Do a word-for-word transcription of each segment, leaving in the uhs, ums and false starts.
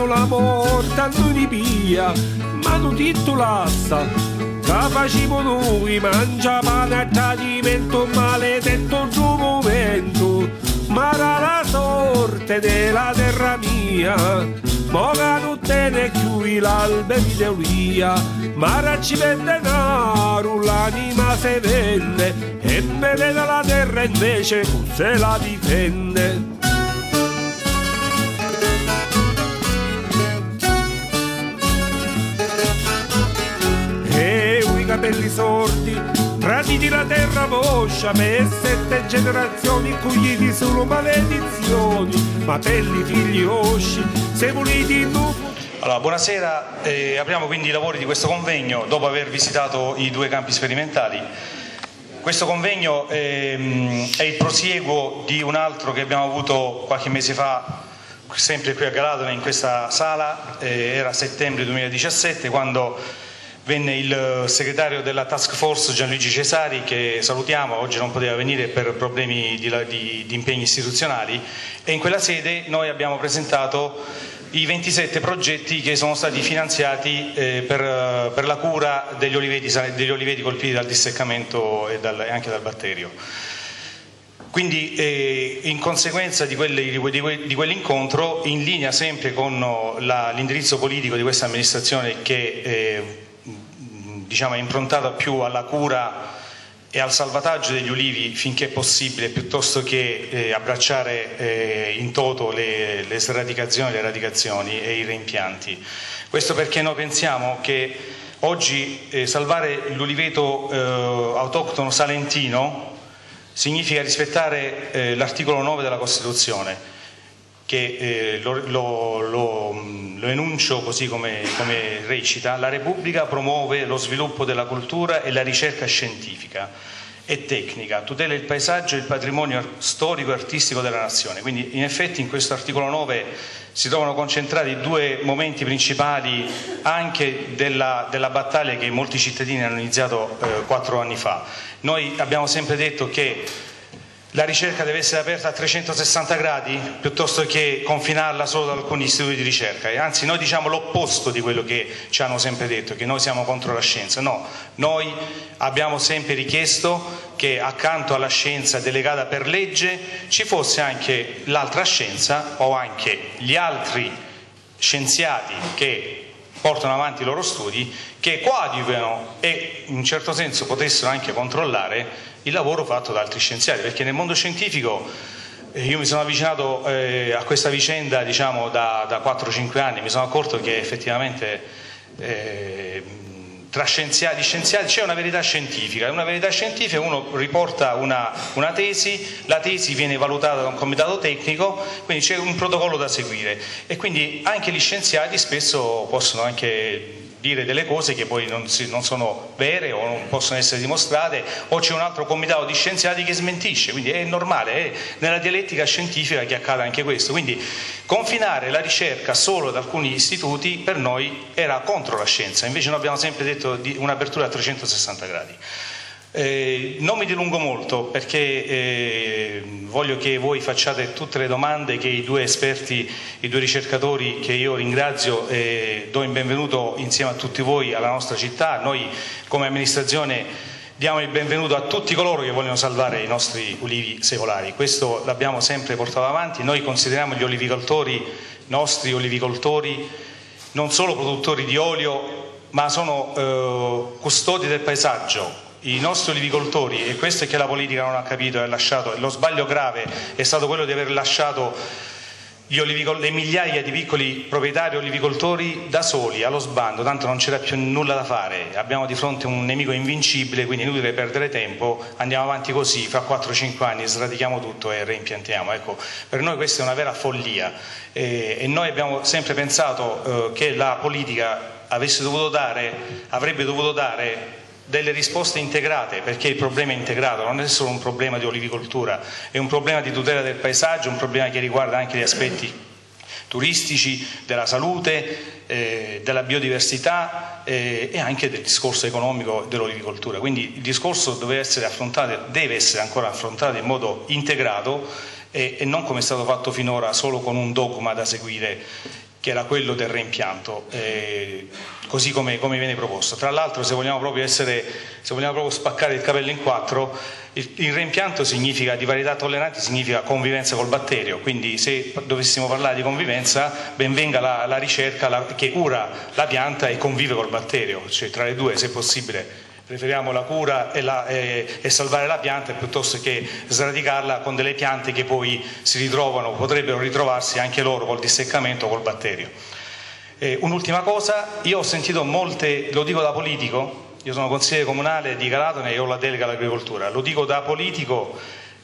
non la morta non li pia, ma non titolassa. La facciamo noi, mangia pane a tradimento, maledetto il tuo momento. Ma era la sorte della terra mia, mo che non tiene più l'albero di teoria. Ma ci vende denaro, l'anima se vende, e vedete la terra invece se la difende. Capelli sordi, traditi la terra moscia per sette generazioni, cogliti solo maledizioni, matelli figli osci, se volete in lupo. Allora, buonasera, eh, apriamo quindi i lavori di questo convegno dopo aver visitato i due campi sperimentali. Questo convegno ehm, è il prosieguo di un altro che abbiamo avuto qualche mese fa, sempre qui a Galatone in questa sala, eh, era settembre duemiladiciassette, quando venne il segretario della task force Gianluigi Cesari, che salutiamo, oggi non poteva venire per problemi di, di, di impegni istituzionali, e in quella sede noi abbiamo presentato i ventisette progetti che sono stati finanziati eh, per, per la cura degli oliveti, degli oliveti colpiti dal disseccamento e, dal, e anche dal batterio. Quindi eh, in conseguenza di, quelli, di, que, di quell'incontro, in linea sempre con l'indirizzo politico di questa amministrazione che eh, diciamo, è improntata più alla cura e al salvataggio degli ulivi finché possibile, piuttosto che eh, abbracciare eh, in toto le, le sradicazioni, le eradicazioni e i reimpianti. Questo perché noi pensiamo che oggi eh, salvare l'uliveto eh, autoctono salentino significa rispettare eh, l'articolo nove della Costituzione, che eh, lo, lo, lo, lo enuncio così come, come recita: la Repubblica promuove lo sviluppo della cultura e la ricerca scientifica e tecnica, tutela il paesaggio e il patrimonio storico e artistico della nazione. Quindi in effetti in questo articolo nove si trovano concentrati due momenti principali anche della, della battaglia che molti cittadini hanno iniziato eh, quattro anni fa. Noi abbiamo sempre detto che la ricerca deve essere aperta a trecentosessanta gradi piuttosto che confinarla solo ad alcuni istituti di ricerca, e anzi noi diciamo l'opposto di quello che ci hanno sempre detto, che noi siamo contro la scienza. No, noi abbiamo sempre richiesto che accanto alla scienza delegata per legge ci fosse anche l'altra scienza, o anche gli altri scienziati che portano avanti i loro studi, che coadiuvano e in un certo senso potessero anche controllare il lavoro fatto da altri scienziati, perché nel mondo scientifico eh, io mi sono avvicinato eh, a questa vicenda diciamo da, da quattro cinque anni, mi sono accorto che effettivamente eh, tra scienziati, scienziati c'è una verità scientifica, una verità scientifica, uno riporta una, una tesi, la tesi viene valutata da un comitato tecnico, quindi c'è un protocollo da seguire, e quindi anche gli scienziati spesso possono anche dire delle cose che poi non, si, non sono vere o non possono essere dimostrate, o c'è un altro comitato di scienziati che smentisce, quindi è normale, è nella dialettica scientifica che accade anche questo. Quindi confinare la ricerca solo ad alcuni istituti per noi era contro la scienza, invece noi abbiamo sempre detto di un'apertura a trecentosessanta gradi. Eh, non mi dilungo molto perché eh, voglio che voi facciate tutte le domande che i due esperti, i due ricercatori che io ringrazio e eh, do il benvenuto insieme a tutti voi alla nostra città. Noi come amministrazione diamo il benvenuto a tutti coloro che vogliono salvare i nostri ulivi secolari, questo l'abbiamo sempre portato avanti. Noi consideriamo gli olivicoltori, nostri olivicoltori, non solo produttori di olio, ma sono eh, custodi del paesaggio. I nostri olivicoltori, e questo è che la politica non ha capito e ha lasciato, lo sbaglio grave è stato quello di aver lasciato gli le migliaia di piccoli proprietari olivicoltori da soli, allo sbando, tanto non c'era più nulla da fare, abbiamo di fronte un nemico invincibile, quindi è inutile perdere tempo, andiamo avanti così, fra quattro cinque anni sradichiamo tutto e reimpiantiamo. Ecco, per noi questa è una vera follia e, e noi abbiamo sempre pensato eh, che la politica avesse dovuto dare, avrebbe dovuto dare delle risposte integrate, perché il problema è integrato, non è solo un problema di olivicoltura, è un problema di tutela del paesaggio, un problema che riguarda anche gli aspetti turistici, della salute, eh, della biodiversità eh, e anche del discorso economico dell'olivicoltura. Quindi il discorso deve essere affrontato, deve essere ancora affrontato in modo integrato e, e non come è stato fatto finora solo con un dogma da seguire che era quello del reimpianto, eh, così come, come viene proposto. Tra l'altro, se vogliamo proprio essere, se vogliamo proprio spaccare il capello in quattro, il, il reimpianto significa, di varietà tollerante, significa convivenza col batterio, quindi se dovessimo parlare di convivenza, ben venga la, la ricerca la, che cura la pianta e convive col batterio, cioè tra le due, se possibile. Preferiamo la cura e, la, e, e salvare la pianta piuttosto che sradicarla con delle piante che poi si ritrovano, potrebbero ritrovarsi anche loro col disseccamento o col batterio. Eh, un'ultima cosa, io ho sentito molte, lo dico da politico, io sono consigliere comunale di Calatone e ho la delega all'agricoltura, lo dico da politico,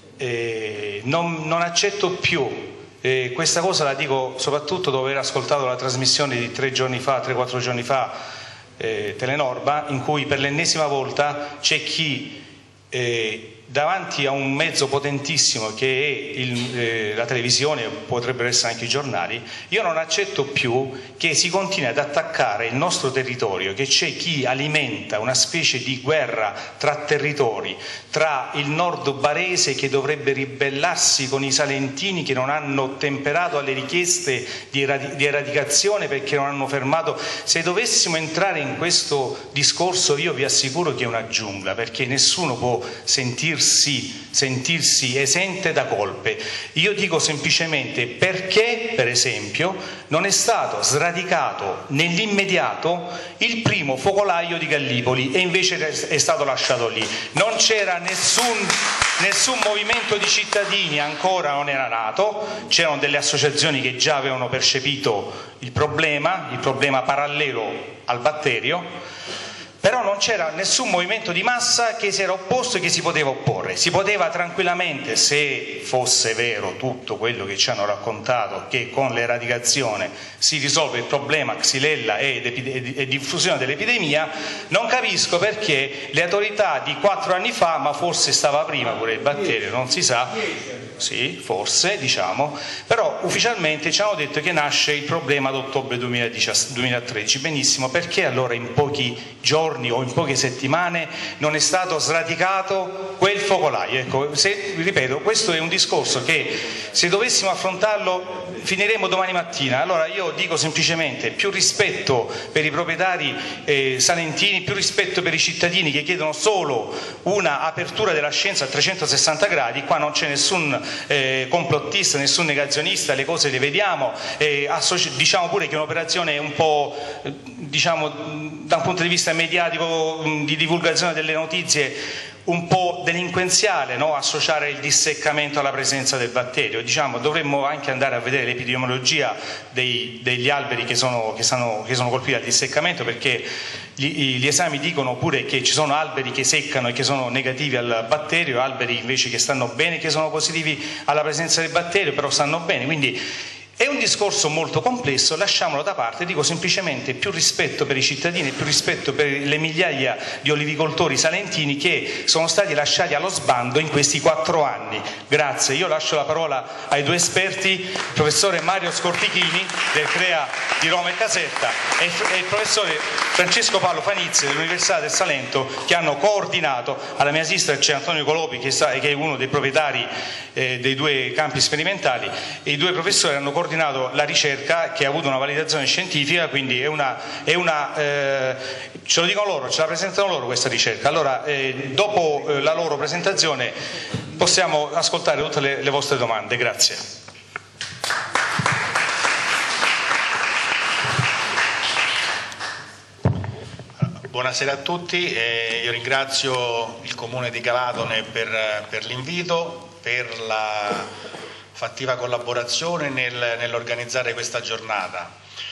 eh, non, non accetto più, eh, questa cosa la dico soprattutto dopo aver ascoltato la trasmissione di tre giorni fa, tre quattro giorni fa, Eh, Telenorba, in cui per l'ennesima volta c'è chi eh, davanti a un mezzo potentissimo che è il, eh, la televisione, potrebbero essere anche i giornali, io non accetto più che si continui ad attaccare il nostro territorio, che c'è chi alimenta una specie di guerra tra territori, tra il nord barese che dovrebbe ribellarsi con i salentini che non hanno ottemperato alle richieste di, eradi- di eradicazione perché non hanno fermato. Se dovessimo entrare in questo discorso, io vi assicuro che è una giungla, perché nessuno può sentirsi sentirsi esente da colpe. Io dico semplicemente perché, per esempio, non è stato sradicato nell'immediato il primo focolaio di Gallipoli e invece è stato lasciato lì. Non c'era nessun, nessun movimento di cittadini, ancora non era nato, c'erano delle associazioni che già avevano percepito il problema, il problema parallelo al batterio, però non c'era nessun movimento di massa che si era opposto e che si poteva opporre. Si poteva tranquillamente, se fosse vero tutto quello che ci hanno raccontato, che con l'eradicazione si risolve il problema Xylella e, e, e diffusione dell'epidemia, non capisco perché le autorità di quattro anni fa, ma forse stava prima pure il batterio, non si sa, sì, forse, diciamo, però ufficialmente ci hanno detto che nasce il problema ad ottobre duemilatredici. Benissimo, perché allora in pochi giorni o in poche settimane non è stato sradicato quel focolaio? Ecco, se, ripeto, questo è un discorso che se dovessimo affrontarlo finiremo domani mattina. Allora io dico semplicemente più rispetto per i proprietari eh, salentini, più rispetto per i cittadini che chiedono solo una apertura della scienza a trecentosessanta gradi. Qua non c'è nessun eh, complottista, nessun negazionista, le cose le vediamo, eh, diciamo pure che è un'operazione un po' eh, diciamo da un punto di vista mediatico, di divulgazione delle notizie, un po' delinquenziale, no? Associare il disseccamento alla presenza del batterio. Diciamo, dovremmo anche andare a vedere l'epidemiologia dei, degli alberi che sono, che, stanno, che sono colpiti dal disseccamento, perché gli, gli esami dicono pure che ci sono alberi che seccano e che sono negativi al batterio, alberi invece che stanno bene, che sono positivi alla presenza del batterio, però stanno bene. Quindi è un discorso molto complesso, lasciamolo da parte, dico semplicemente più rispetto per i cittadini, più rispetto per le migliaia di olivicoltori salentini che sono stati lasciati allo sbando in questi quattro anni. Grazie, io lascio la parola ai due esperti, il professore Mario Scortichini del CREA di Roma e Caserta e il professore Francesco Paolo Fanizzi dell'Università del Salento, che hanno coordinato. Alla mia sinistra c'è Antonio Colopi che è uno dei proprietari eh, dei due campi sperimentali, e i due professori hanno coordinato la ricerca che ha avuto una validazione scientifica, quindi è una, è una eh, ce lo dicono loro, ce la presentano loro questa ricerca. Allora eh, dopo eh, la loro presentazione possiamo ascoltare tutte le, le vostre domande. Grazie. Buonasera a tutti, eh, io ringrazio il Comune di Calatone per, per l'invito, per la fattiva collaborazione nel, nell'organizzare questa giornata.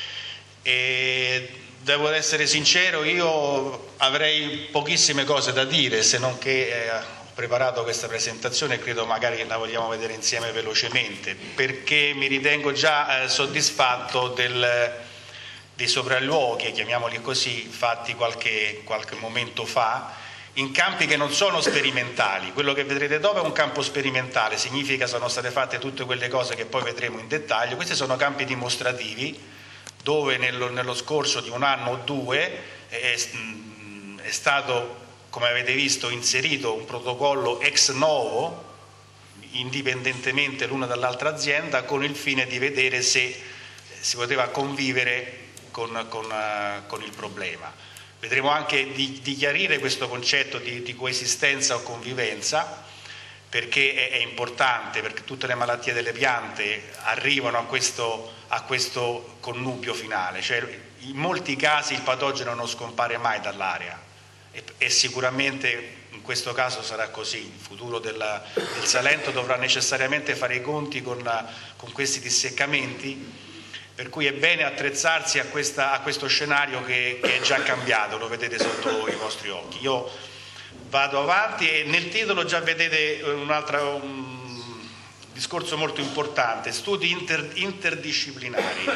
E devo essere sincero, io avrei pochissime cose da dire, se non che eh, ho preparato questa presentazione e credo magari la vogliamo vedere insieme velocemente, perché mi ritengo già eh, soddisfatto del, dei sopralluoghi, chiamiamoli così, fatti qualche, qualche momento fa, in campi che non sono sperimentali. Quello che vedrete dopo è un campo sperimentale, significa sono state fatte tutte quelle cose che poi vedremo in dettaglio. Questi sono campi dimostrativi dove nello, nello scorso di un anno o due è, è stato, come avete visto, inserito un protocollo ex novo, indipendentemente l'una dall'altra azienda, con il fine di vedere se si poteva convivere con, con, uh, con il problema. Vedremo anche di, di chiarire questo concetto di, di coesistenza o convivenza, perché è, è importante, perché tutte le malattie delle piante arrivano a questo, a questo connubio finale, cioè in molti casi il patogeno non scompare mai dall'aria e, e sicuramente in questo caso sarà così. Il futuro del, del Salento dovrà necessariamente fare i conti con, con questi disseccamenti, per cui è bene attrezzarsi a, questa, a questo scenario che, che è già cambiato, lo vedete sotto i vostri occhi. Io vado avanti e nel titolo già vedete un altro un discorso molto importante: studi inter, interdisciplinari.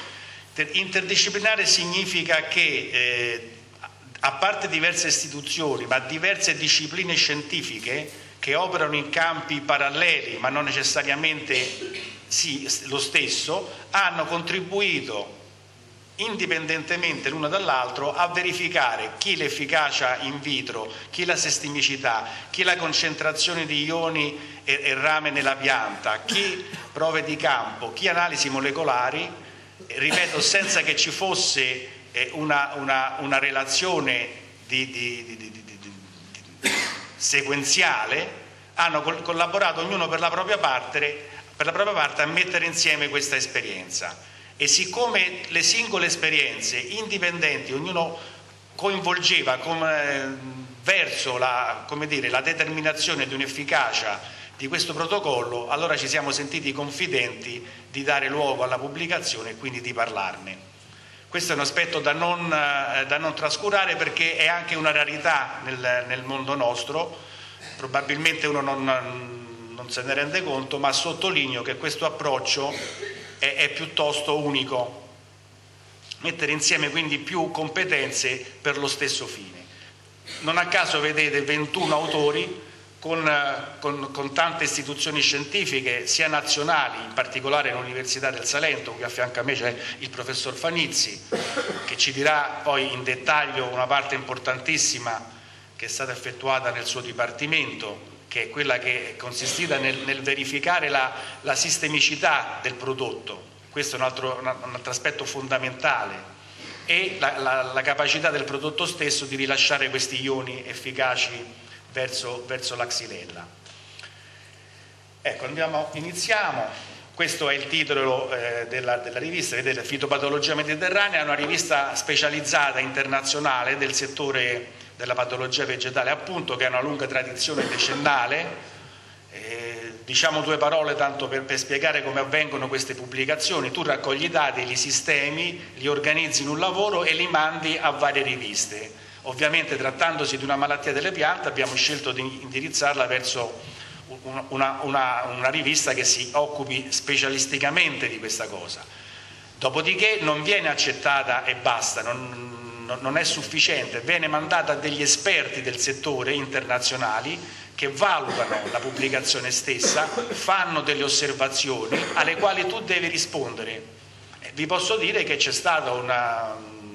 Interdisciplinare significa che eh, a parte diverse istituzioni, ma diverse discipline scientifiche che operano in campi paralleli, ma non necessariamente sì, lo stesso, hanno contribuito indipendentemente l'uno dall'altro a verificare chi l'efficacia in vitro, chi la sistemicità, chi la concentrazione di ioni e, e rame nella pianta, chi prove di campo, chi analisi molecolari, ripeto, senza che ci fosse eh, una, una, una relazione di, di, di, di, di, di, di, sequenziale, hanno collaborato ognuno per la propria parte, per la propria parte a mettere insieme questa esperienza. E siccome le singole esperienze indipendenti, ognuno coinvolgeva come, verso la, come dire, la determinazione di un'efficacia di questo protocollo, allora ci siamo sentiti confidenti di dare luogo alla pubblicazione e quindi di parlarne. Questo è un aspetto da non, da non trascurare, perché è anche una rarità nel, nel mondo nostro, probabilmente uno non, non se ne rende conto, ma sottolineo che questo approccio è, è piuttosto unico, mettere insieme quindi più competenze per lo stesso fine. Non a caso vedete ventuno autori con, con, con tante istituzioni scientifiche, sia nazionali, in particolare l'Università del Salento, qui a fianco a me c'è il professor Fanizzi, che ci dirà poi in dettaglio una parte importantissima che è stata effettuata nel suo dipartimento, che è quella che è consistita nel, nel verificare la, la sistemicità del prodotto. Questo è un altro, un altro aspetto fondamentale, e la, la, la capacità del prodotto stesso di rilasciare questi ioni efficaci verso, verso la xylella. Ecco, andiamo, iniziamo. Questo è il titolo eh, della, della rivista, vedete, Fitopatologia Mediterranea, è una rivista specializzata internazionale del settore della patologia vegetale, appunto, che ha una lunga tradizione decennale. Eh, diciamo due parole tanto per, per spiegare come avvengono queste pubblicazioni. Tu raccogli i dati, li sistemi, li organizzi in un lavoro e li mandi a varie riviste. Ovviamente, trattandosi di una malattia delle piante, abbiamo scelto di indirizzarla verso una, una, una, una rivista che si occupi specialisticamente di questa cosa. Dopodiché non viene accettata e basta, non, non è sufficiente, viene mandata a degli esperti del settore internazionali che valutano la pubblicazione stessa, fanno delle osservazioni alle quali tu devi rispondere. Vi posso dire che c'è stato una,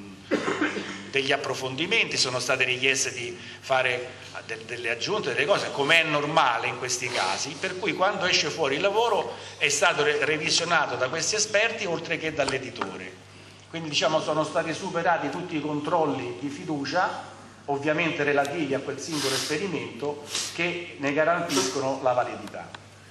degli approfondimenti, sono state richieste di fare delle aggiunte, delle cose, come è normale in questi casi, per cui quando esce fuori il lavoro è stato revisionato da questi esperti oltre che dall'editore. Quindi, diciamo, sono stati superati tutti i controlli di fiducia, ovviamente relativi a quel singolo esperimento, che ne garantiscono la validità.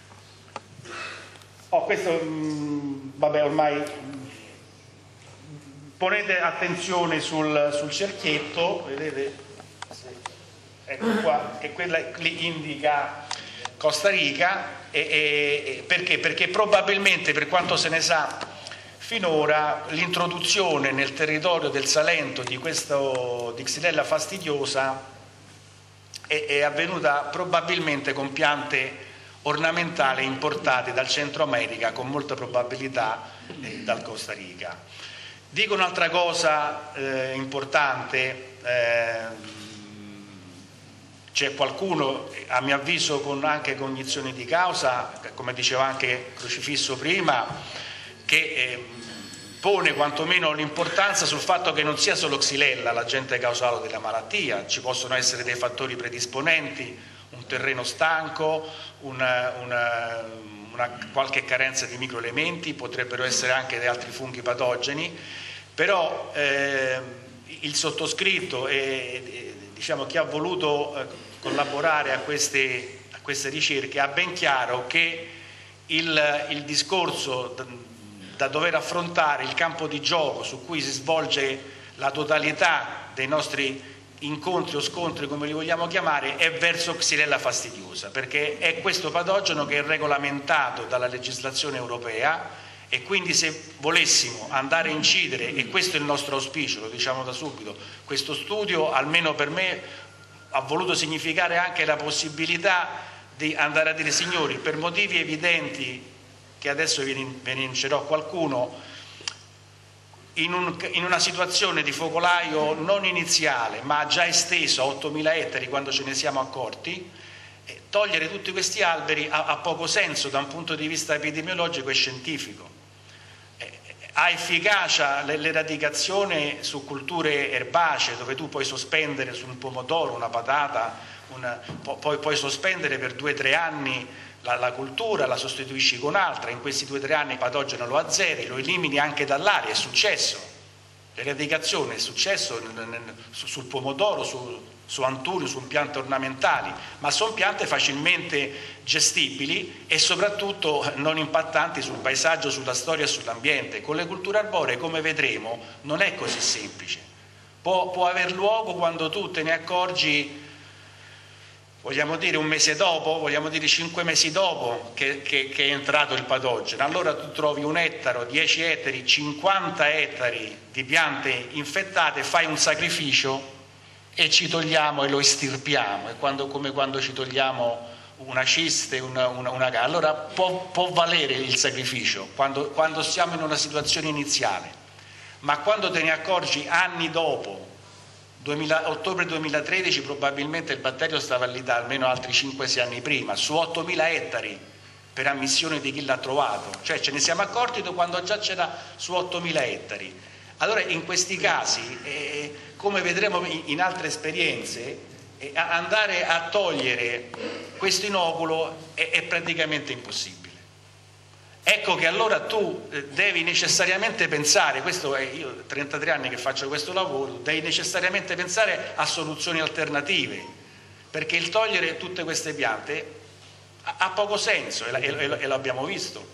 Oh, questo, mh, vabbè, ormai mh, ponete attenzione sul, sul cerchietto, vedete? Ecco qua, che quella lì indica Costa Rica, e, e, perché? Perché probabilmente, per quanto se ne sa finora, l'introduzione nel territorio del Salento di questo di Xylella fastidiosa è, è avvenuta probabilmente con piante ornamentali importate dal Centro America, con molta probabilità eh, dal Costa Rica. Dico un'altra cosa eh, importante, eh, c'è qualcuno, a mio avviso con anche cognizione di causa, come diceva anche Crocifisso prima, che eh, pone quantomeno l'importanza sul fatto che non sia solo Xylella l'agente causale della malattia, ci possono essere dei fattori predisponenti, un terreno stanco, una, una, una qualche carenza di microelementi, potrebbero essere anche di altri funghi patogeni, però eh, il sottoscritto e, e diciamo, chi ha voluto eh, collaborare a queste, a queste ricerche ha ben chiaro che il, il discorso da, da dover affrontare, il campo di gioco su cui si svolge la totalità dei nostri incontri o scontri, come li vogliamo chiamare, è verso Xylella fastidiosa, perché è questo patogeno che è regolamentato dalla legislazione europea, e quindi se volessimo andare a incidere, e questo è il nostro auspicio, lo diciamo da subito, questo studio almeno per me ha voluto significare anche la possibilità di andare a dire: signori, per motivi evidenti che adesso vi evincerò qualcuno, In, un, in una situazione di focolaio non iniziale ma già esteso a ottomila ettari, quando ce ne siamo accorti, eh, togliere tutti questi alberi ha, ha poco senso da un punto di vista epidemiologico e scientifico. Eh, ha efficacia l'eradicazione su culture erbacee, dove tu puoi sospendere su un pomodoro, una patata, una, pu puoi, puoi sospendere per due o tre anni La, la cultura, la sostituisci con altra, in questi due o tre anni il patogeno lo azzeri, lo elimini anche dall'aria, è successo. L'eradicazione è successo nel, nel, su, sul pomodoro, su, su anturi, su piante ornamentali, ma sono piante facilmente gestibili e soprattutto non impattanti sul paesaggio, sulla storia e sull'ambiente. Con le culture arboree, come vedremo, non è così semplice. Può, può aver luogo quando tu te ne accorgi, vogliamo dire un mese dopo, vogliamo dire cinque mesi dopo che, che, che è entrato il patogeno. Allora tu trovi un ettaro, dieci ettari, cinquanta ettari di piante infettate, fai un sacrificio e ci togliamo e lo estirpiamo. È quando, come quando ci togliamo una ciste, una, una, una gara. Allora può, può valere il sacrificio quando, quando siamo in una situazione iniziale, ma quando te ne accorgi anni dopo, duemila, ottobre duemilatredici, probabilmente il batterio stava lì da almeno altri cinque sei anni prima, su ottomila ettari, per ammissione di chi l'ha trovato, cioè ce ne siamo accorti quando già c'era su ottomila ettari. Allora in questi casi, eh, come vedremo in, in altre esperienze, eh, andare a togliere questo inoculo è, è praticamente impossibile. Ecco che allora tu devi necessariamente pensare, questo è, io ho trentatré anni che faccio questo lavoro, devi necessariamente pensare a soluzioni alternative, perché il togliere tutte queste piante ha, ha poco senso, e, e, e l'abbiamo visto.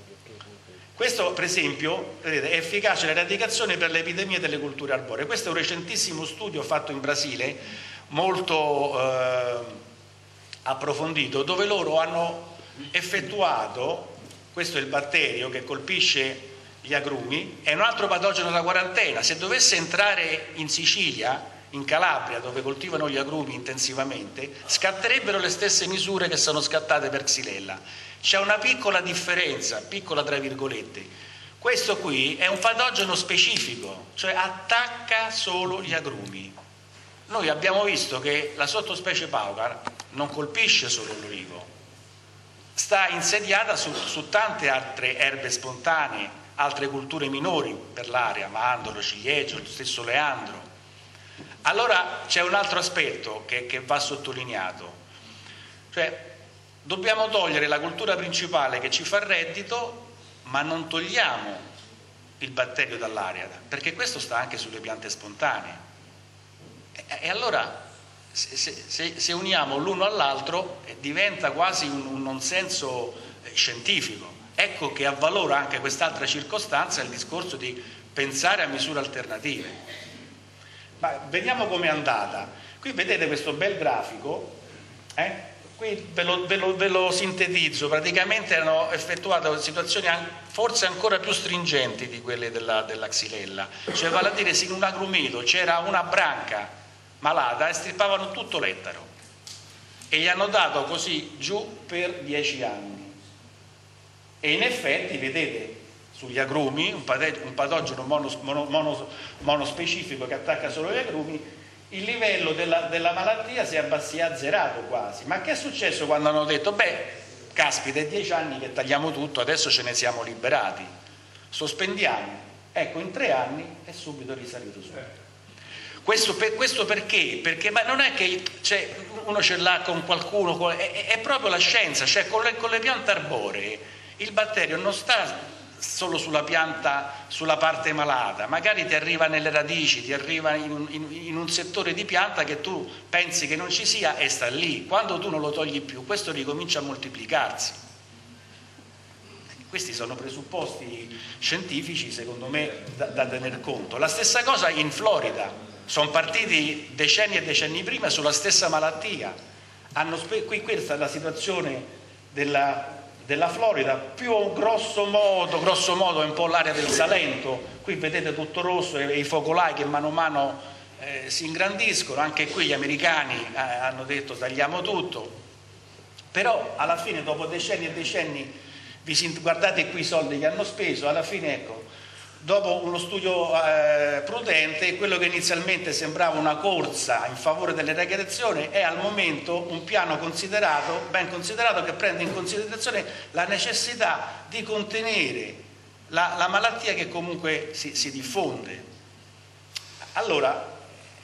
Questo per esempio, vedete, è efficace l'eradicazione per le epidemie delle culture arboree. Questo è un recentissimo studio fatto in Brasile, molto eh, approfondito, dove loro hanno effettuato, questo è il batterio che colpisce gli agrumi, è un altro patogeno da quarantena. Se dovesse entrare in Sicilia, in Calabria, dove coltivano gli agrumi intensivamente, scatterebbero le stesse misure che sono scattate per Xylella. C'è una piccola differenza, piccola tra virgolette. Questo qui è un patogeno specifico, cioè attacca solo gli agrumi. Noi abbiamo visto che la sottospecie Paucar non colpisce solo l'olivo, sta insediata su, su tante altre erbe spontanee, altre culture minori per l'area, mandorlo, ciliegio, lo stesso leandro. Allora c'è un altro aspetto che, che va sottolineato, cioè dobbiamo togliere la cultura principale che ci fa reddito, ma non togliamo il batterio dall'area, perché questo sta anche sulle piante spontanee. E, e allora Se, se, se uniamo l'uno all'altro eh, diventa quasi un, un non senso eh, scientifico. Ecco che avvalora anche quest'altra circostanza il discorso di pensare a misure alternative. Ma vediamo com'è andata. Qui vedete questo bel grafico, eh? Qui ve lo, ve, lo, ve lo sintetizzo. Praticamente erano effettuate situazioni an forse ancora più stringenti di quelle della, della Xylella, cioè vale a dire se in un agrumeto c'era una branca malata e strippavano tutto l'ettaro e gli hanno dato così giù per dieci anni, e in effetti vedete sugli agrumi un, un patogeno mono, mono, mono, monospecifico che attacca solo gli agrumi, il livello della, della malattia si è, si è azzerato quasi. Ma che è successo quando hanno detto beh, caspita, è dieci anni che tagliamo tutto, adesso ce ne siamo liberati, sospendiamo? Ecco, in tre anni è subito risalito su. Questo, per, questo perché? Perché ma non è che cioè, uno ce l'ha con qualcuno, con, è, è proprio la scienza, cioè con le, con le piante arboree il batterio non sta solo sulla pianta, sulla parte malata, magari ti arriva nelle radici, ti arriva in, in, in un settore di pianta che tu pensi che non ci sia e sta lì. Quando tu non lo togli più, questo ricomincia a moltiplicarsi. Questi sono presupposti scientifici, secondo me, da, da tener conto. La stessa cosa in Florida, sono partiti decenni e decenni prima sulla stessa malattia. Hanno qui questa è la situazione della della Florida, più grosso modo, grosso modo è un po' l'area del Salento, qui vedete tutto rosso e i focolai che mano a mano eh, si ingrandiscono, anche qui gli americani eh, hanno detto tagliamo tutto, però alla fine dopo decenni e decenni, vi guardate qui i soldi che hanno speso, alla fine ecco, dopo uno studio eh, prudente, quello che inizialmente sembrava una corsa in favore dell'eradicazione è al momento un piano considerato, ben considerato, che prende in considerazione la necessità di contenere la, la malattia che comunque si, si diffonde. Allora,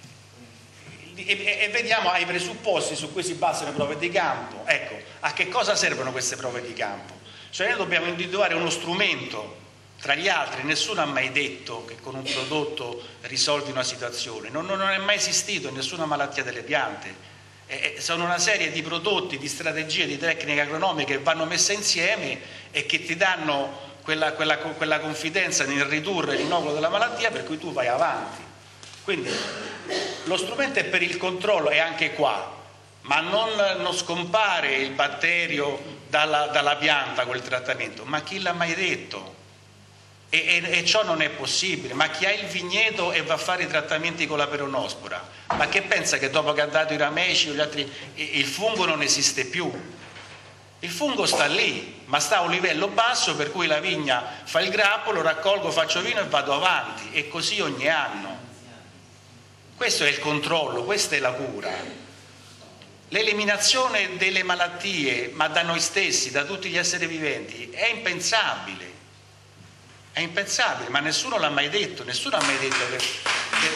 e, e vediamo ai presupposti su cui si basano le prove di campo. Ecco, a che cosa servono queste prove di campo? Cioè noi dobbiamo individuare uno strumento. Tra gli altri, nessuno ha mai detto che con un prodotto risolvi una situazione, non, non è mai esistito nessuna malattia delle piante, e, e sono una serie di prodotti, di strategie, di tecniche agronomiche che vanno messe insieme e che ti danno quella, quella, quella confidenza nel ridurre l'inoculo della malattia per cui tu vai avanti. Quindi lo strumento è per il controllo, è anche qua, ma non, non scompare il batterio dalla, dalla pianta col trattamento, ma chi l'ha mai detto? E, e, e ciò non è possibile. Ma chi ha il vigneto e va a fare i trattamenti con la peronospora, ma che pensa che dopo che ha dato i rameci o gli altri, il fungo non esiste più? Il fungo sta lì, ma sta a un livello basso per cui la vigna fa il grappolo, raccolgo, faccio vino e vado avanti, e così ogni anno. Questo è il controllo, questa è la cura. L'eliminazione delle malattie, ma da noi stessi, da tutti gli esseri viventi, è impensabile. È impensabile, ma nessuno l'ha mai detto, nessuno ha mai detto che... che...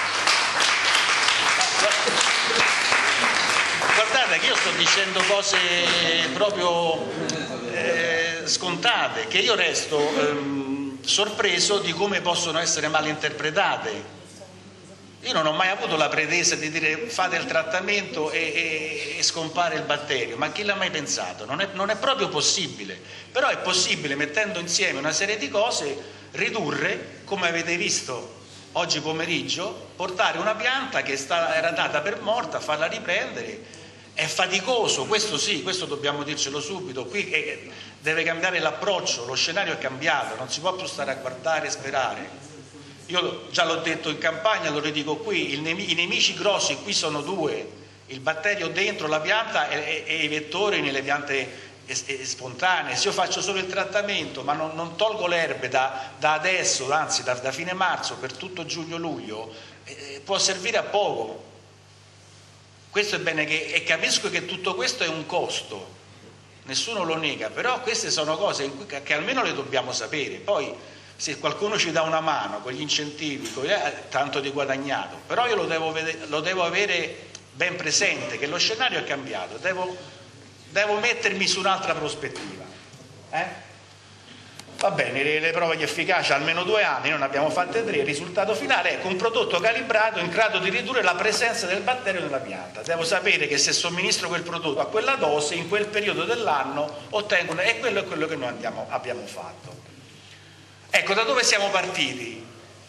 Guardate che io sto dicendo cose proprio eh, scontate, che io resto ehm, sorpreso di come possono essere mal interpretate. Io non ho mai avuto la pretesa di dire fate il trattamento e, e, e scompare il batterio, ma chi l'ha mai pensato? Non è, non è proprio possibile, però è possibile, mettendo insieme una serie di cose, ridurre, come avete visto oggi pomeriggio, portare una pianta che sta, era data per morta, farla riprendere. È faticoso, questo sì, questo dobbiamo dircelo subito, qui è, deve cambiare l'approccio, lo scenario è cambiato, non si può più stare a guardare e sperare. Io già l'ho detto in campagna, lo ridico qui, il nemici, i nemici grossi qui sono due, il batterio dentro la pianta e, e, e i vettori nelle piante es, es, spontanee. Se io faccio solo il trattamento ma non, non tolgo le erbe da, da adesso, anzi da, da fine marzo per tutto giugno-luglio, eh, può servire a poco. Questo è bene che, e capisco che tutto questo è un costo, nessuno lo nega, però queste sono cose in cui, che almeno le dobbiamo sapere. Poi se qualcuno ci dà una mano con gli incentivi, con gli, eh, tanto di guadagnato, però io lo devo, vedere, lo devo avere ben presente, che lo scenario è cambiato, devo, devo mettermi su un'altra prospettiva. Eh? Va bene, le, le prove di efficacia almeno due anni, noi ne abbiamo fatte tre, il risultato finale è che un prodotto calibrato in grado di ridurre la presenza del batterio nella pianta. Devo sapere che se somministro quel prodotto a quella dose, in quel periodo dell'anno ottengono, e quello è quello che noi andiamo, abbiamo fatto. Ecco, da dove siamo partiti?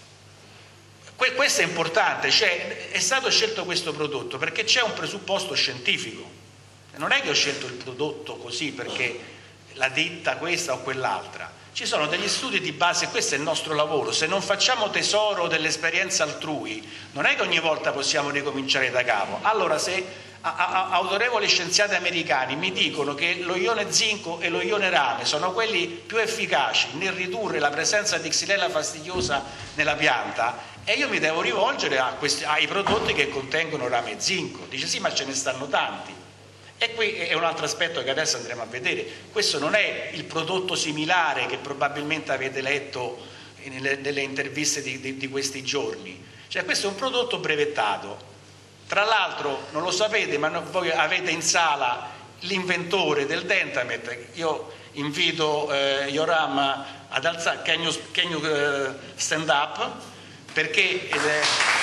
Que- questo è importante, cioè è stato scelto questo prodotto perché c'è un presupposto scientifico. Non è che ho scelto il prodotto così perché la ditta questa o quell'altra. Ci sono degli studi di base, questo è il nostro lavoro. Se non facciamo tesoro dell'esperienza altrui, non è che ogni volta possiamo ricominciare da capo. Allora, se a- a- autorevoli scienziati americani mi dicono che lo ione zinco e lo ione rame sono quelli più efficaci nel ridurre la presenza di Xylella fastidiosa nella pianta, e io mi devo rivolgere a questi, ai prodotti che contengono rame e zinco. Dice sì, ma ce ne stanno tanti. E qui è un altro aspetto che adesso andremo a vedere. Questo non è il prodotto similare che probabilmente avete letto nelle, nelle interviste di, di, di questi giorni. Cioè, questo è un prodotto brevettato. Tra l'altro, non lo sapete, ma voi avete in sala l'inventore del Dentamet. Io invito eh, Yoram ad alzare, can you, can you uh, stand up, perché eh,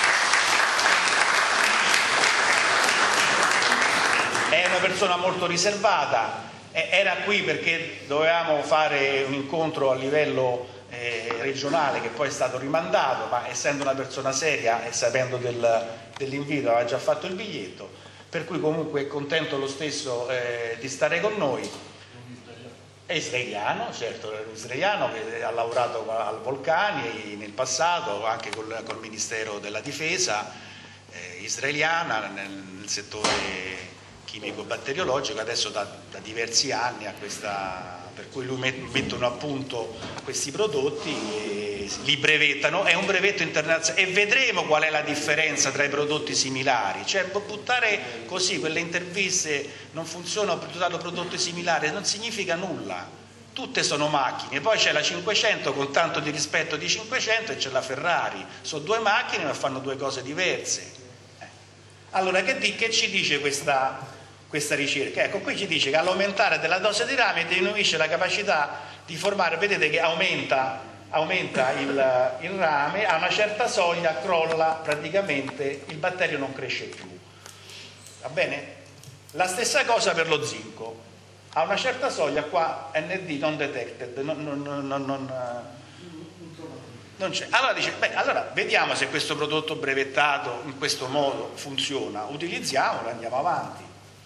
è una persona molto riservata, eh, era qui perché dovevamo fare un incontro a livello eh, regionale che poi è stato rimandato, ma essendo una persona seria e sapendo del, dell'invito aveva già fatto il biglietto, per cui comunque è contento lo stesso eh, di stare con noi. È israeliano, certo, è un israeliano che ha lavorato al Vulcani nel passato, anche col, col Ministero della Difesa eh, israeliana nel, nel settore chimico-batteriologico, adesso da, da diversi anni a questa, per cui lui met, mettono a punto questi prodotti, e li brevettano, è un brevetto internazionale e vedremo qual è la differenza tra i prodotti similari, cioè buttare così quelle interviste non funziona, ho buttato prodotti similari, non significa nulla, tutte sono macchine, poi c'è la cinquecento con tanto di rispetto di cinquecento e c'è la Ferrari, sono due macchine ma fanno due cose diverse. Eh. Allora che, di, che ci dice questa, questa ricerca? Ecco, qui ci dice che all'aumentare della dose di rame diminuisce la capacità di formare, vedete che aumenta aumenta il, il rame, a una certa soglia crolla praticamente, il batterio non cresce più, va bene? La stessa cosa per lo zinco, a una certa soglia qua N D non detected, non, non, non, non, non c'è. Allora dice, beh, allora vediamo se questo prodotto brevettato in questo modo funziona, utilizziamolo e andiamo avanti.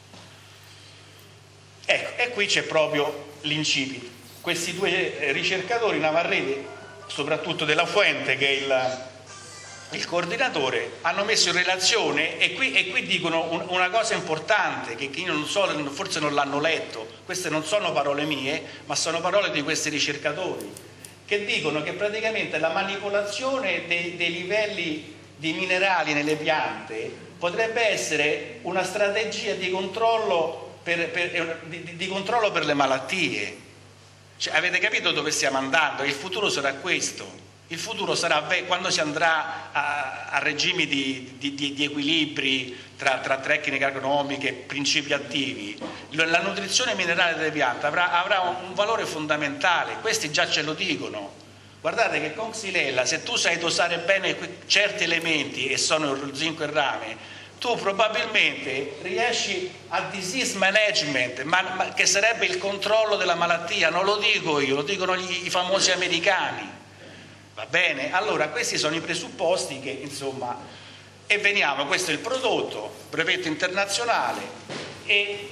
Ecco, e qui c'è proprio l'incipit. Questi due ricercatori, Navarrete, soprattutto della Fuente, che è il, il coordinatore, hanno messo in relazione, e qui, e qui dicono un, una cosa importante, che, che io non so, forse non l'hanno letto, queste non sono parole mie, ma sono parole di questi ricercatori, che dicono che praticamente la manipolazione dei, dei livelli di minerali nelle piante potrebbe essere una strategia di controllo per, per, di, di controllo per le malattie. Cioè, avete capito dove stiamo andando? Il futuro sarà questo. Il futuro sarà quando si andrà a, a regimi di, di, di, di equilibri tra, tra tecniche agronomiche e principi attivi. La nutrizione minerale delle piante avrà, avrà un, un valore fondamentale. Questi già ce lo dicono. Guardate che con Xylella, se tu sai dosare bene certi elementi, e sono il zinco e il rame, tu probabilmente riesci a disease management, ma, ma, che sarebbe il controllo della malattia, non lo dico io, lo dicono gli, i famosi americani. Va bene? Allora questi sono i presupposti che, insomma, e veniamo, questo è il prodotto, brevetto internazionale. E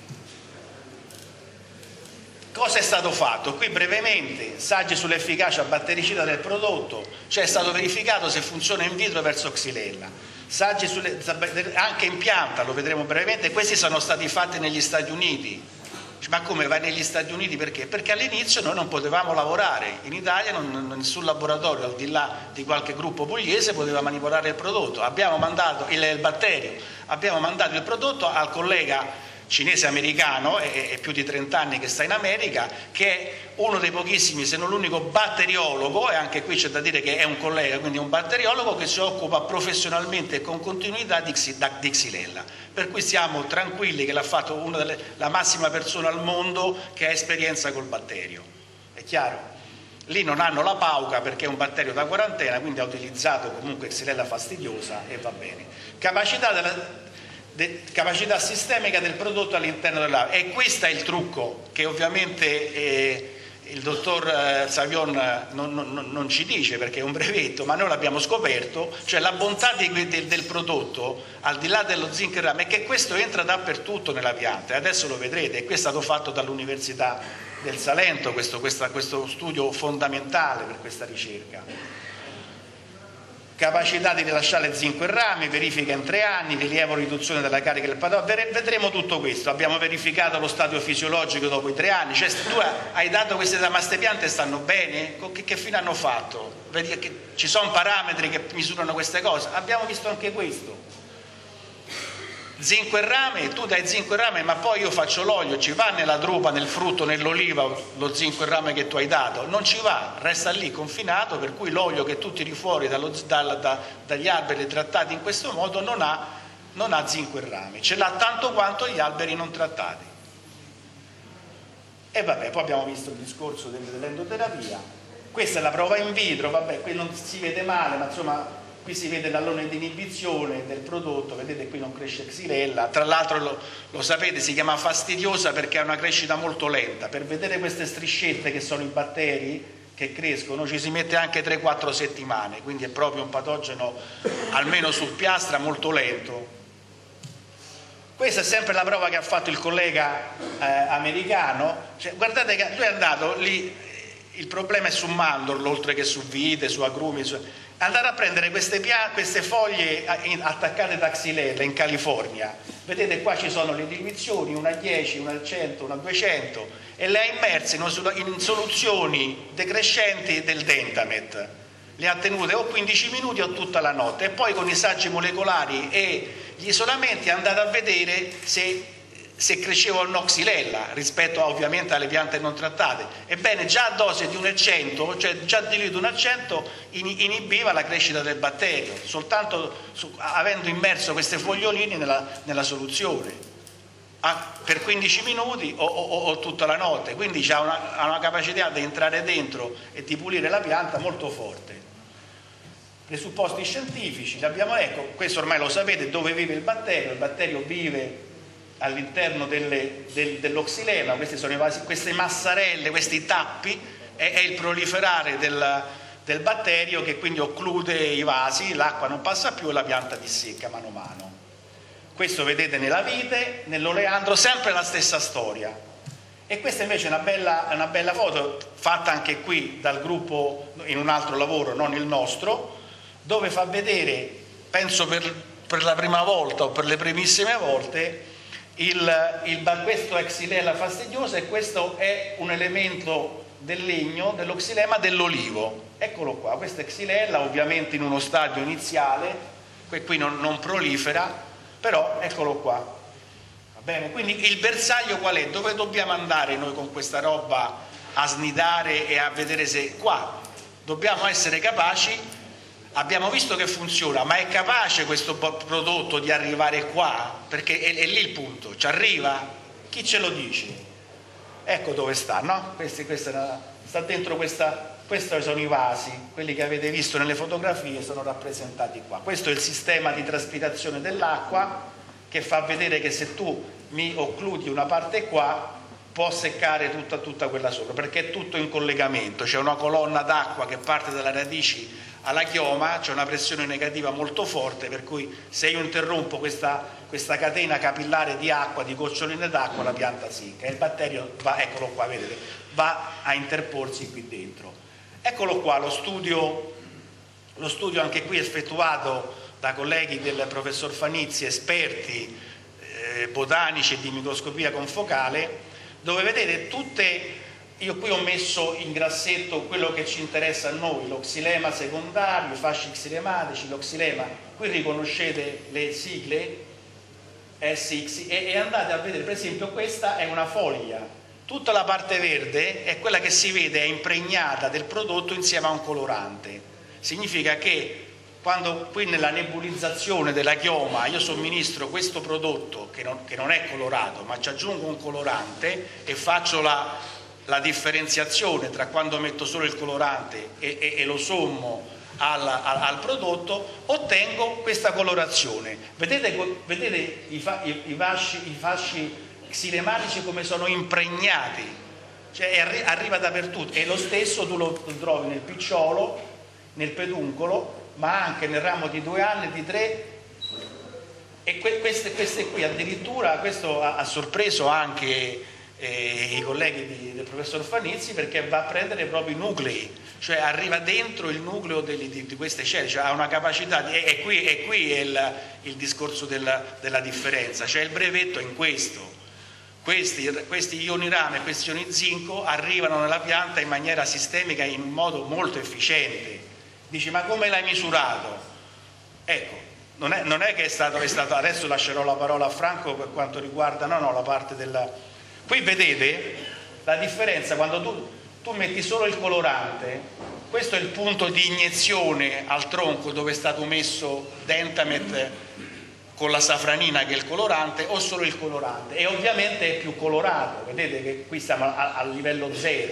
cosa è stato fatto? Qui brevemente, saggi sull'efficacia battericida del prodotto, cioè è stato verificato se funziona in vitro verso Xylella. Saggi sulle, anche in pianta, lo vedremo brevemente, questi sono stati fatti negli Stati Uniti. Ma come vai negli Stati Uniti? Perché? Perché all'inizio noi non potevamo lavorare, in Italia non, nessun laboratorio al di là di qualche gruppo pugliese poteva manipolare il prodotto, abbiamo mandato il, il batterio, abbiamo mandato il prodotto al collega cinese americano, è, è più di trenta anni che sta in America, che è uno dei pochissimi, se non l'unico batteriologo, e anche qui c'è da dire che è un collega, quindi un batteriologo che si occupa professionalmente e con continuità di, di Xylella, per cui siamo tranquilli che l'ha fatto una delle, la massima persona al mondo che ha esperienza col batterio, è chiaro? Lì non hanno la pauca perché è un batterio da quarantena, quindi ha utilizzato comunque Xylella fastidiosa e va bene. Capacità della De, capacità sistemica del prodotto all'interno dell'acqua, e questo è il trucco che ovviamente eh, il dottor eh, Savion non, non, non ci dice perché è un brevetto, ma noi l'abbiamo scoperto, cioè la bontà di, del, del prodotto al di là dello zinco e rame è che questo entra dappertutto nella pianta, e adesso lo vedrete, e questo è stato fatto dall'Università del Salento, questo, questa, questo studio fondamentale per questa ricerca. Capacità di rilasciare zinco e rame, verifica in tre anni, rilievo riduzione della carica del patogeno, vedremo tutto questo. Abbiamo verificato lo stadio fisiologico dopo i tre anni, cioè se tu hai dato queste, ma queste piante stanno bene? Che, che fine hanno fatto? Vedi che ci sono parametri che misurano queste cose, abbiamo visto anche questo. Zinco e rame, tu dai zinco e rame, ma poi io faccio l'olio, ci va nella drupa, nel frutto, nell'oliva lo zinco e rame che tu hai dato? Non ci va, resta lì confinato, per cui l'olio che tu tiri fuori dallo, dal, da, dagli alberi trattati in questo modo non ha, non ha zinco e rame, ce l'ha tanto quanto gli alberi non trattati. E vabbè, poi abbiamo visto il discorso dell'endoterapia. Questa è la prova in vitro, vabbè, qui non si vede male, ma insomma qui si vede l'allone di inibizione del prodotto, vedete qui non cresce xylella, tra l'altro lo, lo sapete, si chiama fastidiosa perché ha una crescita molto lenta. Per vedere queste striscette che sono i batteri che crescono ci si mette anche tre quattro settimane, quindi è proprio un patogeno, almeno sul piastra, molto lento. Questa è sempre la prova che ha fatto il collega eh, americano, cioè, guardate che lui è andato lì, il problema è su mandorlo oltre che su vite, su agrumi, su... andare a prendere queste, queste foglie attaccate da xylella in California. Vedete qua ci sono le inibizioni, una a dieci, una a cento, una a duecento, e le ha immerse in soluzioni decrescenti del Dentamet. Le ha tenute o quindici minuti o tutta la notte, e poi con i saggi molecolari e gli isolamenti è andata a vedere se se cresceva o no xylella rispetto a, ovviamente alle piante non trattate. Ebbene, già a dose di uno virgola cento, cioè già diluito uno virgola cento, inibiva la crescita del batterio, soltanto su, avendo immerso queste foglioline nella, nella soluzione ah, per quindici minuti o, o, o tutta la notte. Quindi ha una, ha una capacità di entrare dentro e di pulire la pianta molto forte. Presupposti scientifici, abbiamo, ecco, questo ormai lo sapete, dove vive il batterio. Il batterio vive all'interno del, dello xilema, questi sono i vasi, queste massarelle, questi tappi, è, è il proliferare del, del batterio che quindi occlude i vasi, l'acqua non passa più e la pianta dissecca mano a mano. Questo vedete nella vite, nell'oleandro, sempre la stessa storia. E questa invece è una bella, una bella foto fatta anche qui dal gruppo in un altro lavoro, non il nostro, dove fa vedere, penso per, per la prima volta o per le primissime volte, Il, il, questo è xylella fastidiosa e questo è un elemento del legno, dello xilema dell'olivo. Eccolo qua, questa è xylella, ovviamente in uno stadio iniziale, qui, qui non, non prolifera, però eccolo qua. Va bene? Quindi il bersaglio qual è? Dove dobbiamo andare noi con questa roba a snidare e a vedere se qua dobbiamo essere capaci. Abbiamo visto che funziona, ma è capace questo prodotto di arrivare qua? Perché è, è lì il punto, ci arriva? Chi ce lo dice? Ecco dove sta, no? Questi, questa, sta dentro questa, questi sono i vasi, quelli che avete visto nelle fotografie sono rappresentati qua. Questo è il sistema di traspirazione dell'acqua che fa vedere che se tu mi occludi una parte qua può seccare tutta, tutta quella sopra, perché è tutto in collegamento, c'è una colonna d'acqua che parte dalle radici alla chioma, c'è una pressione negativa molto forte, per cui se io interrompo questa, questa catena capillare di acqua, di goccioline d'acqua, la pianta secca e il batterio va, eccolo qua, vedete, va a interporsi qui dentro. Eccolo qua lo studio, lo studio anche qui effettuato da colleghi del professor Fanizzi, esperti eh, botanici e di microscopia confocale, dove vedete tutte. Io qui ho messo in grassetto quello che ci interessa a noi, lo xilema secondario, i fasci xilematici, lo xilema. Qui riconoscete le sigle S X e, e andate a vedere, per esempio questa è una foglia. Tutta la parte verde è quella che si vede è impregnata del prodotto insieme a un colorante. Significa che quando qui nella nebulizzazione della chioma io somministro questo prodotto che non, che non è colorato, ma ci aggiungo un colorante e faccio la la differenziazione tra quando metto solo il colorante e, e, e lo sommo al, al, al prodotto, ottengo questa colorazione. Vedete, vedete i, fa, i, i, fasci, i fasci xilematici come sono impregnati, cioè arri, arriva dappertutto, e lo stesso tu lo, lo trovi nel picciolo, nel peduncolo, ma anche nel ramo di due anni, di tre, e que, queste, queste qui addirittura, questo ha, ha sorpreso anche E i colleghi di, del professor Fanizzi, perché va a prendere proprio i nuclei, cioè arriva dentro il nucleo delle, di, di queste cellule, cioè ha una capacità di, e, e qui, e qui è il, il discorso della, della differenza, cioè il brevetto è in questo. Questi, questi ioni rame e questi ioni zinco arrivano nella pianta in maniera sistemica, in un modo molto efficiente. Dici, ma come l'hai misurato? Ecco, non è, non è che è stato, è stato, adesso lascerò la parola a Franco per quanto riguarda no, no, la parte della. Qui vedete la differenza quando tu, tu metti solo il colorante. Questo è il punto di iniezione al tronco dove è stato messo Dentamet con la safranina che è il colorante o solo il colorante, e ovviamente è più colorato, vedete che qui siamo a, a livello zero,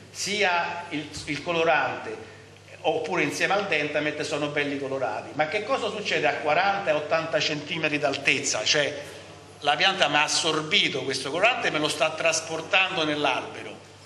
sia il, il colorante oppure insieme al Dentamet sono belli colorati. Ma che cosa succede a quaranta ottanta centimetri d'altezza? Cioè la pianta mi ha assorbito questo colorante e me lo sta trasportando nell'albero.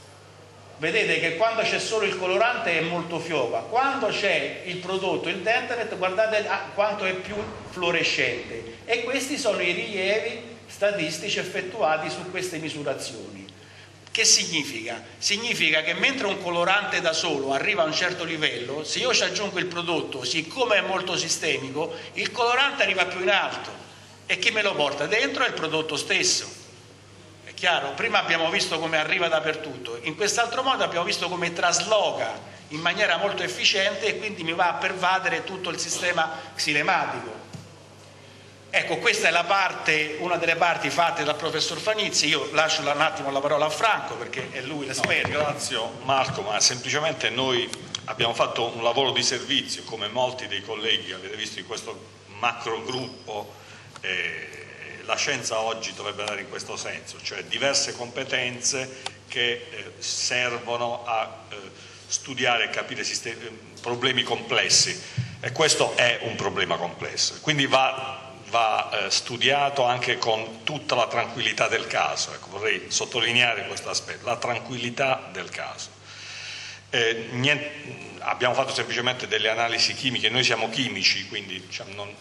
Vedete che quando c'è solo il colorante è molto fioca, quando c'è il prodotto, il Dentamet, guardate quanto è più fluorescente, e questi sono i rilievi statistici effettuati su queste misurazioni. Che significa? Significa che mentre un colorante da solo arriva a un certo livello, se io ci aggiungo il prodotto, siccome è molto sistemico, il colorante arriva più in alto, e chi me lo porta dentro è il prodotto stesso. È chiaro? Prima abbiamo visto come arriva dappertutto, in quest'altro modo abbiamo visto come trasloca in maniera molto efficiente e quindi mi va a pervadere tutto il sistema xilematico. Ecco, questa è la parte, una delle parti fatte dal professor Fanizzi. Io lascio un attimo la parola a Franco perché è lui l'esperto. No, grazie Marco, ma semplicemente noi abbiamo fatto un lavoro di servizio, come molti dei colleghi avete visto in questo macro gruppo. Eh, la scienza oggi dovrebbe andare in questo senso, cioè diverse competenze che eh, servono a eh, studiare e capire sistemi, problemi complessi, e questo è un problema complesso, quindi va va eh, studiato anche con tutta la tranquillità del caso. Ecco, vorrei sottolineare questo aspetto, la tranquillità del caso. Eh, niente, abbiamo fatto semplicemente delle analisi chimiche, noi siamo chimici, quindi diciamo, non,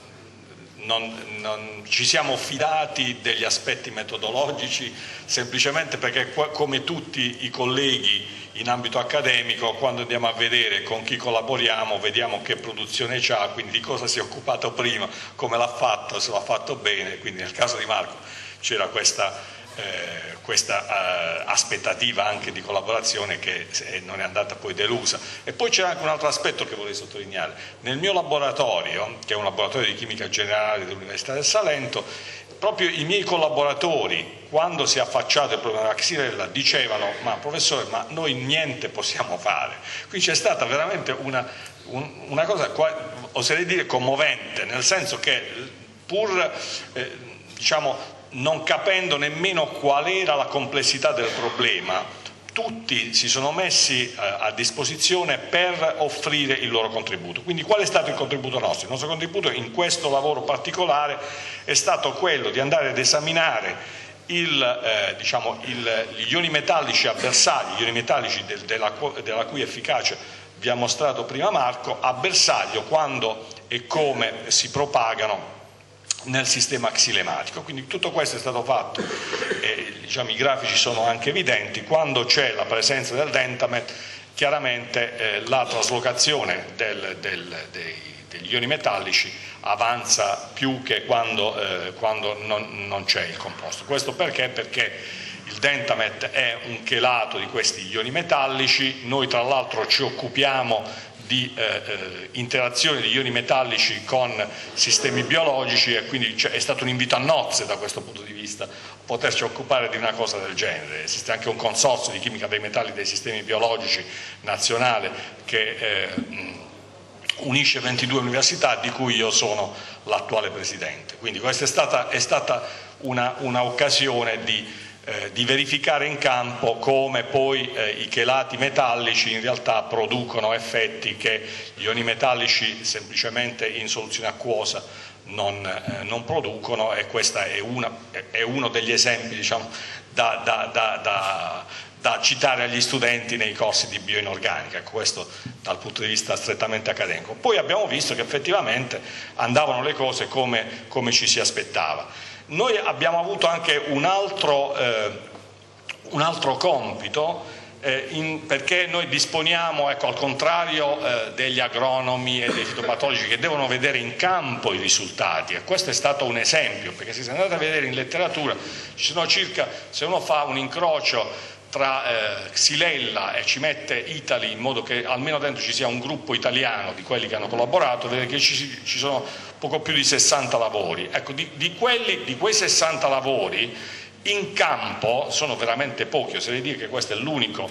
non, non ci siamo fidati degli aspetti metodologici, semplicemente perché come tutti i colleghi in ambito accademico, quando andiamo a vedere con chi collaboriamo, vediamo che produzione c'ha, quindi di cosa si è occupato prima, come l'ha fatto, se l'ha fatto bene. Quindi nel caso di Marco c'era questa, eh, questa eh, aspettativa anche di collaborazione che non è andata poi delusa. E poi c'è anche un altro aspetto che vorrei sottolineare. Nel mio laboratorio, che è un laboratorio di chimica generale dell'Università del Salento, proprio i miei collaboratori, quando si è affacciato il problema della Xylella, dicevano: ma professore, ma noi niente possiamo fare. Qui c'è stata veramente una, un, una cosa, oserei dire, commovente, nel senso che pur eh, diciamo, non capendo nemmeno qual era la complessità del problema, tutti si sono messi a disposizione per offrire il loro contributo. Quindi qual è stato il contributo nostro? Il nostro contributo in questo lavoro particolare è stato quello di andare ad esaminare il, eh, diciamo, il, gli ioni metallici a bersaglio, gli ioni metallici del, della, della cui efficacia vi ha mostrato prima Marco, a bersaglio, quando e come si propagano nel sistema xilematico. Quindi tutto questo è stato fatto, e diciamo, i grafici sono anche evidenti. Quando c'è la presenza del Dentamet, chiaramente eh, la traslocazione del, del, dei, degli ioni metallici avanza più che quando, eh, quando non, non c'è il composto. Questo perché? Perché il Dentamet è un chelato di questi ioni metallici. Noi tra l'altro ci occupiamo di eh, eh, interazione di ioni metallici con sistemi biologici, e quindi è stato un invito a nozze da questo punto di vista poterci occupare di una cosa del genere. Esiste anche un consorzio di chimica dei metalli dei sistemi biologici nazionale che eh, unisce ventidue università, di cui io sono l'attuale presidente. Quindi questa è stata, è stata una, una occasione di Eh, di verificare in campo come poi eh, i chelati metallici in realtà producono effetti che gli ioni metallici semplicemente in soluzione acquosa non, eh, non producono, e questo è, è uno degli esempi, diciamo, da, da, da, da, da citare agli studenti nei corsi di bioinorganica. Ecco, questo dal punto di vista strettamente accademico. Poi abbiamo visto che effettivamente andavano le cose come, come ci si aspettava. Noi abbiamo avuto anche un altro, eh, un altro compito, eh, in, perché noi disponiamo, ecco, al contrario eh, degli agronomi e dei fitopatologi che devono vedere in campo i risultati, e questo è stato un esempio, perché se si andate a vedere in letteratura ci sono circa, se uno fa un incrocio tra eh, Xylella e ci mette Italy, in modo che almeno dentro ci sia un gruppo italiano di quelli che hanno collaborato, vedete che ci, ci sono poco più di sessanta lavori. Ecco, di, di, quelli, di quei sessanta lavori in campo sono veramente pochi. Oserei dire che questo è l'unico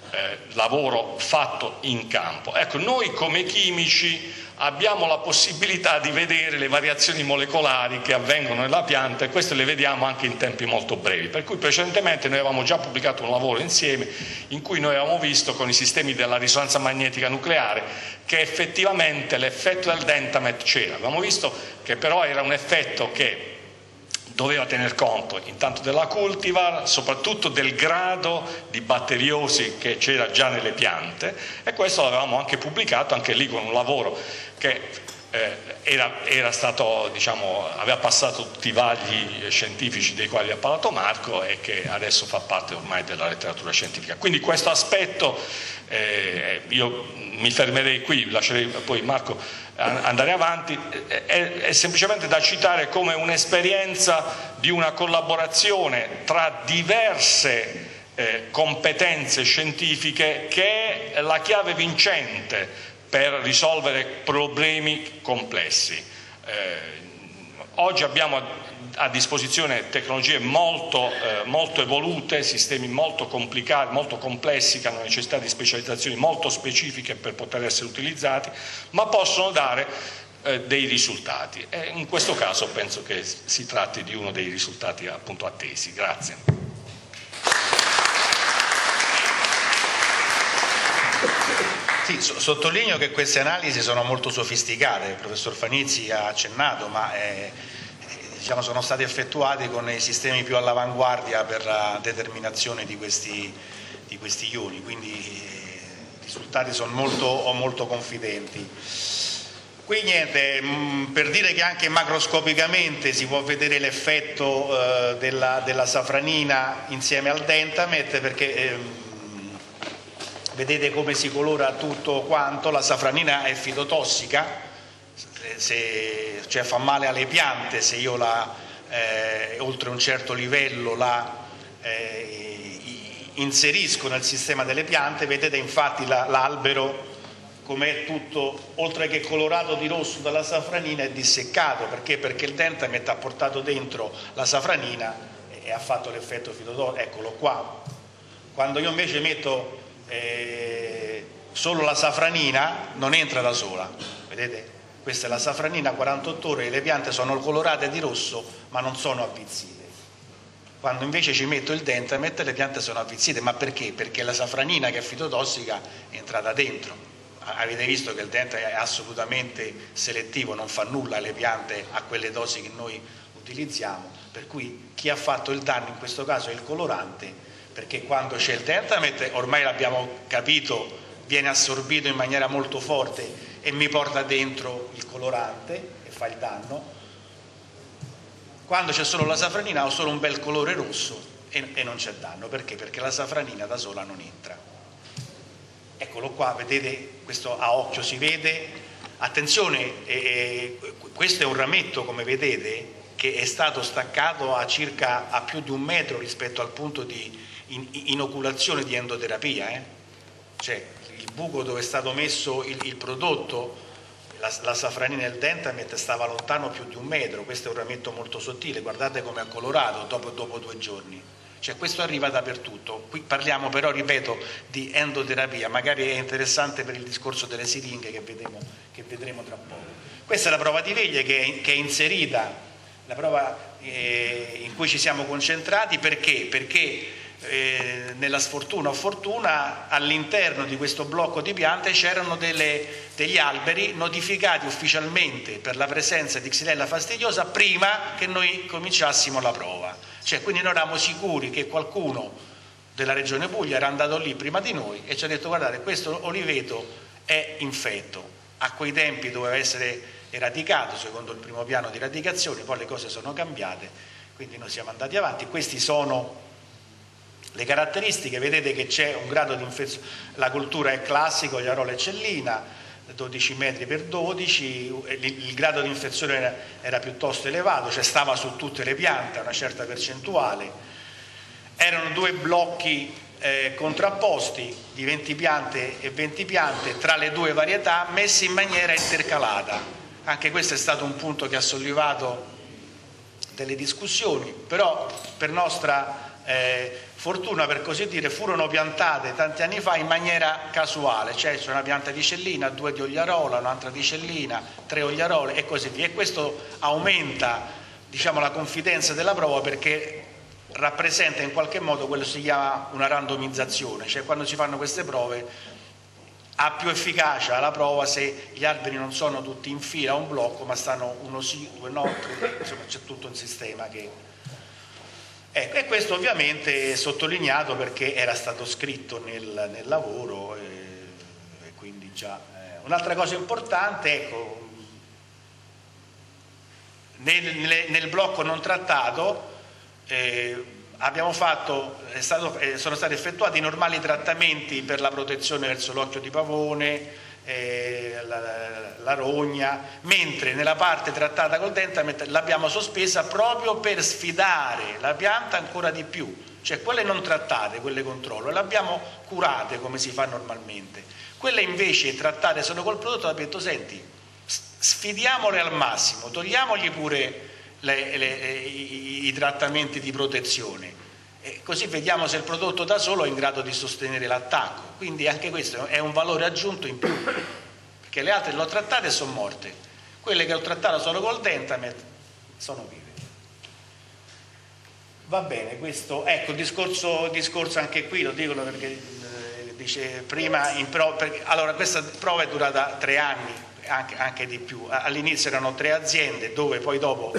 eh, lavoro fatto in campo. Ecco, noi come chimici abbiamo la possibilità di vedere le variazioni molecolari che avvengono nella pianta e queste le vediamo anche in tempi molto brevi, per cui precedentemente noi avevamo già pubblicato un lavoro insieme in cui noi avevamo visto con i sistemi della risonanza magnetica nucleare che effettivamente l'effetto del Dentamet c'era. Abbiamo visto che però era un effetto che doveva tener conto intanto della cultivar, soprattutto del grado di batteriosi che c'era già nelle piante, e questo l'avevamo anche pubblicato anche lì con un lavoro che eh, era, era stato, diciamo, aveva passato tutti i vagli scientifici dei quali ha parlato Marco e che adesso fa parte ormai della letteratura scientifica. Quindi questo aspetto, eh, io mi fermerei qui, lascerei poi Marco andare avanti, è, è semplicemente da citare come un'esperienza di una collaborazione tra diverse eh, competenze scientifiche che è la chiave vincente per risolvere problemi complessi. Eh, oggi abbiamo a disposizione tecnologie molto, eh, molto evolute, sistemi molto complicati, molto complessi, che hanno necessità di specializzazioni molto specifiche per poter essere utilizzati, ma possono dare eh, dei risultati. E in questo caso penso che si tratti di uno dei risultati appunto attesi. Grazie. Sì, sottolineo che queste analisi sono molto sofisticate, il professor Fanizzi ha accennato, ma è, diciamo, sono state effettuate con i sistemi più all'avanguardia per la determinazione di questi, di questi ioni, quindi i risultati sono molto, molto confidenti. Qui niente, mh, per dire che anche macroscopicamente si può vedere l'effetto eh, della, della safranina insieme al Dentamet, perché eh, vedete come si colora tutto quanto. La safranina è fitotossica, se, cioè fa male alle piante se io la, eh, oltre un certo livello la eh, inserisco nel sistema delle piante. Vedete infatti l'albero come è tutto, oltre che colorato di rosso dalla safranina, è disseccato. Perché? Perché il Dentamet ha portato dentro la safranina e ha fatto l'effetto fitotossico. Eccolo qua. Quando io invece metto eh, solo la safranina, non entra da sola, vedete? Questa è la safranina, quarantotto ore, le piante sono colorate di rosso ma non sono avvizzite. Quando invece ci metto il Dentamet le piante sono avvizzite. Ma perché? Perché la safranina, che è fitotossica, è entrata dentro. Avete visto che il Dentamet è assolutamente selettivo, non fa nulla alle piante a quelle dosi che noi utilizziamo, per cui chi ha fatto il danno in questo caso è il colorante, perché quando c'è il Dentamet, ormai l'abbiamo capito, viene assorbito in maniera molto forte e mi porta dentro il colorante e fa il danno. Quando c'è solo la safranina ho solo un bel colore rosso e, e non c'è danno. Perché? Perché la safranina da sola non entra. Eccolo qua, vedete, questo a occhio si vede. Attenzione, eh, questo è un rametto, come vedete, che è stato staccato a circa a più di un metro rispetto al punto di in, inoculazione di endoterapia, eh? Cioè il buco dove è stato messo il, il prodotto, la, la safranina e il Dentamet, stava lontano più di un metro. Questo è un rametto molto sottile, guardate come è colorato dopo, dopo due giorni. Cioè questo arriva dappertutto. Qui parliamo però, ripeto, di endoterapia, magari è interessante per il discorso delle siringhe che vedremo, che vedremo tra poco. Questa è la prova di veglie che è, che è inserita, la prova eh, in cui ci siamo concentrati. Perché? Perché eh, nella sfortuna o fortuna all'interno di questo blocco di piante c'erano degli alberi notificati ufficialmente per la presenza di Xylella fastidiosa prima che noi cominciassimo la prova. Cioè, quindi noi eravamo sicuri che qualcuno della regione Puglia era andato lì prima di noi e ci ha detto: guardate, questo oliveto è infetto. A quei tempi doveva essere eradicato secondo il primo piano di eradicazione, poi le cose sono cambiate, quindi noi siamo andati avanti. Queste sono le caratteristiche, vedete che c'è un grado di infezione, la cultura è classico, Iarola e Cellina, dodici metri per dodici, il grado di infezione era, era piuttosto elevato, cioè stava su tutte le piante, una certa percentuale. Erano due blocchi eh, contrapposti di venti piante e venti piante tra le due varietà, messi in maniera intercalata. Anche questo è stato un punto che ha sollevato delle discussioni, però per nostra eh, fortuna per così dire, furono piantate tanti anni fa in maniera casuale, cioè c'è una pianta di cellina, due di ogliarola, un'altra di cellina, tre ogliarole e così via, e questo aumenta, diciamo, la confidenza della prova, perché rappresenta in qualche modo quello che si chiama una randomizzazione, cioè quando si fanno queste prove ha più efficacia la prova se gli alberi non sono tutti in fila a un blocco, ma stanno uno sì, due no, tre, insomma c'è tutto un sistema che... Ecco, e questo ovviamente è sottolineato perché era stato scritto nel, nel lavoro e, e quindi già... Eh. Un'altra cosa importante, ecco, nel, nel, nel blocco non trattato eh, abbiamo fatto, è stato, eh, sono stati effettuati i normali trattamenti per la protezione verso l'occhio di pavone, eh, la, la rogna, mentre nella parte trattata col Dentamet l'abbiamo sospesa proprio per sfidare la pianta ancora di più, cioè quelle non trattate, quelle controllo, le abbiamo curate come si fa normalmente, quelle invece trattate solo col prodotto, abbiamo detto senti, sfidiamole al massimo, togliamogli pure le, le, i, i trattamenti di protezione, e così vediamo se il prodotto da solo è in grado di sostenere l'attacco. Quindi anche questo è un valore aggiunto in più, perché le altre le ho trattate e sono morte, quelle che ho trattato solo col Dentamet sono vive. Va bene, questo, ecco, il discorso, discorso anche qui lo dicono perché eh, dice prima in pro, perché, allora questa prova è durata tre anni, anche, anche di più. All'inizio erano tre aziende, dove poi dopo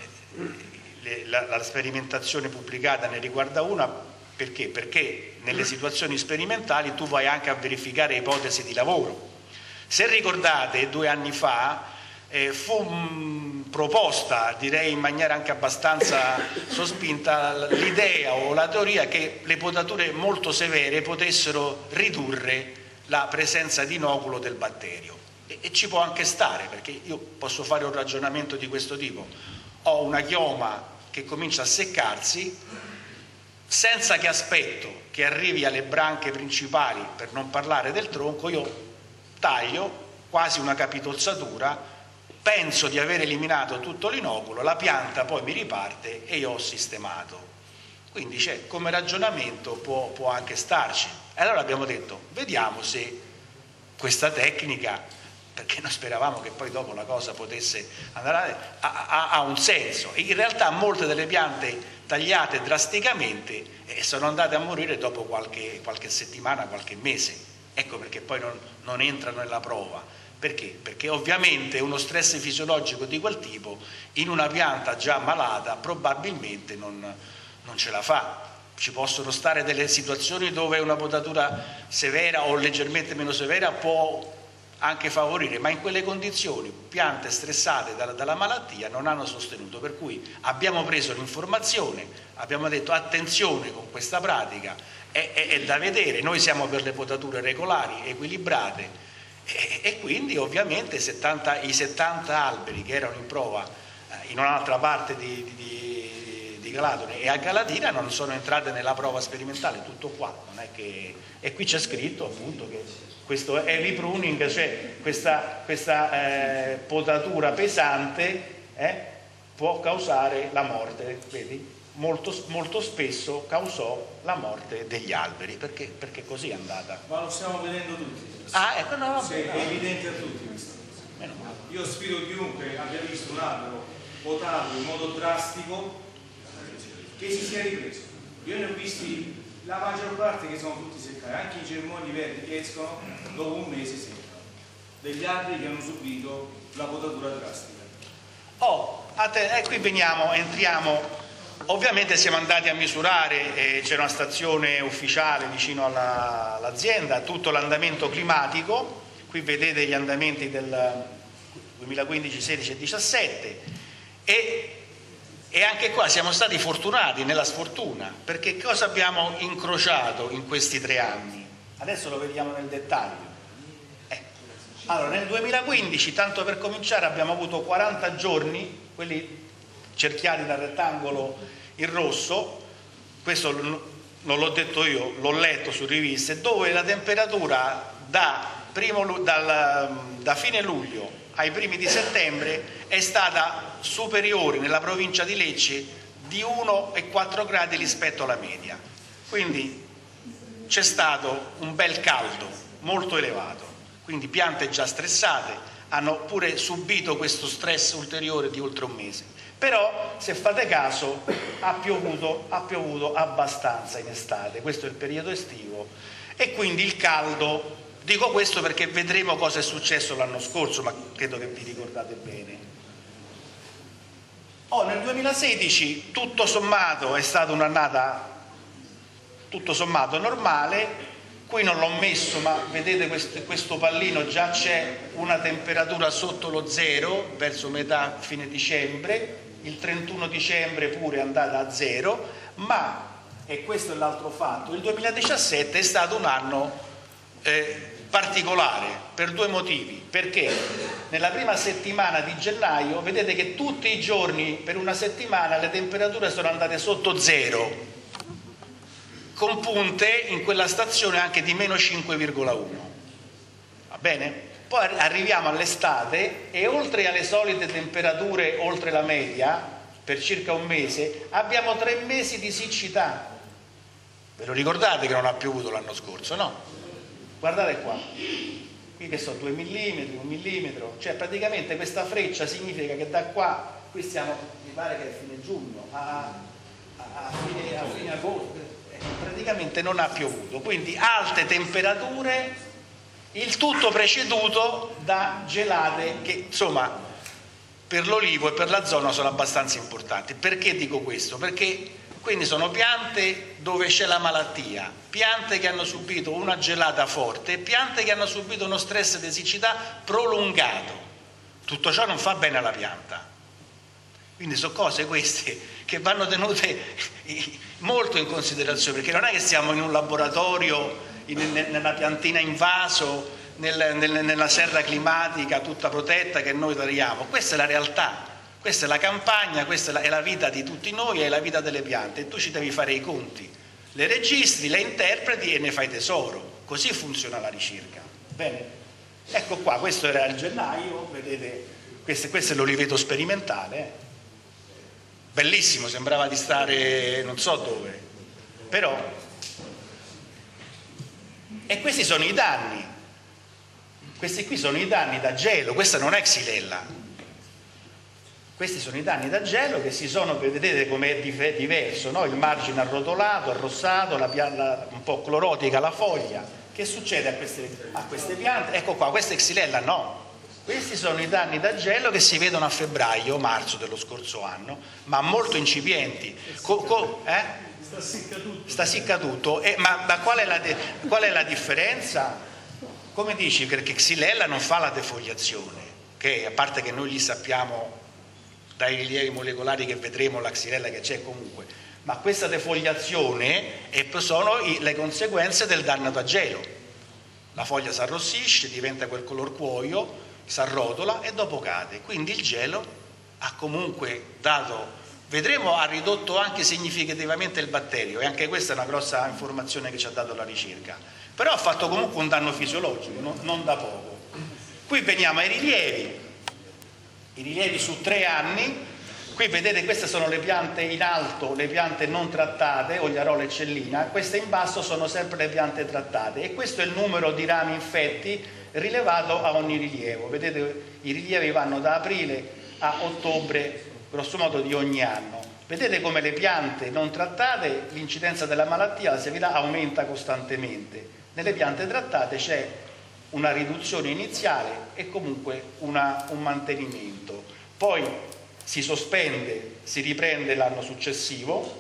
le, la, la sperimentazione pubblicata ne riguarda una. Perché? Perché nelle situazioni sperimentali tu vai anche a verificare ipotesi di lavoro. Se ricordate, due anni fa eh, fu mh, proposta, direi in maniera anche abbastanza sospinta, l'idea o la teoria che le potature molto severe potessero ridurre la presenza di inoculo del batterio. E, e ci può anche stare, perché io posso fare un ragionamento di questo tipo. Ho una chioma che comincia a seccarsi, senza che aspetto che arrivi alle branche principali, per non parlare del tronco, io taglio quasi una capitozzatura, penso di aver eliminato tutto l'inoculo, la pianta poi mi riparte e io ho sistemato. Quindi cioè, come ragionamento può, può anche starci. E allora abbiamo detto, vediamo se questa tecnica, perché noi speravamo che poi dopo la cosa potesse andare, ha un senso. E in realtà molte delle piante tagliate drasticamente eh, sono andate a morire dopo qualche, qualche settimana, qualche mese. Ecco perché poi non, non entrano nella prova. Perché? Perché ovviamente uno stress fisiologico di quel tipo in una pianta già malata probabilmente non, non ce la fa. Ci possono stare delle situazioni dove una potatura severa o leggermente meno severa può anche favorire, ma in quelle condizioni piante stressate dalla, dalla malattia non hanno sostenuto, per cui abbiamo preso l'informazione, abbiamo detto attenzione con questa pratica, è, è, è da vedere, noi siamo per le potature regolari, equilibrate e, e quindi ovviamente settanta, i settanta alberi che erano in prova eh, in un'altra parte di, di, di Galatone e a Galatina non sono entrate nella prova sperimentale, tutto qua, non è che, e qui c'è scritto appunto che questo heavy pruning, cioè questa, questa eh, potatura pesante eh, può causare la morte, vedi? Molto, molto spesso causò la morte degli alberi, perché, perché così è andata. Ma lo stiamo vedendo tutti. Ah, ecco, no, no, sì, no. È evidente a tutti questa cosa. Io sfido chiunque abbia visto un albero potato in modo drastico che si sia ripreso. Io ne ho visti la maggior parte che sono tutti seccati, anche i germogli verdi che escono dopo un mese seccano, degli alberi che hanno subito la potatura drastica. Oh, a te, e qui veniamo, entriamo, ovviamente siamo andati a misurare, eh, c'era una stazione ufficiale vicino alla, all'azienda, tutto l'andamento climatico, qui vedete gli andamenti del duemilaquindici, sedici e diciassette e E anche qua siamo stati fortunati nella sfortuna, perché cosa abbiamo incrociato in questi tre anni? Adesso lo vediamo nel dettaglio. Eh. Allora, nel duemilaquindici, tanto per cominciare, abbiamo avuto quaranta giorni, quelli cerchiati dal rettangolo in rosso, questo non l'ho detto io, l'ho letto su riviste, dove la temperatura da, primo, dal, da fine luglio ai primi di settembre è stata superiore nella provincia di Lecce di uno virgola quattro gradi rispetto alla media. Quindi c'è stato un bel caldo molto elevato, quindi piante già stressate hanno pure subito questo stress ulteriore di oltre un mese. Però se fate caso ha piovuto, ha piovuto abbastanza in estate, questo è il periodo estivo, e quindi il caldo, dico questo perché vedremo cosa è successo l'anno scorso, ma credo che vi ricordate bene. Oh, nel duemilasedici tutto sommato è stata un'annata tutto sommato normale. Qui non l'ho messo, ma vedete questo, questo pallino, già c'è una temperatura sotto lo zero verso metà fine dicembre, il trentuno dicembre pure è andata a zero, ma, e questo è l'altro fatto, il duemiladiciassette è stato un anno eh, particolare per due motivi, perché nella prima settimana di gennaio vedete che tutti i giorni per una settimana le temperature sono andate sotto zero, con punte in quella stazione anche di meno cinque virgola uno, va bene? Poi arriviamo all'estate e oltre alle solite temperature oltre la media, per circa un mese, abbiamo tre mesi di siccità. Ve lo ricordate che non ha piovuto l'anno scorso, no? Guardate qua, qui che sono due millimetri, un millimetro, cioè praticamente questa freccia significa che da qua, qui siamo, mi pare che è fine giugno, a, a, a, fine, a fine agosto, praticamente non ha piovuto, quindi alte temperature, il tutto preceduto da gelate che insomma per l'olivo e per la zona sono abbastanza importanti. Perché dico questo? Perché quindi sono piante dove c'è la malattia, piante che hanno subito una gelata forte, piante che hanno subito uno stress di siccità prolungato. Tutto ciò non fa bene alla pianta. Quindi sono cose queste che vanno tenute molto in considerazione, perché non è che siamo in un laboratorio, in, nella piantina in vaso, nel, nel, nella serra climatica tutta protetta che noi tariamo. Questa è la realtà, questa è la campagna, questa è la, è la vita di tutti noi, è la vita delle piante, e tu ci devi fare i conti, le registri, le interpreti e ne fai tesoro. Così funziona la ricerca. Bene? Ecco qua, questo era il gennaio, vedete, questo, questo è l'oliveto sperimentale, eh? Bellissimo, sembrava di stare non so dove, però, e questi sono i danni, questi qui sono i danni da gelo, questa non è xylella, questi sono i danni da gelo che si sono, vedete com'è diverso, no? Il margine arrotolato, arrossato, la pianta un po' clorotica la foglia. Che succede a queste, a queste piante? Ecco qua, questa è xylella, no. Questi sono i danni da gelo che si vedono a febbraio, marzo dello scorso anno, ma molto incipienti. Co, co, eh? Sta secca tutto. Sta secca tutto. Eh, ma ma qual, è la de, qual è la differenza? Come dici? Perché xylella non fa la defoliazione, che a parte che noi gli sappiamo dai rilievi molecolari che vedremo la xylella che c'è comunque, ma questa defoliazione è, sono i, le conseguenze del danno da gelo. La foglia si arrossisce, diventa quel color cuoio, si arrotola e dopo cade, quindi il gelo ha comunque dato, vedremo, ha ridotto anche significativamente il batterio, e anche questa è una grossa informazione che ci ha dato la ricerca, però ha fatto comunque un danno fisiologico, non, non da poco. Qui veniamo ai rilievi, i rilievi su tre anni, qui vedete queste sono le piante in alto, le piante non trattate, Ogliarola e Cellina, queste in basso sono sempre le piante trattate, e questo è il numero di rami infetti rilevato a ogni rilievo. Vedete, i rilievi vanno da aprile a ottobre, grosso modo, di ogni anno. Vedete come le piante non trattate, l'incidenza della malattia, la severità aumenta costantemente. Nelle piante trattate c'è una riduzione iniziale e comunque una, un mantenimento. Poi si sospende, si riprende l'anno successivo.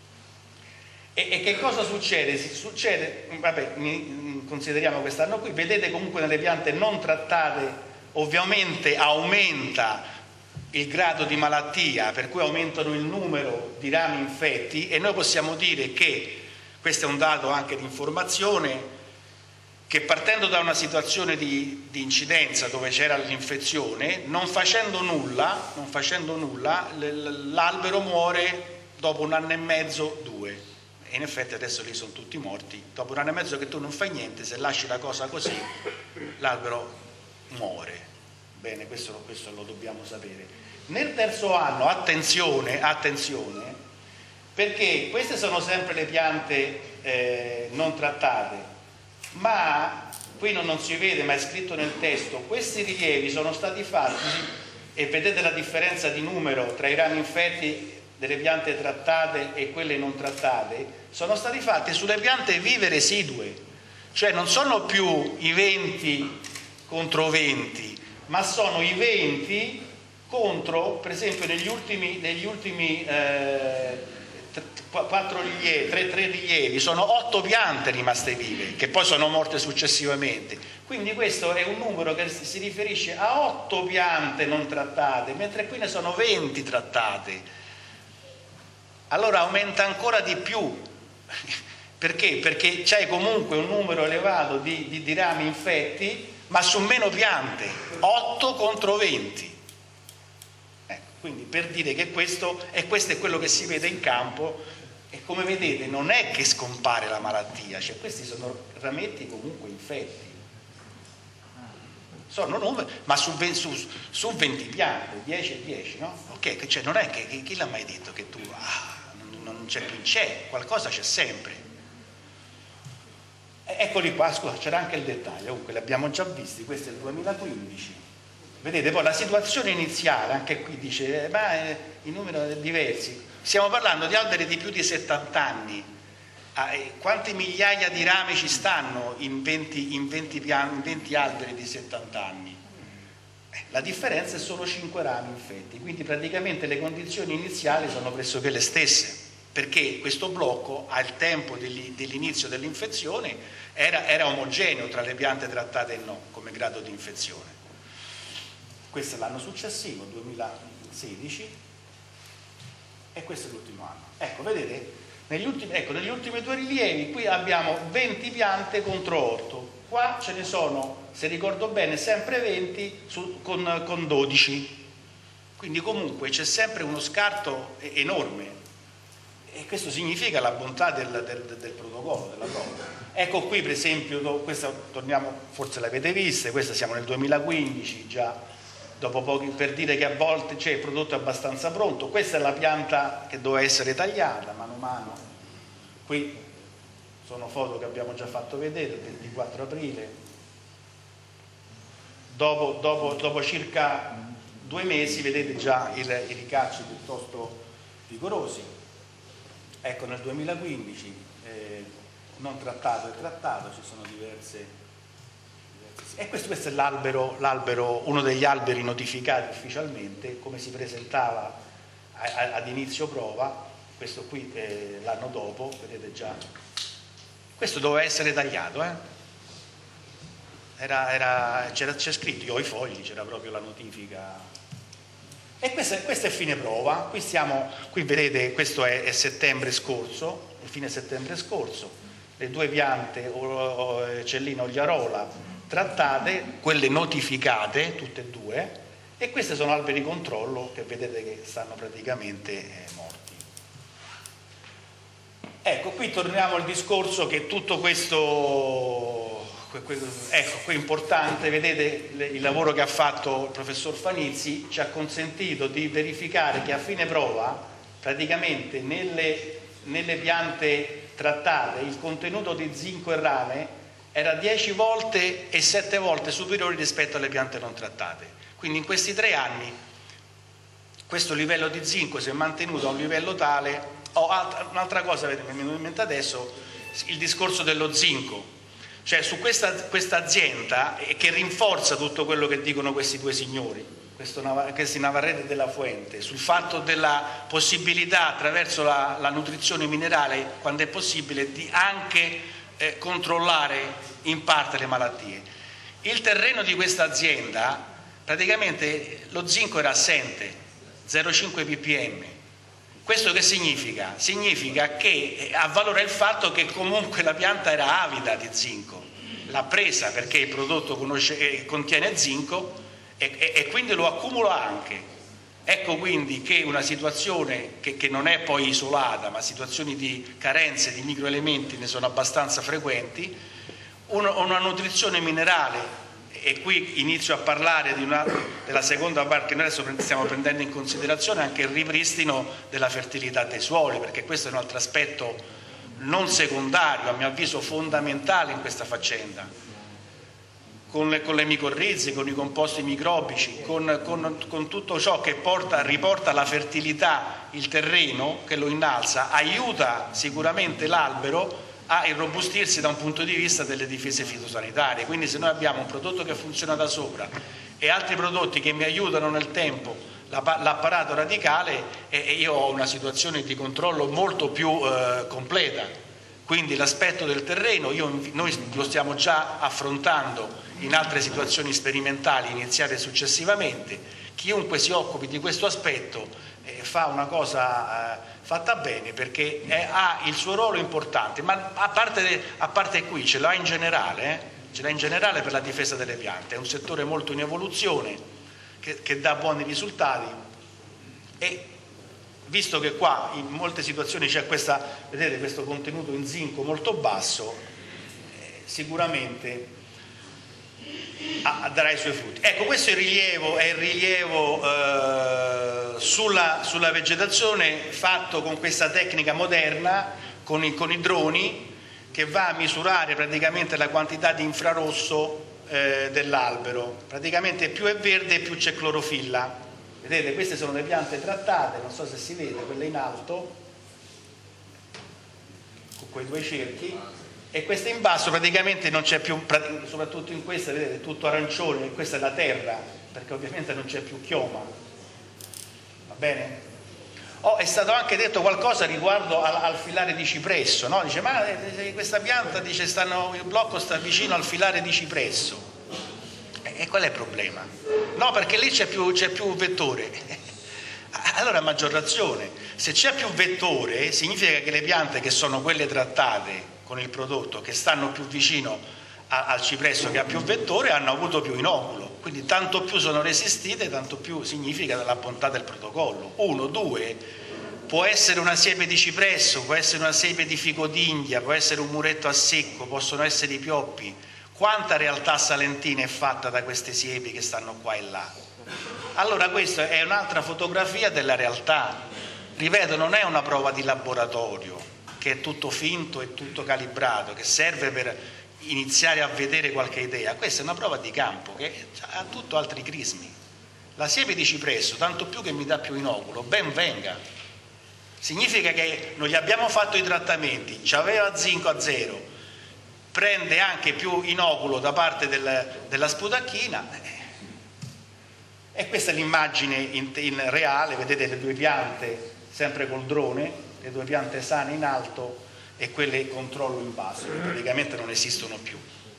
E, e che cosa succede? Si succede, vabbè, consideriamo quest'anno qui, vedete comunque nelle piante non trattate ovviamente aumenta il grado di malattia, per cui aumentano il numero di rami infetti, e noi possiamo dire che, questo è un dato anche di informazione, che partendo da una situazione di, di incidenza dove c'era l'infezione, non facendo nulla, non facendo nulla, l'albero muore dopo un anno e mezzo, due. E in effetti adesso lì sono tutti morti. Dopo un anno e mezzo che tu non fai niente, se lasci la cosa così, l'albero muore. Bene, questo, questo lo dobbiamo sapere. Nel terzo anno, attenzione, attenzione, perché queste sono sempre le piante eh, non trattate, ma qui non, non si vede, ma è scritto nel testo, questi rilievi sono stati fatti, e vedete la differenza di numero tra i rami infetti delle piante trattate e quelle non trattate, sono stati fatti sulle piante vive residue, cioè non sono più i venti contro venti, ma sono i venti contro, per esempio negli ultimi, negli ultimi eh, quattro rilievi, tre, tre rilievi, sono otto piante rimaste vive, che poi sono morte successivamente. Quindi questo è un numero che si riferisce a otto piante non trattate, mentre qui ne sono venti trattate. Allora aumenta ancora di più. Perché? Perché c'è comunque un numero elevato di, di, di rami infetti, ma su meno piante, otto contro venti. Ecco, quindi per dire che questo, e questo è quello che si vede in campo, e come vedete non è che scompare la malattia, cioè questi sono rametti comunque infetti. Sono numeri, ma su, su, su venti piante, dieci e dieci, no? Ok, cioè non è che, che chi l'ha mai detto che tu, ah, non, non c'è più, c'è, qualcosa c'è sempre. Eccoli qua, scusa, c'era anche il dettaglio, comunque li abbiamo già visti, questo è il duemilaquindici. Vedete poi la situazione iniziale, anche qui dice, ma eh, i numeri sono diversi. Stiamo parlando di alberi di più di settanta anni. Ah, eh, quante migliaia di rami ci stanno in venti, in venti, pian, in venti alberi di settanta anni? Eh, la differenza è solo cinque rami infetti, quindi praticamente le condizioni iniziali sono pressoché le stesse, perché questo blocco al tempo dell'inizio dell'infezione era, era omogeneo tra le piante trattate e no, come grado di infezione. Questo è l'anno successivo, duemilasedici, e questo è l'ultimo anno. Ecco, vedete, negli ultimi, ecco, negli ultimi due rilievi qui abbiamo venti piante contro otto, qua ce ne sono, se ricordo bene, sempre venti su, con, con dodici, quindi comunque c'è sempre uno scarto enorme. E questo significa la bontà del, del, del protocollo, della prova. Ecco qui per esempio, questa, torniamo, forse l'avete vista, questa siamo nel duemilaquindici, già dopo pochi, per dire che a volte c'è il prodotto abbastanza pronto. Questa è la pianta che doveva essere tagliata mano a mano. Qui sono foto che abbiamo già fatto vedere, il ventiquattro aprile. Dopo, dopo, dopo circa due mesi vedete già il, i ricacci piuttosto vigorosi. Ecco, nel duemilaquindici eh, non trattato e trattato, ci sono diverse, diverse... e questo, questo è l'albero, l'albero, uno degli alberi notificati ufficialmente, come si presentava a, a, ad inizio prova. Questo qui eh, l'anno dopo, vedete già, questo doveva essere tagliato, eh? era, era, c'era, c'è scritto, io ho i fogli, c'era proprio la notifica. E questo è, questo è fine prova, qui, stiamo, qui vedete, questo è, è settembre scorso, fine settembre scorso, le due piante, Cellina Ogliarola, trattate, quelle notificate, tutte e due, e questi sono alberi di controllo che vedete che stanno praticamente eh, morti. Ecco, qui torniamo al discorso che tutto questo... Ecco, qui è importante, vedete il lavoro che ha fatto il professor Fanizzi ci ha consentito di verificare che a fine prova praticamente nelle, nelle piante trattate il contenuto di zinco e rame era dieci volte e sette volte superiore rispetto alle piante non trattate. Quindi in questi tre anni questo livello di zinco si è mantenuto a un livello tale. Oh, un'altra cosa, vedete, mi viene in mente adesso, il discorso dello zinco. Cioè su questa, questa azienda eh, che rinforza tutto quello che dicono questi due signori, questo, questi Navarrete della Fuente, sul fatto della possibilità attraverso la, la nutrizione minerale, quando è possibile, di anche eh, controllare in parte le malattie. Il terreno di questa azienda, praticamente lo zinco era assente, zero virgola cinque ppm. Questo che significa? Significa che avvalora il fatto che comunque la pianta era avida di zinco, l'ha presa perché il prodotto conosce, contiene zinco e, e, e quindi lo accumula anche. Ecco quindi che una situazione che, che non è poi isolata, ma situazioni di carenze di microelementi ne sono abbastanza frequenti, una, una nutrizione minerale. E qui inizio a parlare di una, della seconda parte, che noi adesso stiamo prendendo in considerazione anche il ripristino della fertilità dei suoli, perché questo è un altro aspetto non secondario, a mio avviso fondamentale in questa faccenda, con le, con le micorrize, con i composti microbici, con, con, con tutto ciò che porta, riporta la fertilità, il terreno, che lo innalza, aiuta sicuramente l'albero a irrobustirsi da un punto di vista delle difese fitosanitarie. Quindi se noi abbiamo un prodotto che funziona da sopra e altri prodotti che mi aiutano nel tempo l'apparato radicale, e io ho una situazione di controllo molto più eh, completa. Quindi l'aspetto del terreno io, noi lo stiamo già affrontando in altre situazioni sperimentali iniziate successivamente. Chiunque si occupi di questo aspetto eh, fa una cosa eh, fatta bene, perché è, ha il suo ruolo importante, ma a parte, a parte qui ce l'ha in generale, eh, ce l'ha in generale per la difesa delle piante. È un settore molto in evoluzione che, che dà buoni risultati, e visto che qua in molte situazioni c'è questa, vedete, questo contenuto in zinco molto basso, eh, sicuramente ah, darà i suoi frutti. Ecco, questo è il rilievo, è il rilievo eh, sulla, sulla vegetazione fatto con questa tecnica moderna, con i, con i droni, che va a misurare praticamente la quantità di infrarosso eh, dell'albero. Praticamente più è verde più c'è clorofilla. Vedete, queste sono le piante trattate, non so se si vede, quelle in alto, con quei due cerchi, e queste in basso praticamente non c'è più, soprattutto in questa, vedete, tutto arancione, e questa è la terra, perché ovviamente non c'è più chioma. Va bene? Oh, è stato anche detto qualcosa riguardo al, al filare di cipresso, no? Dice, ma eh, questa pianta, dice, stanno, il blocco sta vicino al filare di cipresso. E qual è il problema? No, perché lì c'è più, c'è più vettore. Allora a maggior ragione, se c'è più vettore significa che le piante che sono quelle trattate con il prodotto, che stanno più vicino a, al cipresso che ha più vettore, hanno avuto più inoculo. Quindi tanto più sono resistite, tanto più significa la bontà del protocollo. Uno, due, può essere una siepe di cipresso, può essere una siepe di fico d'India, può essere un muretto a secco, possono essere i pioppi. Quanta realtà salentina è fatta da queste siepi che stanno qua e là? Allora questa è un'altra fotografia della realtà. Ripeto, non è una prova di laboratorio, che è tutto finto e tutto calibrato, che serve per iniziare a vedere qualche idea. Questa è una prova di campo che ha tutto altri crismi. La siepe di cipresso, tanto più che mi dà più inoculo, ben venga. Significa che non gli abbiamo fatto i trattamenti, c'aveva zinco a zero, prende anche più inoculo da parte del, della sputacchina, e questa è l'immagine in, in reale. Vedete le due piante sempre col drone, le due piante sane in alto e quelle controllo in basso, che praticamente non esistono più.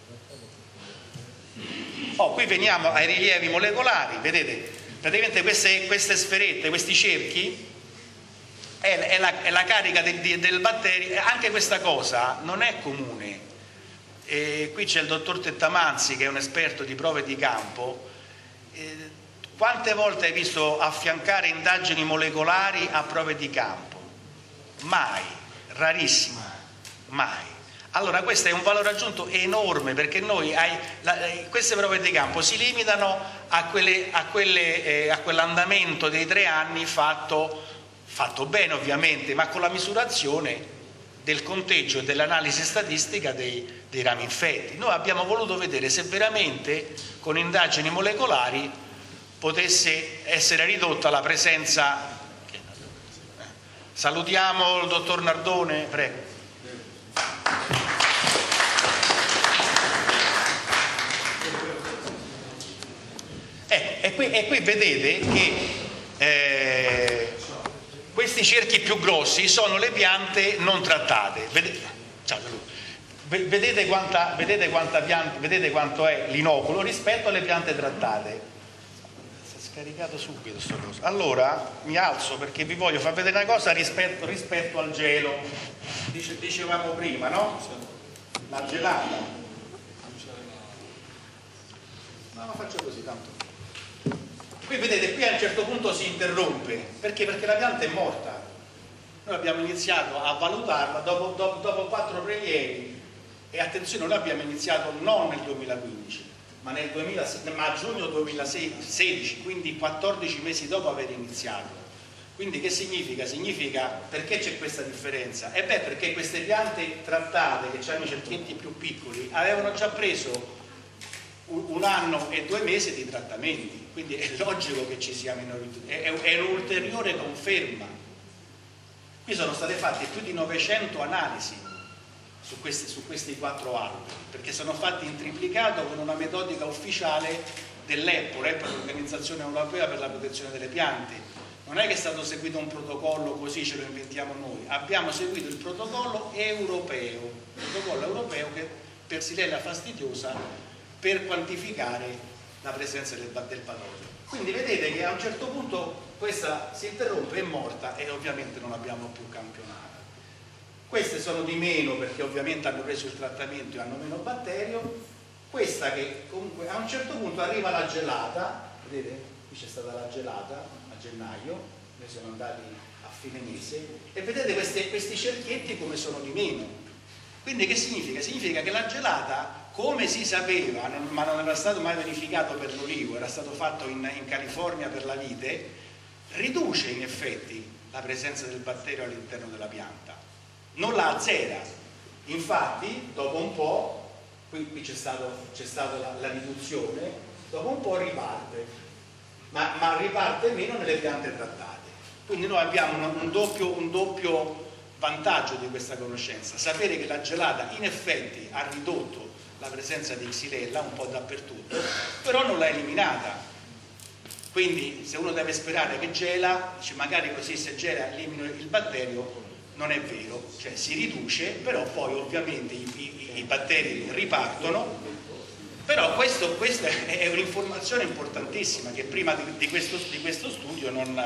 Oh, qui veniamo ai rilievi molecolari. Vedete, praticamente queste, queste sferette, questi cerchi è, è, la, è la carica del, del batterio. Anche questa cosa non è comune. E qui c'è il dottor Tettamanzi, che è un esperto di prove di campo. Eh, quante volte hai visto affiancare indagini molecolari a prove di campo? Mai, rarissimo, mai. Allora questo è un valore aggiunto enorme, perché noi hai, la, queste prove di campo si limitano a, quelle, a, quelle, eh, a quell'andamento dei tre anni fatto, fatto bene ovviamente, ma con la misurazione del conteggio e dell'analisi statistica dei, dei rami infetti. Noi abbiamo voluto vedere se veramente con indagini molecolari potesse essere ridotta la presenza. Salutiamo il dottor Nardone, prego. Eh, e, qui, e qui vedete che eh, questi cerchi più grossi sono le piante non trattate. Vedete, ciao, vedete, quanta, vedete, quanta pianta, vedete quanto è l'inoculo rispetto alle piante trattate. Si è scaricato subito sto cosa. Allora mi alzo perché vi voglio far vedere una cosa rispetto, rispetto al gelo. Dice, dicevamo prima, no? La gelata. No, ma faccio così tanto. Qui vedete, qui a un certo punto si interrompe, perché? Perché la pianta è morta. Noi abbiamo iniziato a valutarla dopo, dopo, dopo quattro prelievi, e attenzione, noi abbiamo iniziato non nel duemilaquindici, ma, nel duemila, ma a giugno duemilasedici, quindi quattordici mesi dopo aver iniziato. Quindi che significa? Significa perché c'è questa differenza? E beh, perché queste piante trattate che hanno i cerchietti più piccoli avevano già preso un anno e due mesi di trattamenti, quindi è logico che ci sia minore, è, è un'ulteriore conferma. Qui sono state fatte più di novecento analisi su questi, su questi quattro alberi, perché sono fatti in triplicato con una metodica ufficiale dell'E P O, l'E P O è l'Organizzazione Europea per la Protezione delle Piante. Non è che è stato seguito un protocollo così ce lo inventiamo noi, abbiamo seguito il protocollo europeo, il protocollo europeo che per Xylella fastidiosa per quantificare la presenza del, del patogeno. Quindi vedete che a un certo punto questa si interrompe, è morta e ovviamente non abbiamo più campionato. Queste sono di meno perché ovviamente hanno preso il trattamento e hanno meno batterio. Questa che comunque a un certo punto arriva la gelata, vedete? Qui c'è stata la gelata a gennaio, noi siamo andati a fine mese e vedete questi, questi cerchietti come sono di meno. Quindi che significa? Significa che la gelata, come si sapeva, non, ma non era stato mai verificato per l'olivo, era stato fatto in, in California per la vite, riduce in effetti la presenza del batterio all'interno della pianta, non la azzera. Infatti dopo un po', qui, qui c'è stata la, la riduzione, dopo un po' riparte, ma, ma riparte meno nelle piante trattate. Quindi noi abbiamo un, un, doppio, un doppio vantaggio di questa conoscenza, sapere che la gelata in effetti ha ridotto la presenza di Xylella un po' dappertutto, però non l'ha eliminata. Quindi se uno deve sperare che gela, dice magari così se gela elimino il batterio, non è vero, cioè si riduce, però poi ovviamente i, i, i batteri ripartono. Però questo, questa è un'informazione importantissima che prima di, di, questo, di questo studio non,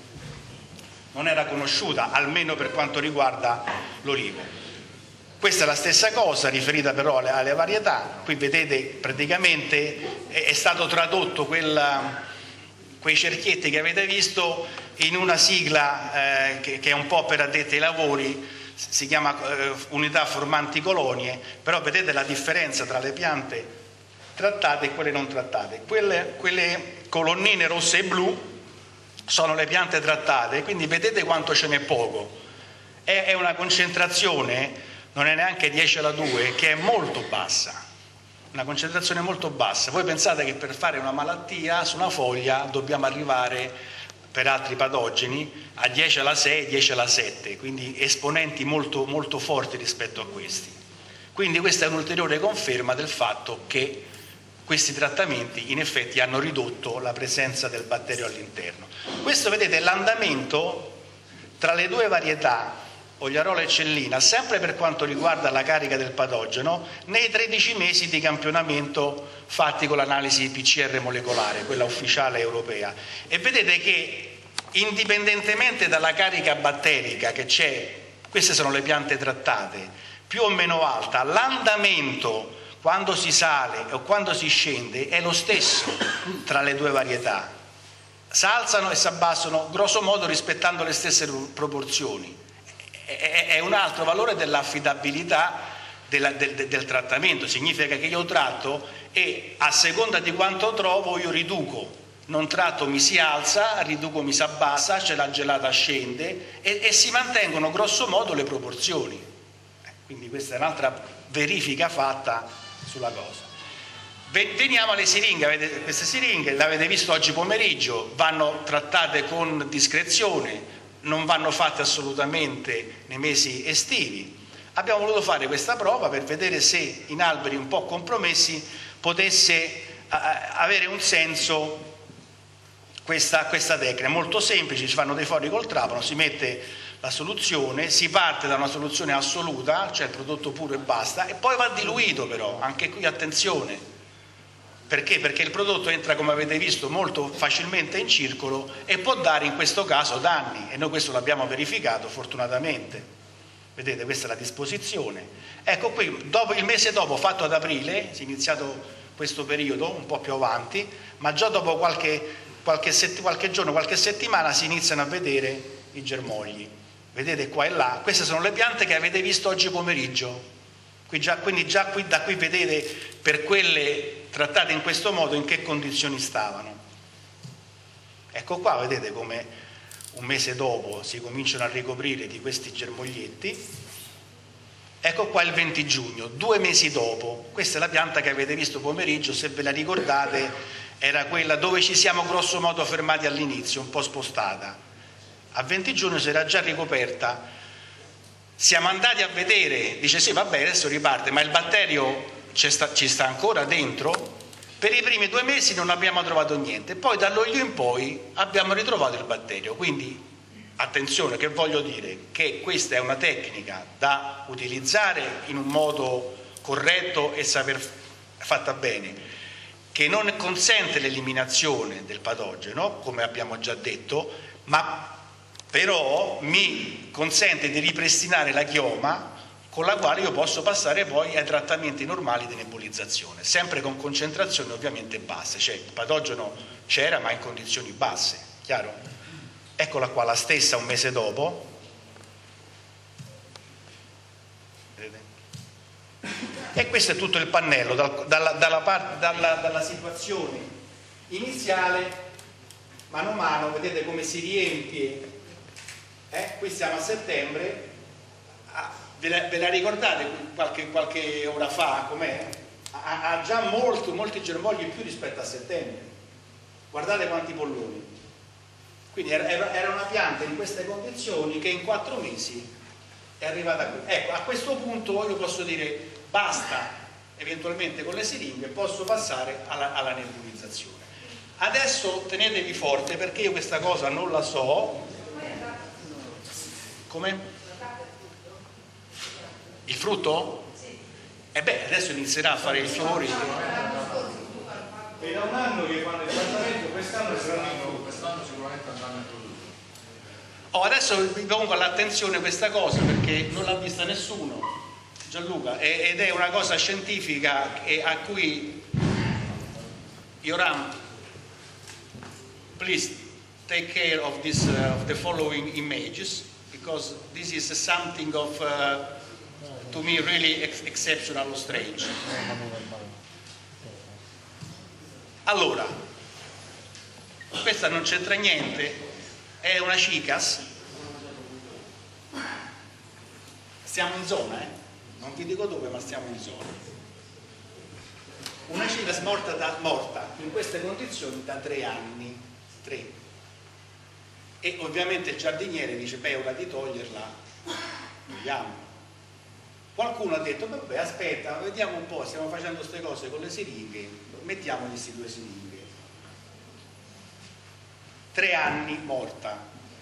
non era conosciuta, almeno per quanto riguarda l'olivo. Questa è la stessa cosa riferita però alle, alle varietà. Qui vedete praticamente è, è stato tradotto quella, quei cerchietti che avete visto in una sigla eh, che, che è un po' per addetti ai lavori, si chiama eh, unità formanti colonie, però vedete la differenza tra le piante trattate e quelle non trattate. Quelle, quelle colonnine rosse e blu sono le piante trattate, quindi vedete quanto ce n'è poco. È, è una concentrazione, non è neanche dieci alla due, che è molto bassa, una concentrazione molto bassa. Voi pensate che per fare una malattia su una foglia dobbiamo arrivare per altri patogeni a dieci alla sei, dieci alla sette, quindi esponenti molto, molto forti rispetto a questi. Quindi questa è un'ulteriore conferma del fatto che questi trattamenti in effetti hanno ridotto la presenza del batterio all'interno. Questo vedete è l'andamento tra le due varietà, Ogliarola e Cellina, sempre per quanto riguarda la carica del patogeno, nei tredici mesi di campionamento fatti con l'analisi P C R molecolare, quella ufficiale europea. E vedete che indipendentemente dalla carica batterica che c'è, queste sono le piante trattate, più o meno alta, l'andamento quando si sale o quando si scende è lo stesso tra le due varietà. Si alzano e si abbassano grosso modo rispettando le stesse proporzioni. È un altro valore dell'affidabilità del, del, del trattamento, significa che io tratto e a seconda di quanto trovo io riduco, non tratto mi si alza, riduco mi si abbassa, c'è la gelata scende e, e si mantengono grosso modo le proporzioni. Quindi questa è un'altra verifica fatta sulla cosa. Veniamo alle siringhe. Avete, queste siringhe le avete visto oggi pomeriggio, vanno trattate con discrezione, non vanno fatte assolutamente nei mesi estivi. Abbiamo voluto fare questa prova per vedere se in alberi un po' compromessi potesse avere un senso questa, questa tecnica. È molto semplice, si fanno dei fori col trapano, si mette la soluzione, si parte da una soluzione assoluta, cioè il prodotto puro e basta, e poi va diluito però, anche qui attenzione. Perché? Perché il prodotto entra, come avete visto, molto facilmente in circolo e può dare in questo caso danni, e noi questo l'abbiamo verificato fortunatamente. Vedete, questa è la disposizione. Ecco qui, dopo, il mese dopo, fatto ad aprile, si è iniziato questo periodo un po' più avanti, ma già dopo qualche, qualche, set, qualche giorno, qualche settimana si iniziano a vedere i germogli. Vedete qua e là, queste sono le piante che avete visto oggi pomeriggio. Qui già, quindi già qui, da qui vedete per quelle trattate in questo modo in che condizioni stavano. Ecco qua vedete come un mese dopo si cominciano a ricoprire di questi germoglietti. Ecco qua il venti giugno, due mesi dopo. Questa è la pianta che avete visto pomeriggio, se ve la ricordate era quella dove ci siamo grosso modo fermati all'inizio, un po' spostata. A venti giugno si era già ricoperta. Siamo andati a vedere, dice sì vabbè adesso riparte, ma il batterio ci sta, ci sta ancora dentro? Per i primi due mesi non abbiamo trovato niente, poi da luglio in poi abbiamo ritrovato il batterio. Quindi attenzione, che voglio dire che questa è una tecnica da utilizzare in un modo corretto e saper fatta bene, che non consente l'eliminazione del patogeno, come abbiamo già detto, ma però mi consente di ripristinare la chioma, con la quale io posso passare poi ai trattamenti normali di nebulizzazione, sempre con concentrazioni ovviamente basse, cioè il patogeno c'era ma in condizioni basse, chiaro? Eccola qua, la stessa un mese dopo. Vedete? E questo è tutto il pannello, dal, dalla, dalla, part, dalla, dalla situazione iniziale, mano a mano, vedete come si riempie, eh? Qui siamo a settembre. Ah, Ve la, ve la ricordate qualche, qualche ora fa com'è? Ha, ha già molto, molti germogli in più rispetto a settembre. Guardate quanti polloni. Quindi era, era una pianta in queste condizioni che in quattro mesi è arrivata qui. Ecco, a questo punto io posso dire basta, eventualmente con le siringhe posso passare alla, alla nebulizzazione. Adesso tenetevi forte perché io questa cosa non la so. Come? Il frutto? Sì. E beh, adesso inizierà a fare i fiori. E da un anno che fanno il trattamento, quest'anno saranno in frutto. Quest'anno sicuramente andranno in frutto. Oh, adesso vi pongo all'attenzione questa cosa perché non l'ha vista nessuno, Gianluca, ed è una cosa scientifica a cui Yoram, please take care of this uh, of the following images because this is something of uh, to me really ex exceptional or strange. Allora, questa non c'entra niente, è una cicas. Stiamo in zona, eh? Non vi dico dove, ma stiamo in zona. Una cicas morta, da, morta in queste condizioni da tre anni. Tre. E ovviamente il giardiniere dice, beh, è ora di toglierla, vediamo. Qualcuno ha detto, vabbè, aspetta, vediamo un po', stiamo facendo queste cose con le siringhe, mettiamo queste due siringhe. Tre anni morta.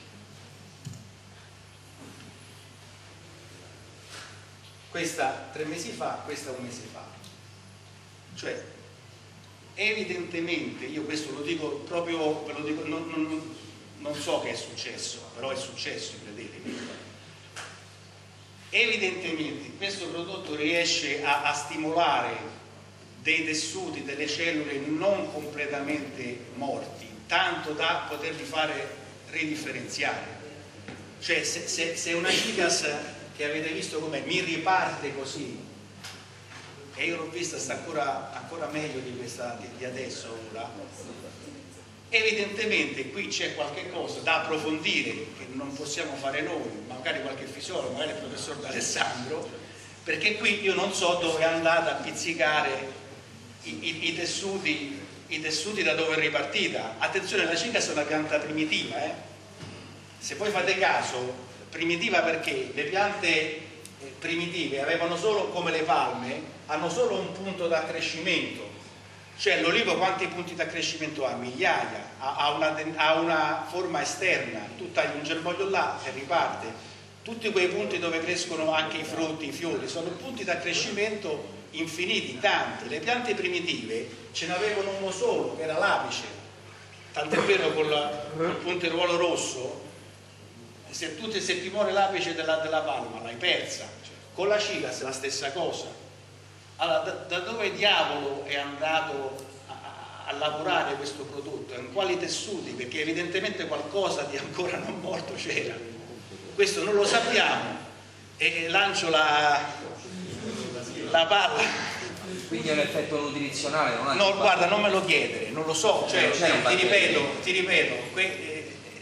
Questa tre mesi fa, questa un mese fa. Cioè, evidentemente, io questo lo dico proprio, ve lo dico, non, non, non so che è successo, però è successo, credetemi. Evidentemente questo prodotto riesce a, a stimolare dei tessuti, delle cellule non completamente morti, tanto da poterli fare ridifferenziare. Cioè se, se, se una cicas che avete visto com'è mi riparte così, e io l'ho vista, sta ancora, ancora meglio di questa di, di adesso ora, evidentemente qui c'è qualche cosa da approfondire che non possiamo fare noi, magari qualche fisiologo, magari il professor D'Alessandro, perché qui io non so dove è andata a pizzicare i, i, i, tessuti, i tessuti da dove è ripartita. Attenzione, la cicas è una pianta primitiva, eh? Se voi fate caso, primitiva perché le piante primitive avevano solo, come le palme, hanno solo un punto d'accrescimento. Cioè l'olivo quanti punti d'accrescimento ha? Migliaia, ha, ha, una, ha una forma esterna, tu tagli un germoglio là e riparte. Tutti quei punti dove crescono anche i frutti, i fiori, sono punti d'accrescimento infiniti, tanti. Le piante primitive ce n'avevano uno solo, che era l'apice. Tant'è vero con il punteruolo rosso, se, tu, se ti muore l'apice della, della palma l'hai persa. Con la cicas la stessa cosa. Allora, da, da dove diavolo è andato a, a lavorare questo prodotto? In quali tessuti? Perché evidentemente qualcosa di ancora non morto c'era. Questo non lo sappiamo e lancio la, la palla. Quindi è un effetto nutrizionale? Non no, guarda, non me lo chiedere, non lo so. Cioè, ti, ti ripeto, ti ripeto que, eh,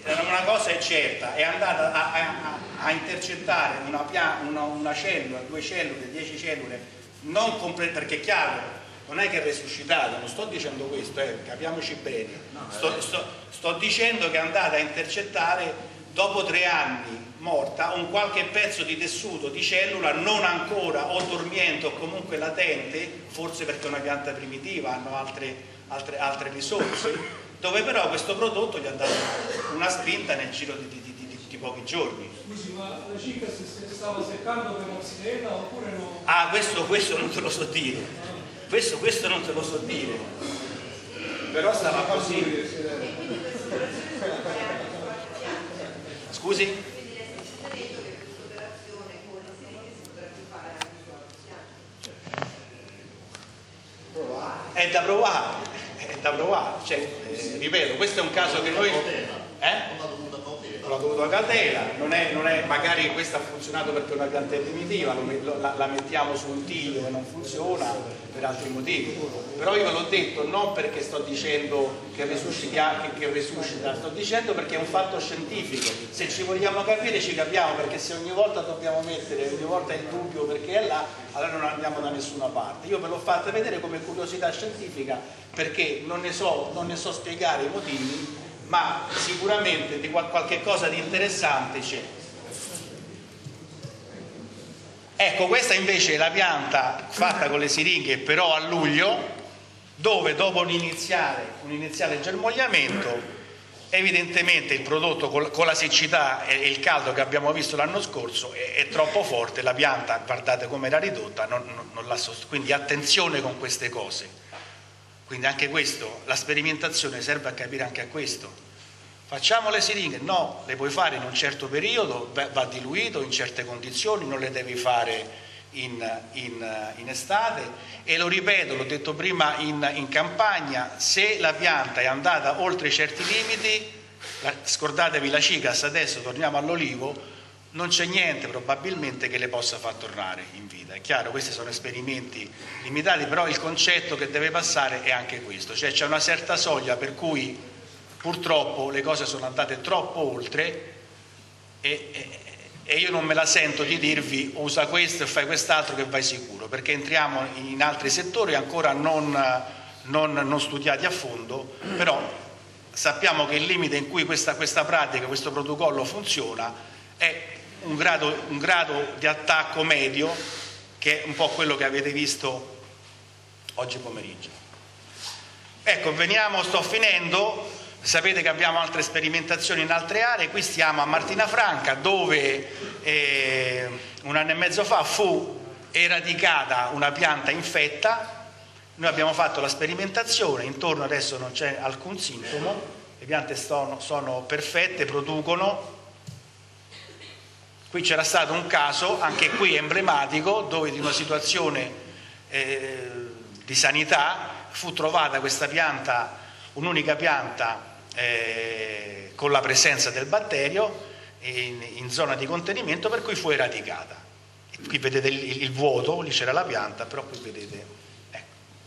una cosa è certa, è andata a, a, a intercettare una, una, una cellula, due cellule, dieci cellule, non complete, perché è chiaro, non è che è resuscitato, non sto dicendo questo, eh, capiamoci bene, sto, sto, sto dicendo che è andata a intercettare dopo tre anni morta un qualche pezzo di tessuto di cellula non ancora o dormiente o comunque latente, forse perché è una pianta primitiva, hanno altre, altre, altre risorse, dove però questo prodotto gli ha dato una spinta nel giro di, di, di, di, di pochi giorni. Scusi, ma la cicca si stava seccando per oxidella oppure no? Ah, questo, questo non te lo so dire, questo, questo non te lo so dire, però stava così. Scusi? È da provare, è da provare, cioè, eh, ripeto, questo è un caso che noi... Eh? L'ho dovuto a catena, non è, non è, magari questa ha funzionato perché è una pianta primitiva, lo, la, la mettiamo su un tiglio e non funziona per altri motivi, però io ve l'ho detto non perché sto dicendo che resuscita, che, che resuscita, sto dicendo perché è un fatto scientifico, se ci vogliamo capire ci capiamo, perché se ogni volta dobbiamo mettere, ogni volta il dubbio perché è là, allora non andiamo da nessuna parte. Io ve l'ho fatta vedere come curiosità scientifica perché non ne so, non ne so spiegare i motivi, ma sicuramente di qualche cosa di interessante c'è. Ecco, questa invece è la pianta fatta con le siringhe però a luglio, dove dopo un iniziale, un iniziale germogliamento, evidentemente il prodotto con la siccità e il caldo che abbiamo visto l'anno scorso è, è troppo forte, la pianta, guardate come era ridotta, non, non, non la sost- quindi attenzione con queste cose. Quindi anche questo, la sperimentazione serve a capire anche a questo. Facciamo le siringhe? No, le puoi fare in un certo periodo, va diluito in certe condizioni, non le devi fare in, in, in estate e lo ripeto, l'ho detto prima in, in campagna, se la pianta è andata oltre certi limiti, la, scordatevi la cicas, adesso torniamo all'olivo, non c'è niente probabilmente che le possa far tornare in vita. È chiaro, questi sono esperimenti limitati, però il concetto che deve passare è anche questo, cioè c'è una certa soglia per cui purtroppo le cose sono andate troppo oltre e, e, e io non me la sento di dirvi usa questo e fai quest'altro che vai sicuro, perché entriamo in altri settori ancora non, non, non studiati a fondo, però sappiamo che il limite in cui questa, questa pratica, questo protocollo funziona è un grado, un grado di attacco medio, che è un po' quello che avete visto oggi pomeriggio. Ecco, veniamo, sto finendo, sapete che abbiamo altre sperimentazioni in altre aree, qui stiamo a Martina Franca dove eh, un anno e mezzo fa fu eradicata una pianta infetta, noi abbiamo fatto la sperimentazione, intorno adesso non c'è alcun sintomo, le piante sono, sono perfette, producono. Qui c'era stato un caso, anche qui emblematico, dove di una situazione eh, di sanità fu trovata questa pianta, un'unica pianta eh, con la presenza del batterio in, in zona di contenimento, per cui fu eradicata. Qui vedete il, il vuoto, lì c'era la pianta, però qui vedete. Ecco.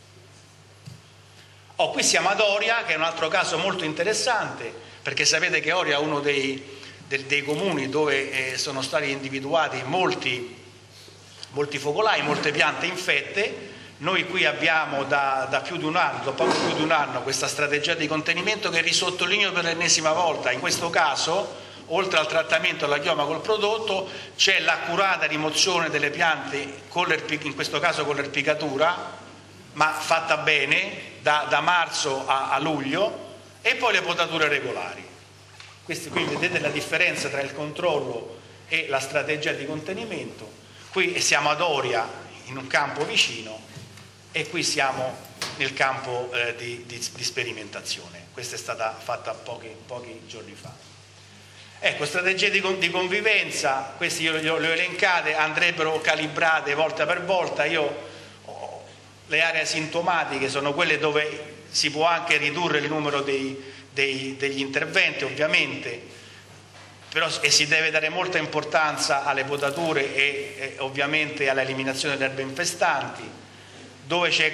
Oh, qui siamo ad Oria, che è un altro caso molto interessante, perché sapete che Oria è uno dei dei comuni dove eh, sono stati individuati molti, molti focolai, molte piante infette. Noi qui abbiamo da, da più di un anno, da poco più di un anno, questa strategia di contenimento che risottolineo per l'ennesima volta. In questo caso, oltre al trattamento alla chioma col prodotto, c'è l'accurata rimozione delle piante, con in questo caso con l'erpicatura, ma fatta bene, da, da marzo a, a luglio, e poi le potature regolari. Questi qui vedete la differenza tra il controllo e la strategia di contenimento. Qui siamo ad Oria, in un campo vicino, e qui siamo nel campo eh, di, di, di sperimentazione. Questa è stata fatta pochi, pochi giorni fa. Ecco, strategie di, di convivenza, queste io le ho elencate, andrebbero calibrate volta per volta. Io, oh, le aree asintomatiche sono quelle dove si può anche ridurre il numero dei Dei, degli interventi ovviamente, però, e si deve dare molta importanza alle potature e, e ovviamente all'eliminazione delle erbe infestanti. Dove c'è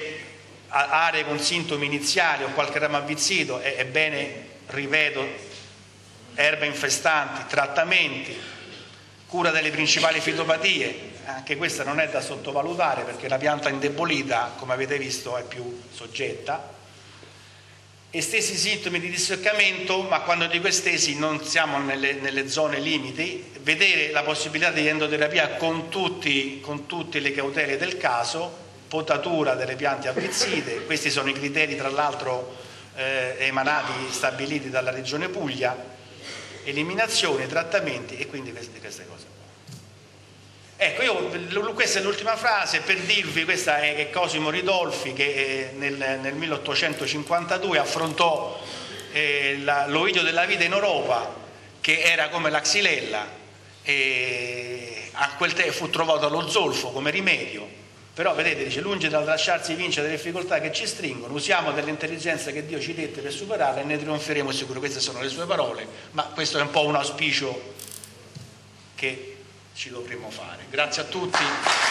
aree con sintomi iniziali o qualche ramo avvizzito è, è bene, ripeto, erbe infestanti, trattamenti, cura delle principali fitopatie. Anche questa non è da sottovalutare perché la pianta indebolita, come avete visto, è più soggetta. Estesi sintomi di disseccamento, ma quando dico estesi non siamo nelle, nelle zone limiti, vedere la possibilità di endoterapia con, tutti, con tutte le cautele del caso, potatura delle piante avvizzite, questi sono i criteri tra l'altro eh, emanati, stabiliti dalla Regione Puglia, eliminazione, trattamenti e quindi queste, queste cose. Ecco, io, questa è l'ultima frase per dirvi, questa è Cosimo Ridolfi che nel, nel milleottocentocinquantadue affrontò eh, la, l'oidio della vita in Europa, che era come la xylella, e a quel tempo fu trovato lo zolfo come rimedio, però vedete, dice, lungi dal lasciarsi vincere delle difficoltà che ci stringono, usiamo dell'intelligenza che Dio ci dette per superarle e ne trionferemo sicuro. Queste sono le sue parole, ma questo è un po' un auspicio che ci dovremmo fare. Grazie a tutti.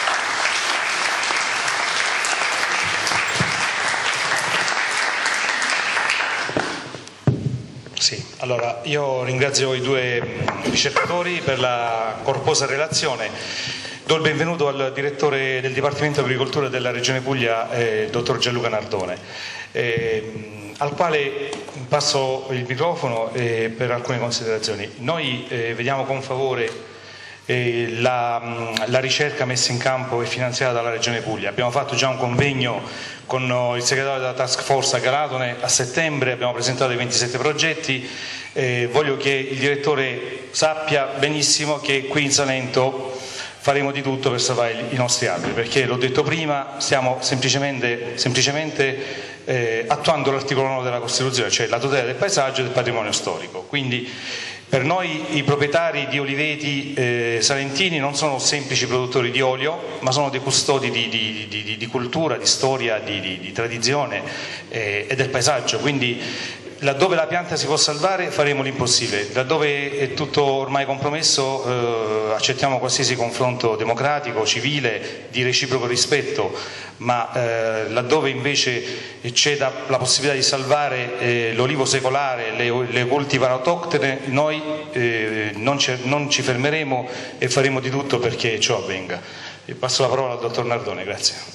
Sì, allora io ringrazio i due ricercatori per la corposa relazione. Do il benvenuto al direttore del Dipartimento di Agricoltura della Regione Puglia, eh, dottor Gianluca Nardone, eh, al quale passo il microfono eh, per alcune considerazioni. Noi eh, vediamo con favore La, la ricerca messa in campo e finanziata dalla Regione Puglia. Abbiamo fatto già un convegno con il segretario della task force a Galatone a settembre, abbiamo presentato i ventisette progetti. Eh, voglio che il direttore sappia benissimo che qui in Salento faremo di tutto per salvare i nostri alberi, perché l'ho detto prima, stiamo semplicemente, semplicemente eh, attuando l'articolo nove della Costituzione, cioè la tutela del paesaggio e del patrimonio storico. Quindi per noi i proprietari di oliveti eh, salentini non sono semplici produttori di olio, ma sono dei custodi di, di, di, di cultura, di storia, di, di, di tradizione eh, e del paesaggio. Quindi laddove la pianta si può salvare faremo l'impossibile, laddove è tutto ormai compromesso eh, accettiamo qualsiasi confronto democratico, civile, di reciproco rispetto, ma eh, laddove invece c'è da, la possibilità di salvare eh, l'olivo secolare, le, le coltivar autoctone, noi eh, non, ci, non ci fermeremo e faremo di tutto perché ciò avvenga. E passo la parola al dottor Nardone, grazie.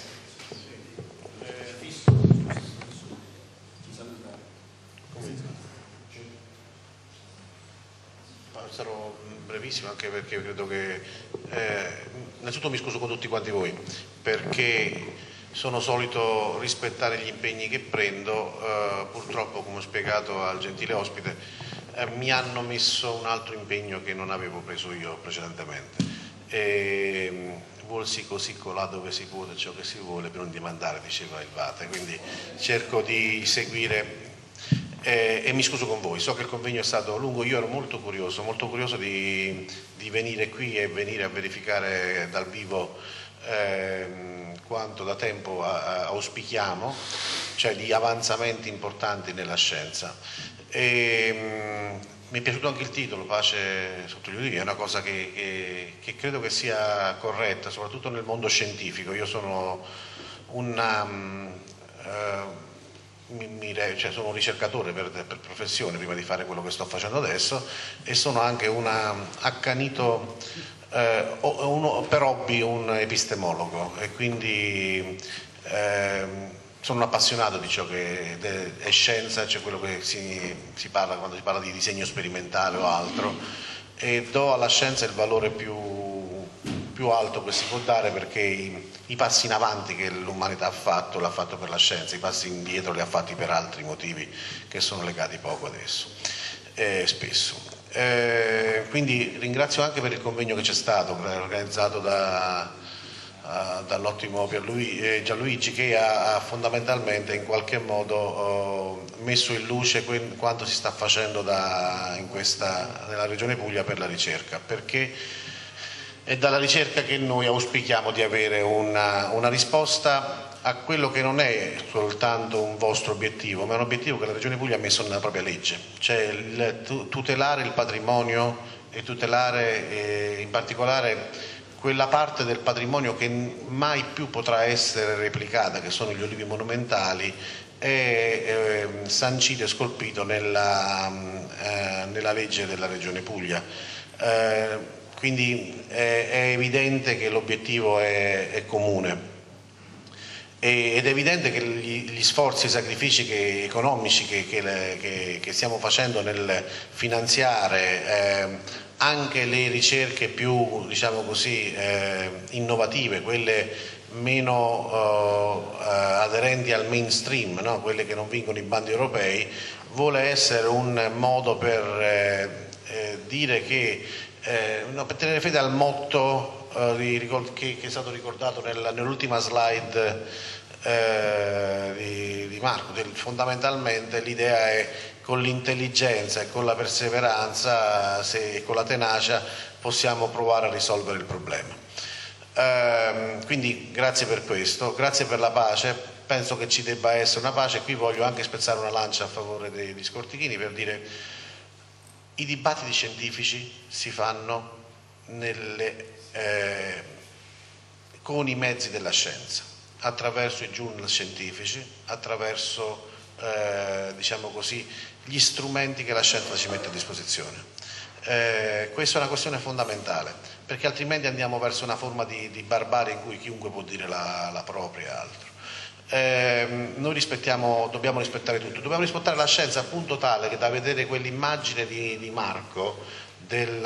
Sarò brevissimo anche perché credo che eh, innanzitutto mi scuso con tutti quanti voi perché sono solito rispettare gli impegni che prendo, eh, purtroppo come ho spiegato al gentile ospite eh, mi hanno messo un altro impegno che non avevo preso io precedentemente e, vuolsi così colà dove si può ciò che si vuole per non dimandare, diceva il Vate, quindi cerco di seguire. Eh, e mi scuso con voi, so che il convegno è stato lungo, io ero molto curioso, molto curioso di, di venire qui e venire a verificare dal vivo eh, quanto da tempo a, a, auspichiamo, cioè di avanzamenti importanti nella scienza. E, mh, mi è piaciuto anche il titolo, Pace sotto gli ulivi, è una cosa che, che, che credo che sia corretta, soprattutto nel mondo scientifico. Io sono una... Um, uh, Mi, mi, cioè sono un ricercatore per, per professione prima di fare quello che sto facendo adesso e sono anche un accanito eh, uno, per hobby un epistemologo e quindi eh, sono un appassionato di ciò che è scienza, cioè quello che si, si parla quando si parla di disegno sperimentale o altro, e do alla scienza il valore più più alto che si può dare perché i, i passi in avanti che l'umanità ha fatto l'ha fatto per la scienza, i passi indietro li ha fatti per altri motivi che sono legati poco adesso, eh, spesso. Eh, quindi ringrazio anche per il convegno che c'è stato, organizzato da, uh, dall'ottimo Pierluigi, eh, Gianluigi, che ha, ha fondamentalmente in qualche modo uh, messo in luce que, quanto si sta facendo da, in questa, nella Regione Puglia per la ricerca, perché è dalla ricerca che noi auspichiamo di avere una, una risposta a quello che non è soltanto un vostro obiettivo, ma è un obiettivo che la Regione Puglia ha messo nella propria legge, cioè il, tutelare il patrimonio e tutelare eh, in particolare quella parte del patrimonio che mai più potrà essere replicata, che sono gli olivi monumentali è eh, sancito e scolpito nella, eh, nella legge della Regione Puglia. Eh, quindi è, è evidente che l'obiettivo è, è comune. Ed è evidente che gli, gli sforzi e i sacrifici che, economici che, che, che, che stiamo facendo nel finanziare eh, anche le ricerche più, diciamo così, eh, innovative, quelle meno eh, aderenti al mainstream, no? Quelle che non vincono i bandi europei, vuole essere un modo per eh, eh, dire che, eh, no, per tenere fede al motto eh, di, che, che è stato ricordato nel, nell'ultima slide Eh, di, di Marco. Del, fondamentalmente l'idea è con l'intelligenza e con la perseveranza se, e con la tenacia possiamo provare a risolvere il problema. Eh, quindi grazie per questo, grazie per la pace, penso che ci debba essere una pace. Qui voglio anche spezzare una lancia a favore degli scortichini per dire i dibattiti scientifici si fanno nelle, eh, con i mezzi della scienza, attraverso i journal scientifici, attraverso eh, diciamo così, gli strumenti che la scienza ci mette a disposizione. Eh, questa è una questione fondamentale, perché altrimenti andiamo verso una forma di, di barbarie in cui chiunque può dire la, la propria e altro. Eh, noi rispettiamo, dobbiamo rispettare tutto, dobbiamo rispettare la scienza al punto tale che da vedere quell'immagine di, di Marco del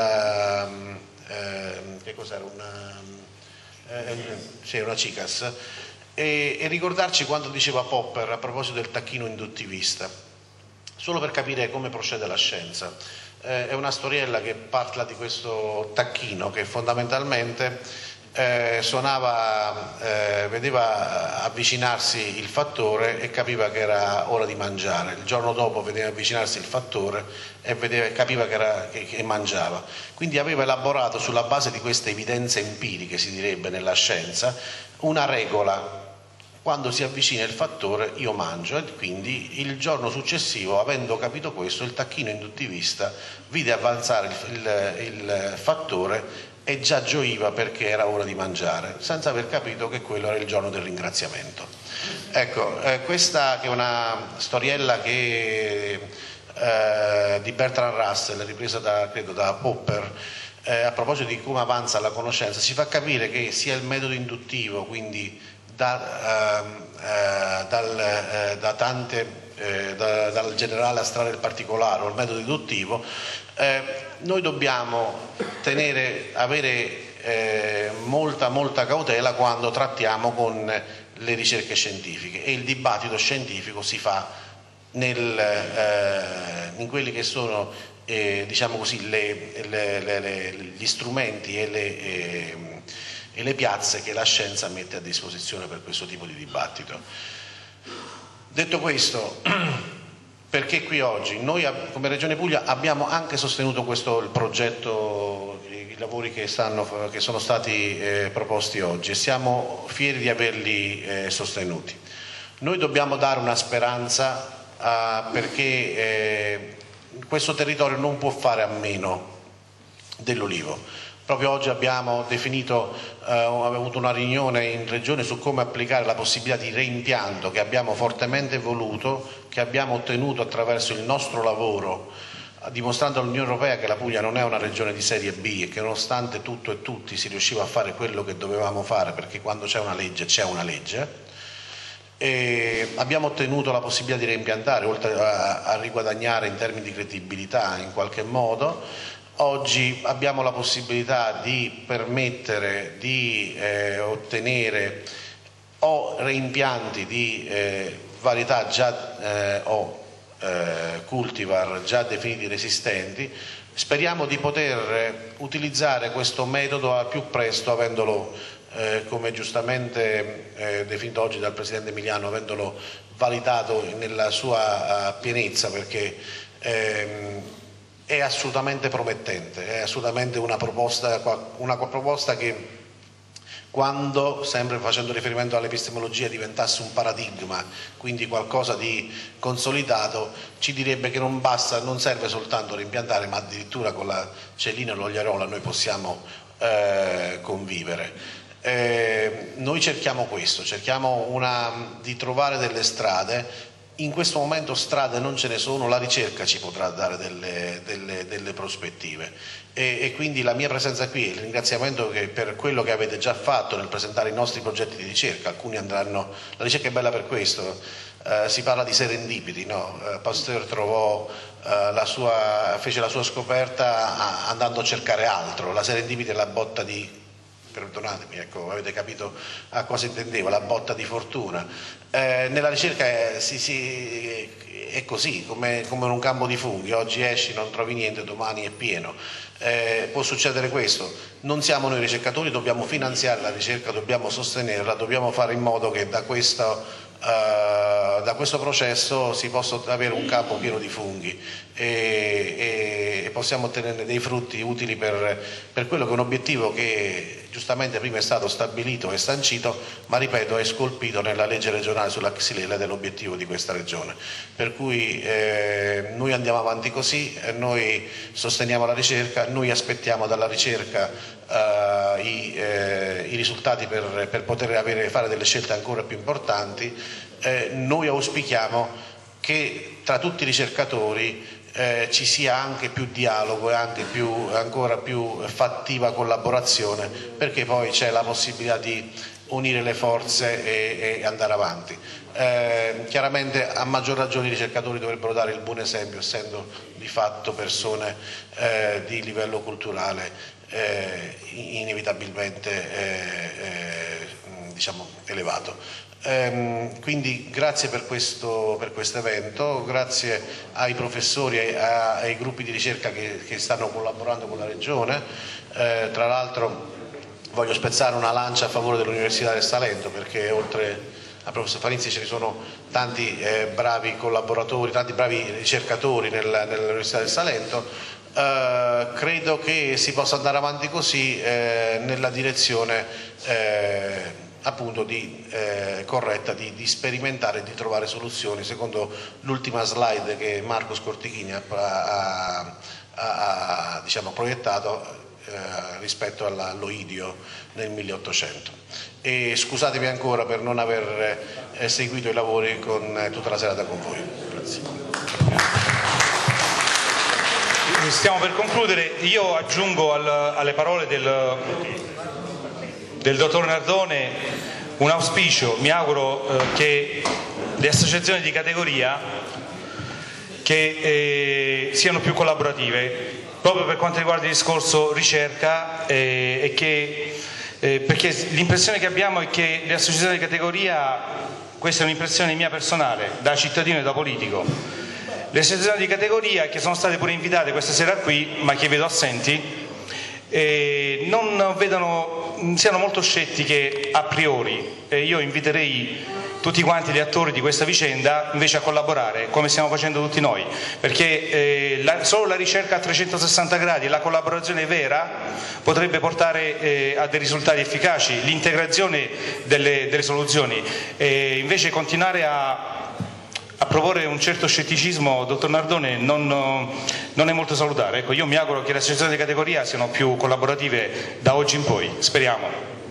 eh, che cos'era una, eh, sì, una CICAS, E, e ricordarci quando diceva Popper a proposito del tacchino induttivista, solo per capire come procede la scienza. Eh, è una storiella che parla di questo tacchino che fondamentalmente eh, suonava, eh, vedeva avvicinarsi il fattore e capiva che era ora di mangiare. Il giorno dopo vedeva avvicinarsi il fattore e vedeva, capiva che, era, che, che mangiava. Quindi aveva elaborato sulla base di queste evidenze empiriche, si direbbe nella scienza, una regola: quando si avvicina il fattore io mangio. E quindi il giorno successivo, avendo capito questo, il tacchino induttivista vide avanzare il, il, il fattore e già gioiva perché era ora di mangiare, senza aver capito che quello era il giorno del ringraziamento. Ecco, eh, questa che è una storiella che, eh, di Bertrand Russell, ripresa da, credo, da Popper, eh, a proposito di come avanza la conoscenza, ci fa capire che sia il metodo induttivo, quindi da, eh, dal, eh, da tante, eh, da, dal generale astrale al particolare, o il metodo deduttivo, eh, noi dobbiamo tenere, avere eh, molta, molta cautela quando trattiamo con le ricerche scientifiche, e il dibattito scientifico si fa nel, eh, in quelli che sono eh, diciamo così, le, le, le, le, gli strumenti e le, eh, e le piazze che la scienza mette a disposizione per questo tipo di dibattito. Detto questo, perché qui oggi? Noi come Regione Puglia abbiamo anche sostenuto questo il progetto, i lavori che, stanno, che sono stati eh, proposti oggi, e siamo fieri di averli eh, sostenuti. Noi dobbiamo dare una speranza eh, perché eh, questo territorio non può fare a meno dell'olivo. Proprio oggi abbiamo definito, eh, abbiamo avuto una riunione in Regione su come applicare la possibilità di reimpianto che abbiamo fortemente voluto, che abbiamo ottenuto attraverso il nostro lavoro, dimostrando all'Unione Europea che la Puglia non è una regione di serie B e che nonostante tutto e tutti si riusciva a fare quello che dovevamo fare, perché quando c'è una legge c'è una legge. E abbiamo ottenuto la possibilità di reimpiantare, oltre a, a riguadagnare in termini di credibilità in qualche modo. Oggi abbiamo la possibilità di permettere di eh, ottenere o reimpianti di eh, varietà già eh, o eh, cultivar già definiti resistenti. Speriamo di poter utilizzare questo metodo al più presto, avendolo eh, come giustamente eh, definito oggi dal Presidente Emiliano, avendolo validato nella sua uh, pienezza, perché ehm, è assolutamente promettente, è assolutamente una proposta, una proposta che, quando, sempre facendo riferimento all'epistemologia, diventasse un paradigma, quindi qualcosa di consolidato, ci direbbe che non basta, non serve soltanto rimpiantare, ma addirittura con la cellina e l'ogliarola noi possiamo eh, convivere. Eh, noi cerchiamo questo, cerchiamo una, di trovare delle strade In questo momento strade non ce ne sono, la ricerca ci potrà dare delle, delle, delle prospettive e, e quindi la mia presenza qui e il ringraziamento che per quello che avete già fatto nel presentare i nostri progetti di ricerca, alcuni andranno, la ricerca è bella per questo, eh, si parla di serendipiti, no? eh, Pasteur trovò, eh, la sua, fece la sua scoperta andando a cercare altro, la serendipiti è la botta di... perdonatemi, ecco, avete capito a cosa intendevo, la botta di fortuna. Eh, nella ricerca è, sì, sì, è così, come, come in un campo di funghi, oggi esci, non trovi niente, domani è pieno. Eh, può succedere questo, non siamo noi ricercatori, dobbiamo finanziare la ricerca, dobbiamo sostenerla, dobbiamo fare in modo che da questo... Uh, da questo processo si possa avere un campo pieno di funghi e, e, e possiamo ottenere dei frutti utili per, per quello che è un obiettivo che giustamente prima è stato stabilito e sancito, ma ripeto è scolpito nella legge regionale sulla Xylella dell'obiettivo di questa regione. Per cui eh, noi andiamo avanti così, eh, noi sosteniamo la ricerca, noi aspettiamo dalla ricerca Uh, i, eh, i risultati per, per poter avere, fare delle scelte ancora più importanti. Eh, noi auspichiamo che tra tutti i ricercatori eh, ci sia anche più dialogo e anche più, ancora più fattiva collaborazione, perché poi c'è la possibilità di unire le forze e, e andare avanti. Eh, chiaramente a maggior ragione i ricercatori dovrebbero dare il buon esempio, essendo di fatto persone eh, di livello culturale Eh, inevitabilmente eh, eh, diciamo elevato. Eh, quindi grazie per questo, per questo evento, grazie ai professori e ai gruppi di ricerca che, che stanno collaborando con la Regione. Eh, tra l'altro voglio spezzare una lancia a favore dell'Università del Salento, perché oltre al professor Farinzi ce ne sono tanti eh, bravi collaboratori, tanti bravi ricercatori nel, nell'Università del Salento. Uh, credo che si possa andare avanti così eh, nella direzione eh, appunto di, eh, corretta di, di sperimentare e di trovare soluzioni secondo l'ultima slide che Marco Scortichini ha, ha, ha, ha diciamo, proiettato eh, rispetto all'Oidio nel milleottocento. E scusatemi ancora per non aver eh, seguito i lavori con eh, tutta la serata con voi. Grazie. Stiamo per concludere, io aggiungo al, alle parole del, del dottor Nardone un auspicio, mi auguro eh, che le associazioni di categoria che, eh, siano più collaborative proprio per quanto riguarda il discorso ricerca eh, e che, eh, perché l'impressione che abbiamo è che le associazioni di categoria, questa è un'impressione mia personale da cittadino e da politico, le associazioni di categoria che sono state pure invitate questa sera qui, ma che vedo assenti, eh, non vedono, siano molto scettiche a priori. E io inviterei tutti quanti gli attori di questa vicenda invece a collaborare, come stiamo facendo tutti noi, perché eh, la, solo la ricerca a trecentosessanta gradi e la collaborazione vera potrebbe portare eh, a dei risultati efficaci, l'integrazione delle, delle soluzioni. E invece continuare a a proporre un certo scetticismo, dottor Nardone, non, non è molto salutare. Ecco, io mi auguro che le associazioni di categoria siano più collaborative da oggi in poi, speriamo.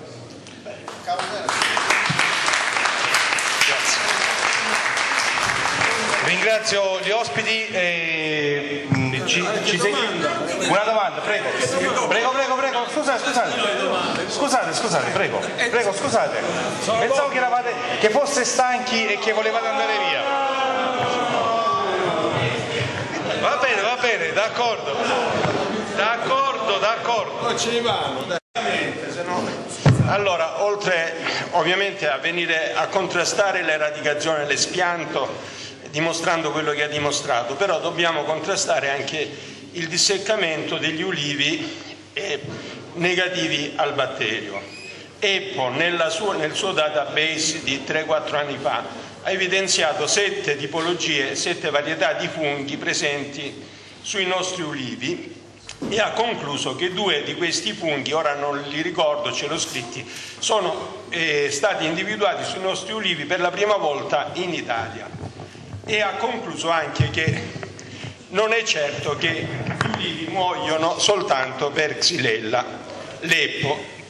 Grazie. Ringrazio gli ospiti e ci, ci una domanda, prego. Prego, prego, prego, scusate, scusate. Scusate, scusate, prego. Prego, scusate. Pensavo che eravate, che foste stanchi e che volevate andare via. Va bene, va bene, d'accordo, d'accordo, d'accordo. Non ce ne vanno, dai. Allora, oltre ovviamente a venire a contrastare l'eradicazione dell'espianto, dimostrando quello che ha dimostrato, però dobbiamo contrastare anche il disseccamento degli ulivi eh, negativi al batterio. EPPO nella sua, nel suo database di tre quattro anni fa ha evidenziato sette tipologie, sette varietà di funghi presenti sui nostri ulivi e ha concluso che due di questi funghi, ora non li ricordo, ce l'ho scritti, sono eh, stati individuati sui nostri ulivi per la prima volta in Italia, e ha concluso anche che non è certo che gli ulivi muoiono soltanto per Xylella. L'EPPO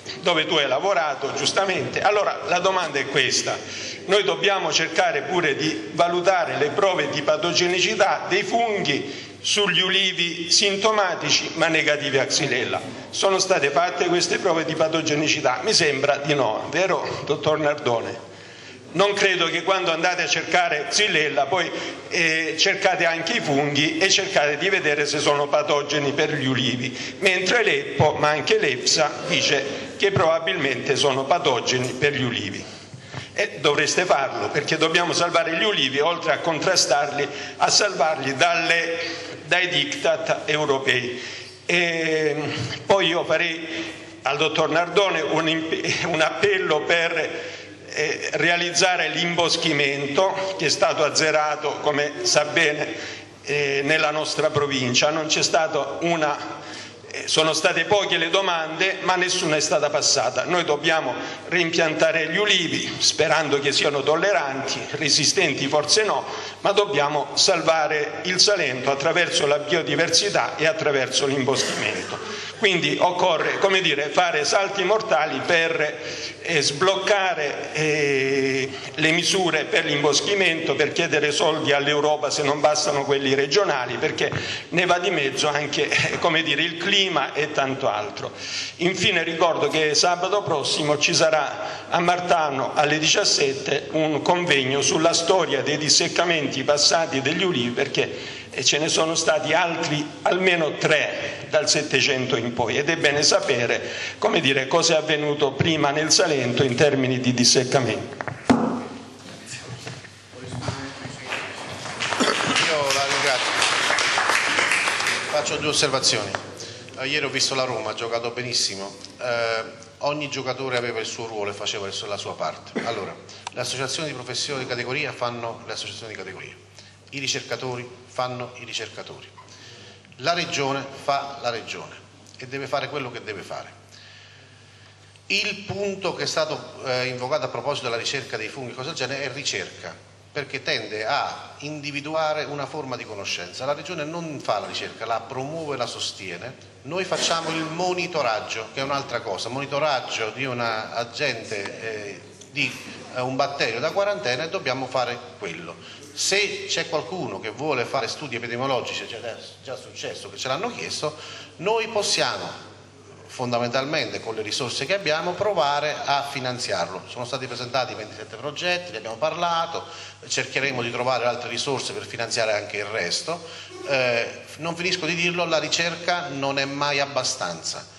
dove tu hai lavorato giustamente. Allora la domanda è questa: noi dobbiamo cercare pure di valutare le prove di patogenicità dei funghi sugli ulivi sintomatici ma negativi a Xylella. Sono state fatte queste prove di patogenicità? Mi sembra di no, vero dottor Nardone? Non credo che quando andate a cercare Xylella poi eh, cercate anche i funghi e cercate di vedere se sono patogeni per gli ulivi, mentre l'Eppo, ma anche l'EFSA, dice che probabilmente sono patogeni per gli ulivi. E dovreste farlo, perché dobbiamo salvare gli ulivi, oltre a contrastarli, a salvarli dalle, dai diktat europei. E poi io farei al dottor Nardone un, un appello per eh, realizzare l'imboschimento, che è stato azzerato, come sa bene, eh, nella nostra provincia. Non c'è stata una... Sono state poche le domande, ma nessuna è stata passata. Noi dobbiamo reimpiantare gli ulivi, sperando che siano tolleranti, resistenti forse no, ma dobbiamo salvare il Salento attraverso la biodiversità e attraverso l'imboschimento. Quindi occorre, come dire, fare salti mortali per eh, sbloccare eh, le misure per l'imboschimento, per chiedere soldi all'Europa se non bastano quelli regionali, perché ne va di mezzo anche eh, come dire, il clima e tanto altro. Infine ricordo che sabato prossimo ci sarà a Martano alle diciassette un convegno sulla storia dei disseccamenti passati degli ulivi, perché e ce ne sono stati altri almeno tre dal Settecento in poi, ed è bene sapere, come dire, cosa è avvenuto prima nel Salento in termini di disseccamento. Io la ringrazio. Faccio due osservazioni. Eh, ieri ho visto la Roma, ha giocato benissimo. Eh, ogni giocatore aveva il suo ruolo e faceva la sua parte. Allora, le associazioni di professione di categoria fanno le associazioni di categoria. I ricercatori fanno i ricercatori, la regione fa la regione e deve fare quello che deve fare. Il punto che è stato eh, invocato a proposito della ricerca dei funghi, cosa del genere, è ricerca, perché tende a individuare una forma di conoscenza. La regione non fa la ricerca, la promuove, la sostiene. Noi facciamo il monitoraggio, che è un'altra cosa, monitoraggio di un agente, eh, di eh, un batterio da quarantena, e dobbiamo fare quello. Se c'è qualcuno che vuole fare studi epidemiologici, è già successo che ce l'hanno chiesto, noi possiamo fondamentalmente con le risorse che abbiamo provare a finanziarlo. Sono stati presentati ventisette progetti, ne abbiamo parlato, cercheremo di trovare altre risorse per finanziare anche il resto. Eh, non finisco di dirlo, la ricerca non è mai abbastanza.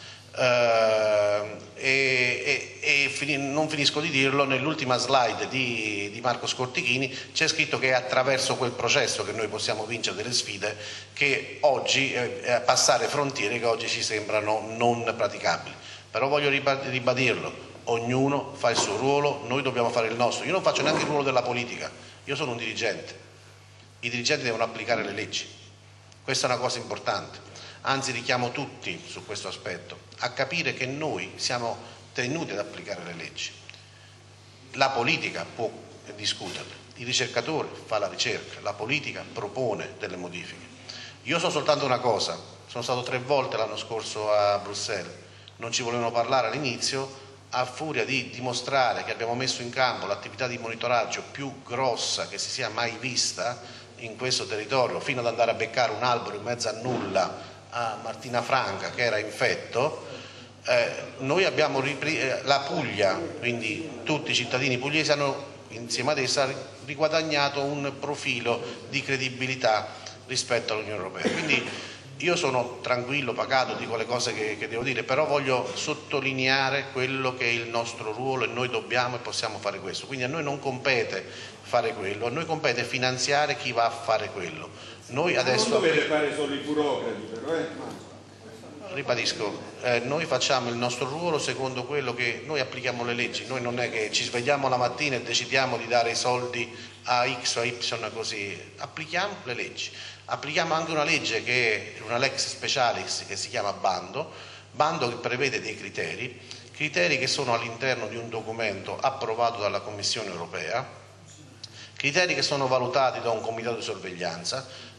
Uh, e, e, e fin, non finisco di dirlo, nell'ultima slide di, di Marco Scortichini c'è scritto che è attraverso quel processo che noi possiamo vincere delle sfide che oggi, eh, passare frontiere che oggi ci sembrano non praticabili. Però voglio ribadirlo, ognuno fa il suo ruolo, noi dobbiamo fare il nostro. Io non faccio neanche il ruolo della politica, io sono un dirigente, i dirigenti devono applicare le leggi, questa è una cosa importante. Anzi, richiamo tutti su questo aspetto a capire che noi siamo tenuti ad applicare le leggi. La politica può discuterle, il ricercatore fa la ricerca, la politica propone delle modifiche. Io so soltanto una cosa, sono stato tre volte l'anno scorso a Bruxelles, non ci volevano parlare all'inizio, a furia di dimostrare che abbiamo messo in campo l'attività di monitoraggio più grossa che si sia mai vista in questo territorio, fino ad andare a beccare un albero in mezzo a nulla a Martina Franca che era infetto, eh, noi abbiamo eh, la Puglia, quindi tutti i cittadini pugliesi hanno insieme ad essa riguadagnato un profilo di credibilità rispetto all'Unione Europea. Quindi io sono tranquillo, pacato, dico le cose che, che devo dire, però voglio sottolineare quello che è il nostro ruolo e noi dobbiamo e possiamo fare questo. Quindi a noi non compete fare quello, a noi compete finanziare chi va a fare quello. Noi adesso... Non dovete fare solo i burocrati, però, eh? Ribadisco, eh, noi facciamo il nostro ruolo secondo quello che noi applichiamo le leggi, noi non è che ci svegliamo la mattina e decidiamo di dare i soldi a X o a Y così, applichiamo le leggi. Applichiamo anche una legge che è una lex specialis che si chiama bando, bando che prevede dei criteri, criteri che sono all'interno di un documento approvato dalla Commissione Europea, criteri che sono valutati da un comitato di sorveglianza.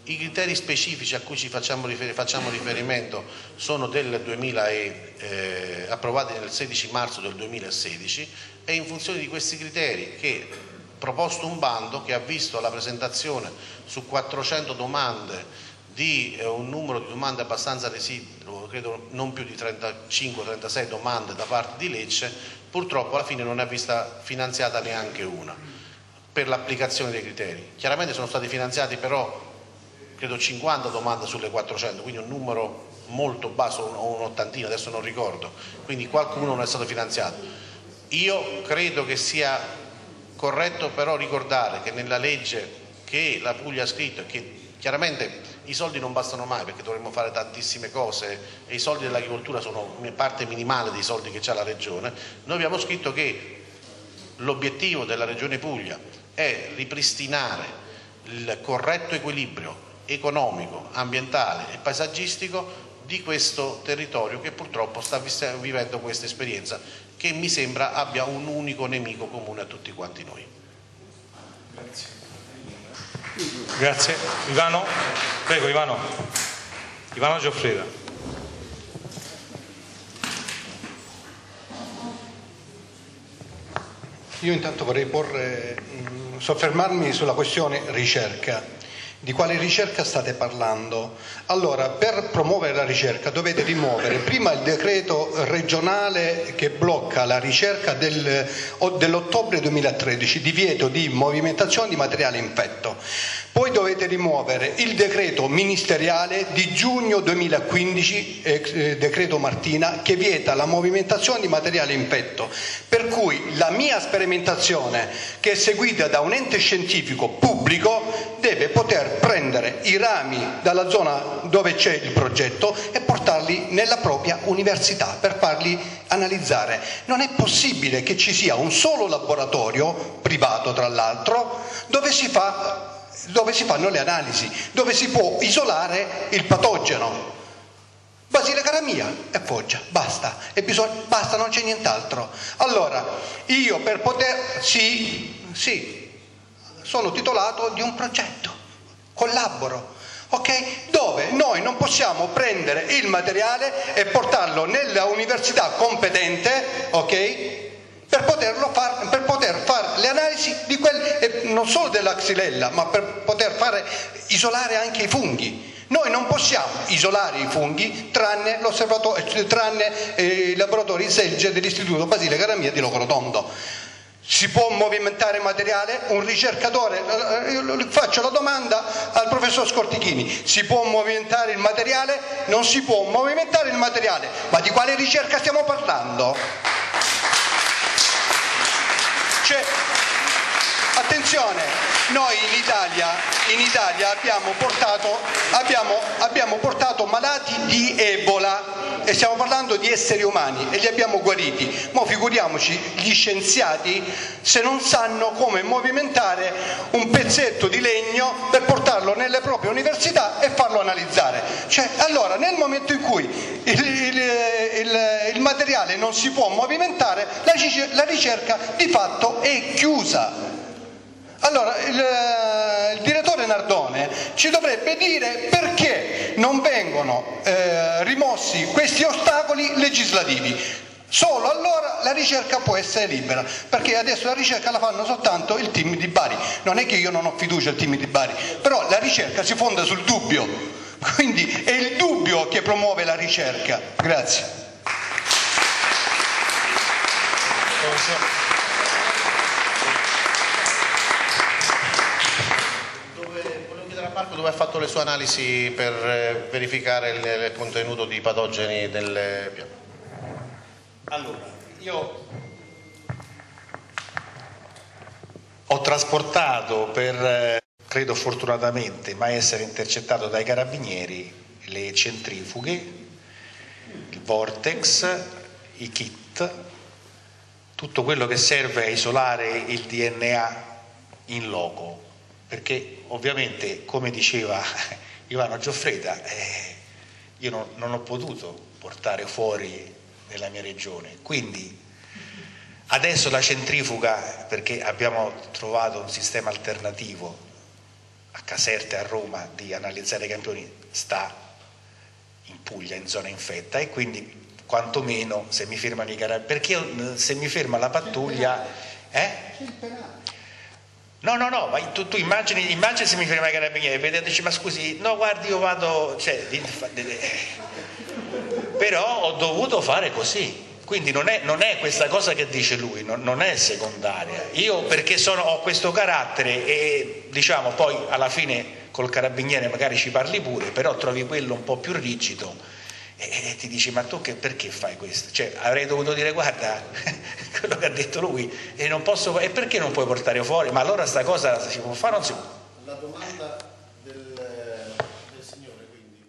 I criteri specifici a cui ci facciamo, rifer- facciamo riferimento sono del duemila e, eh, approvati nel sedici marzo del duemilasedici, e in funzione di questi criteri che proposto un bando che ha visto la presentazione su quattrocento domande di eh, un numero di domande abbastanza residuo, credo non più di trentacinque trentasei domande da parte di Lecce. Purtroppo alla fine non è vista finanziata neanche una per l'applicazione dei criteri. Chiaramente sono stati finanziati però credo cinquanta domande sulle quattrocento, quindi un numero molto basso, o un'ottantina, adesso non ricordo, quindi qualcuno non è stato finanziato. Io credo che sia corretto però ricordare che nella legge che la Puglia ha scritto, che chiaramente i soldi non bastano mai perché dovremmo fare tantissime cose e i soldi dell'agricoltura sono parte minimale dei soldi che c'ha la Regione, noi abbiamo scritto che l'obiettivo della Regione Puglia è ripristinare il corretto equilibrio economico, ambientale e paesaggistico di questo territorio che purtroppo sta vivendo questa esperienza che mi sembra abbia un unico nemico comune a tutti quanti noi. Grazie. Grazie. Ivano? Prego Ivano. Ivano Gioffreda. Io intanto vorrei porre, mh, soffermarmi sulla questione ricerca. Di quale ricerca state parlando? Allora, per promuovere la ricerca dovete rimuovere prima il decreto regionale che blocca la ricerca del, dell'ottobre duemilatredici, divieto di movimentazione di materiale infetto. Poi dovete rimuovere il decreto ministeriale di giugno duemilaquindici, eh, decreto Martina, che vieta la movimentazione di materiale infetto. Per cui la mia sperimentazione, che è seguita da un ente scientifico pubblico, deve poter prendere i rami dalla zona dove c'è il progetto e portarli nella propria università per farli analizzare. Non è possibile che ci sia un solo laboratorio, privato tra l'altro, dove si fa dove si fanno le analisi, dove si può isolare il patogeno. Basile Caramia e Foggia, basta, e bisogna, basta, non c'è nient'altro. Allora, io per poter, sì, sì, sono titolato di un progetto, collaboro, ok? Dove noi non possiamo prendere il materiale e portarlo nella università competente, ok? Per poterlo far, per poter fare le analisi di quel, non solo della xylella, ma per poter fare, isolare anche i funghi. Noi non possiamo isolare i funghi tranne, l'osservatorio, tranne eh, i laboratori Selge dell'Istituto Basile Caramia di Locorotondo. Si può movimentare materiale? Un ricercatore, eh, faccio la domanda al professor Scortichini, si può movimentare il materiale? Non si può movimentare il materiale, ma di quale ricerca stiamo parlando? Cioè, attenzione, noi in Italia, in Italia abbiamo, portato, abbiamo, abbiamo portato malati di Ebola e stiamo parlando di esseri umani e li abbiamo guariti. Ma figuriamoci gli scienziati se non sanno come movimentare un pezzetto di legno per portarlo nelle proprie università e farlo analizzare. Cioè, allora, nel momento in cui il, il, il, il materiale non si può movimentare, la, la ricerca di fatto è chiusa. Allora, il, il direttore Nardone ci dovrebbe dire perché non vengono eh, rimossi questi ostacoli legislativi. Solo allora la ricerca può essere libera, perché adesso la ricerca la fanno soltanto il team di Bari. Non è che io non ho fiducia al team di Bari, però la ricerca si fonda sul dubbio, quindi è il dubbio che promuove la ricerca. Grazie. Marco dove ha fatto le sue analisi per verificare il, il contenuto di patogeni del piano? Allora, io ho trasportato per, credo fortunatamente, mai essere intercettato dai carabinieri, le centrifughe, il vortex, i kit, tutto quello che serve a isolare il D N A in loco. Perché ovviamente, come diceva Ivano Gioffreda, eh, io non, non ho potuto portare fuori nella mia regione, quindi adesso la centrifuga, perché abbiamo trovato un sistema alternativo a Caserta e a Roma di analizzare i campioni sta in Puglia, in zona infetta, e quindi quantomeno se mi fermano i carabinieri, perché io, se mi ferma la pattuglia, eh? No, no, no, ma tu, tu immagini, immagini se mi ferma i carabinieri, vedete, dici, ma scusi, no, guardi, io vado, cioè, di, di, di, però ho dovuto fare così. Quindi non è, non è questa cosa che dice lui, non, non è secondaria. Io perché sono, ho questo carattere e diciamo poi alla fine col carabiniere magari ci parli pure, però trovi quello un po' più rigido e, e ti dici ma tu che, perché fai questo? Cioè avrei dovuto dire guarda quello che ha detto lui e non posso, e perché non puoi portare fuori? Ma allora sta cosa si può fare o non si può? La domanda del, del signore quindi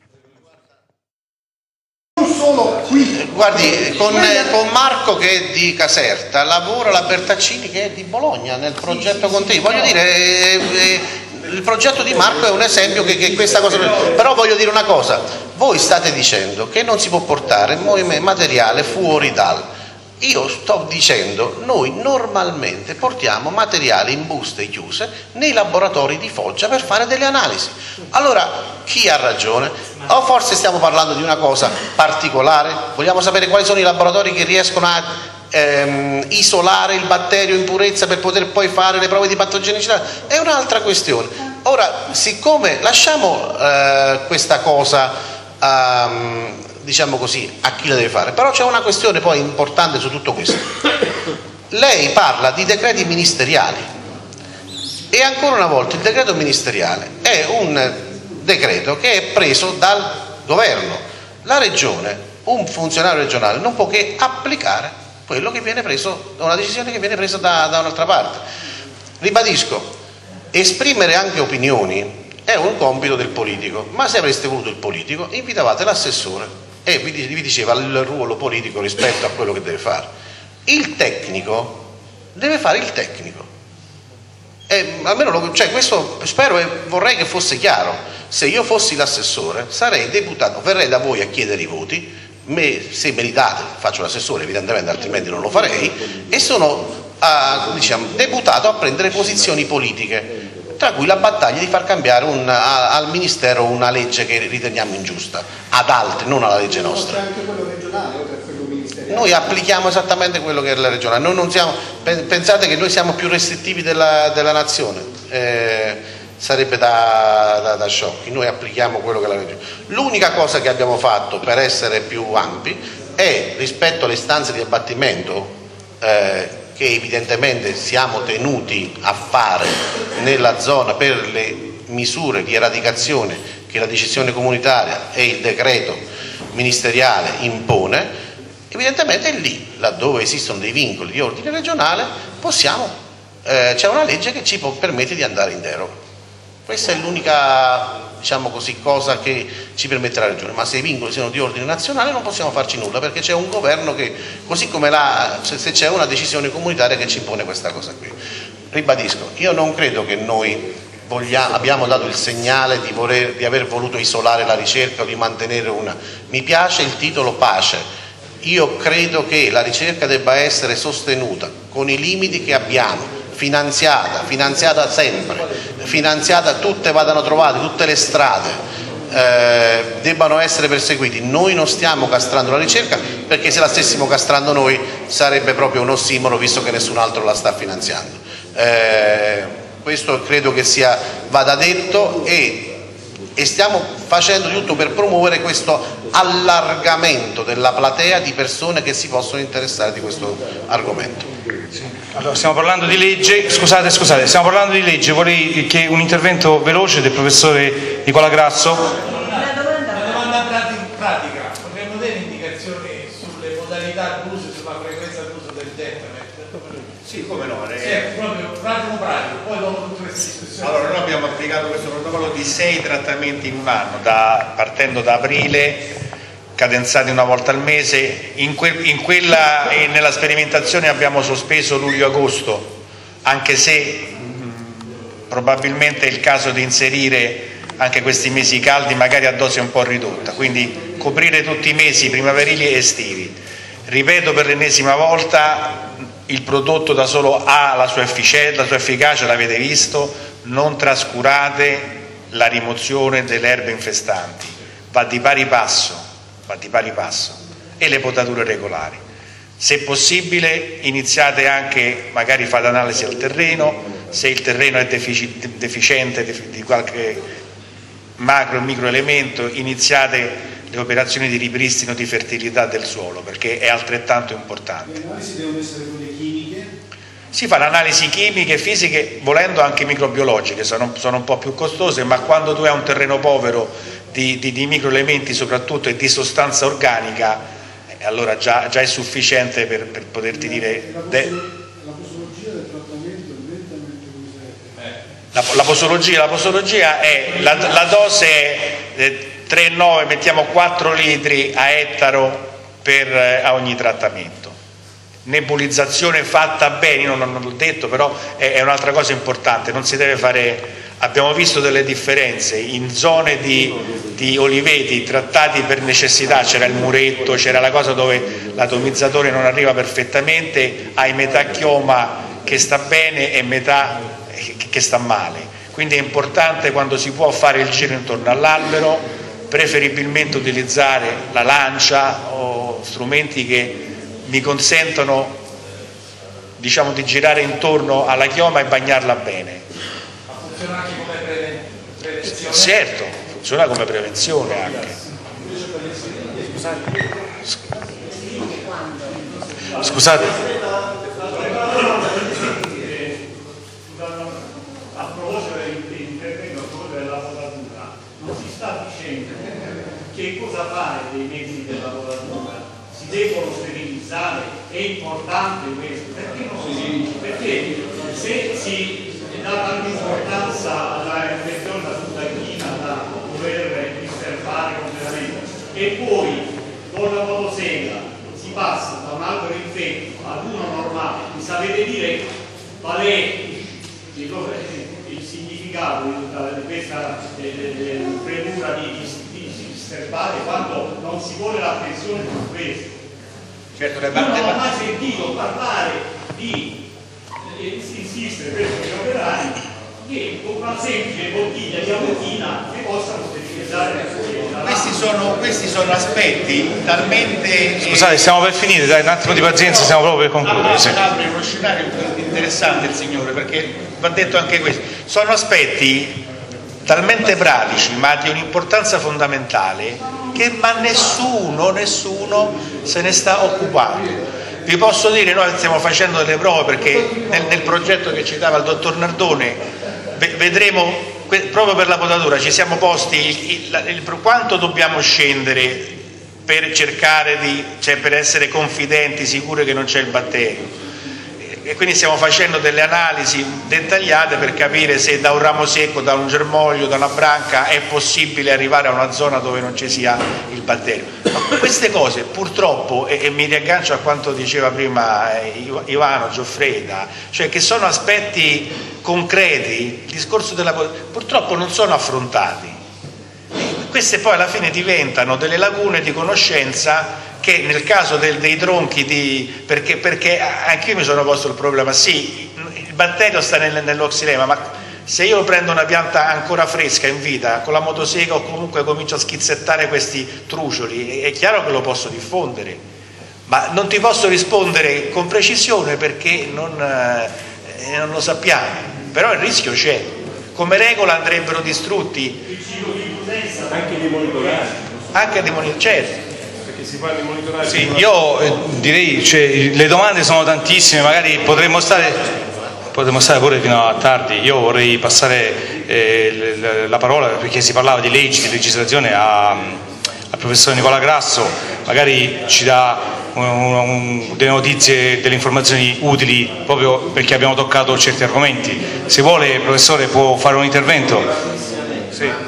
solo qui. Guardi, con, con Marco che è di Caserta lavora la Bertaccini che è di Bologna nel progetto con te. Voglio dire, eh, eh, il progetto di Marco è un esempio che, che questa cosa. Però voglio dire una cosa, voi state dicendo che non si può portare materiale fuori dal. Io sto dicendo, noi normalmente portiamo materiale in buste chiuse nei laboratori di Foggia per fare delle analisi. Allora, chi ha ragione? O forse stiamo parlando di una cosa particolare? Vogliamo sapere quali sono i laboratori che riescono a ehm, isolare il batterio in purezza per poter poi fare le prove di patogenicità? È un'altra questione. Ora, siccome lasciamo eh, questa cosa... Um, diciamo così, a chi la deve fare, però c'è una questione poi importante su tutto questo. Lei parla di decreti ministeriali e ancora una volta il decreto ministeriale è un decreto che è preso dal governo. La regione, un funzionario regionale non può che applicare quello che viene preso, una decisione che viene presa da, da un'altra parte. Ribadisco, esprimere anche opinioni è un compito del politico, ma se avreste voluto il politico invitavate l'assessore e vi, vi diceva il ruolo politico rispetto a quello che deve fare. Il tecnico deve fare il tecnico. E almeno lo, cioè questo spero e vorrei che fosse chiaro. Se io fossi l'assessore sarei deputato, verrei da voi a chiedere i voti, me, se me li date faccio l'assessore evidentemente, altrimenti non lo farei, e sono a, diciamo, deputato a prendere posizioni politiche, tra cui la battaglia di far cambiare un, a, al Ministero una legge che riteniamo ingiusta, ad altri, non alla legge nostra. C'è anche quello regionale oltre a quello ministeriale. Noi applichiamo esattamente quello che è la regionale, noi non siamo, pensate che noi siamo più restrittivi della, della nazione, eh, sarebbe da, da, da sciocchi, noi applichiamo quello che è la regione. L'unica cosa che abbiamo fatto per essere più ampi è rispetto alle istanze di abbattimento, eh, che evidentemente siamo tenuti a fare nella zona per le misure di eradicazione che la decisione comunitaria e il decreto ministeriale impone, evidentemente è lì, laddove esistono dei vincoli di ordine regionale, possiamo, eh, c'è una legge che ci permette di andare in deroga. Questa è l'unica, diciamo così, cosa che ci permette la regione, ma se i vincoli siano di ordine nazionale non possiamo farci nulla, perché c'è un governo che, così come la, se c'è una decisione comunitaria che ci impone questa cosa qui. Ribadisco, io non credo che noi vogliamo, abbiamo dato il segnale di, voler, di aver voluto isolare la ricerca o di mantenere una. Mi piace il titolo pace, io credo che la ricerca debba essere sostenuta con i limiti che abbiamo, finanziata, finanziata sempre, finanziata, tutte vadano trovate, tutte le strade eh, debbano essere perseguiti. Noi non stiamo castrando la ricerca, perché se la stessimo castrando noi sarebbe proprio un ossimoro, visto che nessun altro la sta finanziando. Eh, questo credo che sia, vada detto, e, e stiamo facendo di tutto per promuovere questo allargamento della platea di persone che si possono interessare di questo argomento. Allora, stiamo parlando di legge, scusate, scusate, stiamo parlando di legge, vorrei che un intervento veloce del professore Nicola Grasso. Una domanda, una domanda pratica, potremmo dare indicazioni sulle modalità d'uso e sulla frequenza d'uso del Internet? Sì, come no. Sì, è proprio pratico pratico, poi dopo tutte queste discussioni. Allora, noi abbiamo applicato questo protocollo di sei trattamenti in un anno, da, partendo da aprile, cadenzati una volta al mese. In, que, in quella, e nella sperimentazione abbiamo sospeso luglio-agosto, anche se mh, probabilmente è il caso di inserire anche questi mesi caldi magari a dose un po' ridotta, quindi coprire tutti i mesi primaverili e estivi. Ripeto per l'ennesima volta, il prodotto da solo ha la sua efficienza, la sua efficacia, l'avete visto, non trascurate la rimozione delle erbe infestanti, va di pari passo, va di pari passo, e le potature regolari. Se possibile iniziate anche, magari fate analisi al terreno, se il terreno è defici- deficiente di qualche macro e micro elemento, iniziate le operazioni di ripristino di fertilità del suolo, perché è altrettanto importante. Le analisi devono essere quelle chimiche? Si fanno analisi chimiche, fisiche, volendo anche microbiologiche, sono, sono un po' più costose, ma quando tu hai un terreno povero di, di, di microelementi soprattutto e di sostanza organica, eh, allora già, già è sufficiente per, per poterti dire... De... La posologia del trattamento lentamente come la, la, posologia, la posologia è, la, la dose è eh, tre virgola nove, mettiamo quattro litri a ettaro per eh, a ogni trattamento. Nebulizzazione fatta bene, non, non l'ho detto, però è, è un'altra cosa importante, non si deve fare, abbiamo visto delle differenze, in zone di, di oliveti trattati per necessità, c'era il muretto, c'era la cosa dove l'atomizzatore non arriva perfettamente, hai metà chioma che sta bene e metà che, che sta male, quindi è importante quando si può fare il giro intorno all'albero, preferibilmente utilizzare la lancia o strumenti che mi consentono, diciamo, di girare intorno alla chioma e bagnarla bene. Ma funziona anche come pre prevenzione? Certo, funziona come prevenzione anche. Scusate. A proposito dell'intervento, a proposito della potatura, non si sta dicendo che cosa fare dei mezzi della potatura? Si devono sterilizzare, è importante questo, perché non si dice? Perché se si dà tanta importanza alla infezione da suddachina da dover disturbare completamente e poi con la motosega si passa da un albero infetto ad uno normale, mi sapete dire qual è il, il significato di questa premura di, di disturbare quando non si pone l'attenzione su questo? Certo, le Io non ho mai sentito parlare di eh, insistere per gli operai che con una semplice bottiglia di amotina ne possano sterilizzare. Questi sono, questi sono aspetti talmente... Scusate, stiamo per finire, dai, un attimo di pazienza, stiamo proprio per concludere. Sì. Apre uno scenario interessante il signore, perché va detto anche questo. Sono aspetti talmente pratici, ma di un'importanza fondamentale, che ma nessuno, nessuno se ne sta occupando. Vi posso dire, noi stiamo facendo delle prove, perché nel, nel progetto che citava il dottor Nardone, vedremo, proprio per la potatura, ci siamo posti il, il, il, quanto dobbiamo scendere per cercare di, cioè per essere confidenti, sicuri che non c'è il batterio. E quindi stiamo facendo delle analisi dettagliate per capire se da un ramo secco, da un germoglio, da una branca è possibile arrivare a una zona dove non ci sia il batterio. Ma queste cose purtroppo, e, e mi riaggancio a quanto diceva prima Ivano Gioffreda, cioè che sono aspetti concreti, il discorso della purtroppo non sono affrontati. Queste poi alla fine diventano delle lacune di conoscenza che nel caso del, dei tronchi di, perché, perché anch'io mi sono posto il problema, sì, il batterio sta nel, nell'oxilema, ma se io prendo una pianta ancora fresca in vita, con la motosega o comunque comincio a schizzettare questi trucioli, è chiaro che lo posso diffondere, ma non ti posso rispondere con precisione perché non, eh, non lo sappiamo, però il rischio c'è. Come regola andrebbero distrutti anche di monitoraggio. Anche di monitoraggio, certo. Si fa di monitoraggio. Sì, io eh, direi, cioè, le domande sono tantissime, magari potremmo stare, potremmo stare pure fino a tardi. Io vorrei passare eh, la, la parola, perché si parlava di leggi, di legislazione, a, al professor Nicola Grasso, magari ci dà un, un, delle notizie, delle informazioni utili, proprio perché abbiamo toccato certi argomenti. Se vuole, professore, può fare un intervento? Sì.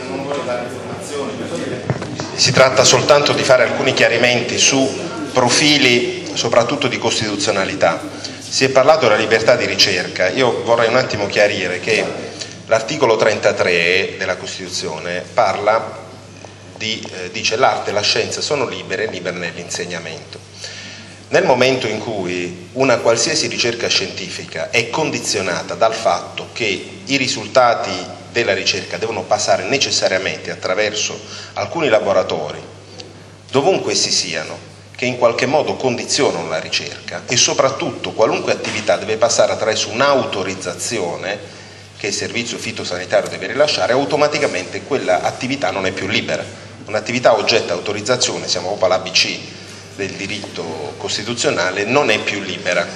Si tratta soltanto di fare alcuni chiarimenti su profili soprattutto di costituzionalità. Si è parlato della libertà di ricerca, io vorrei un attimo chiarire che l'articolo trentatré della Costituzione parla di, eh, dice l'arte e la scienza sono libere, libere nell'insegnamento. nel momento in cui una qualsiasi ricerca scientifica è condizionata dal fatto che i risultati della ricerca devono passare necessariamente attraverso alcuni laboratori, dovunque essi siano, che in qualche modo condizionano la ricerca, e soprattutto qualunque attività deve passare attraverso un'autorizzazione che il servizio fitosanitario deve rilasciare, automaticamente quella attività non è più libera. Un'attività oggetto autorizzazione, siamo proprio all'A B C del diritto costituzionale, non è più libera.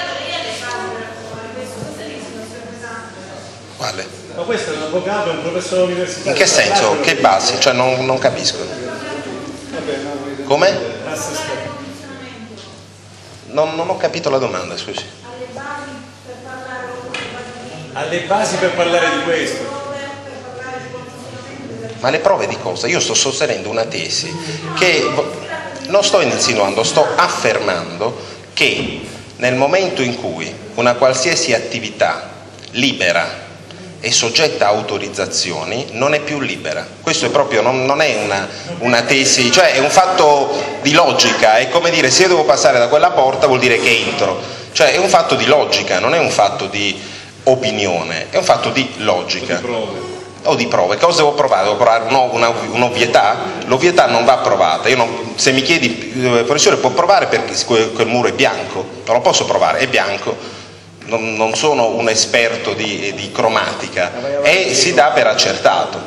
Quale? Ma questo è un avvocato, è un professore universitario. In che senso? Che basi? Cioè non, non capisco. Come? Non, non ho capito la domanda, scusi. Alle basi per parlare di questo. Ma le prove di cosa? Io sto sostenendo una tesi che non sto insinuando, sto affermando che nel momento in cui una qualsiasi attività libera e soggetta a autorizzazioni non è più libera. Questo è proprio, non, non è una, una tesi, cioè è un fatto di logica, è come dire se io devo passare da quella porta vuol dire che entro, cioè è un fatto di logica, non è un fatto di opinione, è un fatto di logica. O di prove. Cosa devo provare? Devo provare un'ovvietà? L'ovvietà non va provata. Io non, se mi chiedi, professore, può provare perché quel, quel muro è bianco? Non lo posso provare, è bianco. Non, non sono un esperto di, di cromatica e si dà per accertato.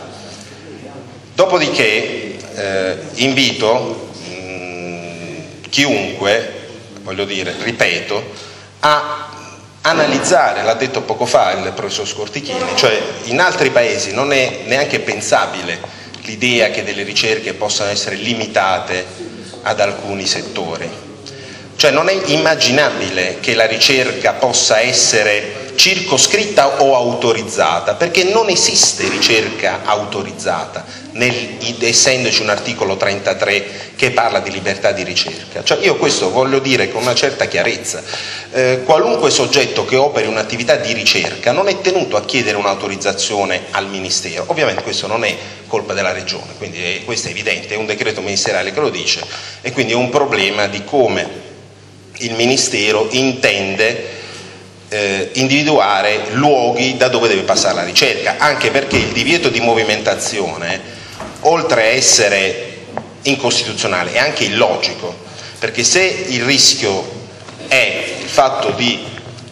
Dopodiché eh, invito mh, chiunque, voglio dire, ripeto, a analizzare, l'ha detto poco fa il professor Scortichini, cioè in altri paesi non è neanche pensabile l'idea che delle ricerche possano essere limitate ad alcuni settori, cioè non è immaginabile che la ricerca possa essere circoscritta o autorizzata, perché non esiste ricerca autorizzata, nel, essendoci un articolo trentatré che parla di libertà di ricerca. Cioè io questo voglio dire con una certa chiarezza, eh, qualunque soggetto che operi un'attività di ricerca non è tenuto a chiedere un'autorizzazione al Ministero, ovviamente questo non è colpa della Regione, quindi è, questo è evidente, è un decreto ministeriale che lo dice e quindi è un problema di come il Ministero intende Eh, individuare luoghi da dove deve passare la ricerca, anche perché il divieto di movimentazione, oltre a essere incostituzionale, è anche illogico, perché se il rischio è il fatto di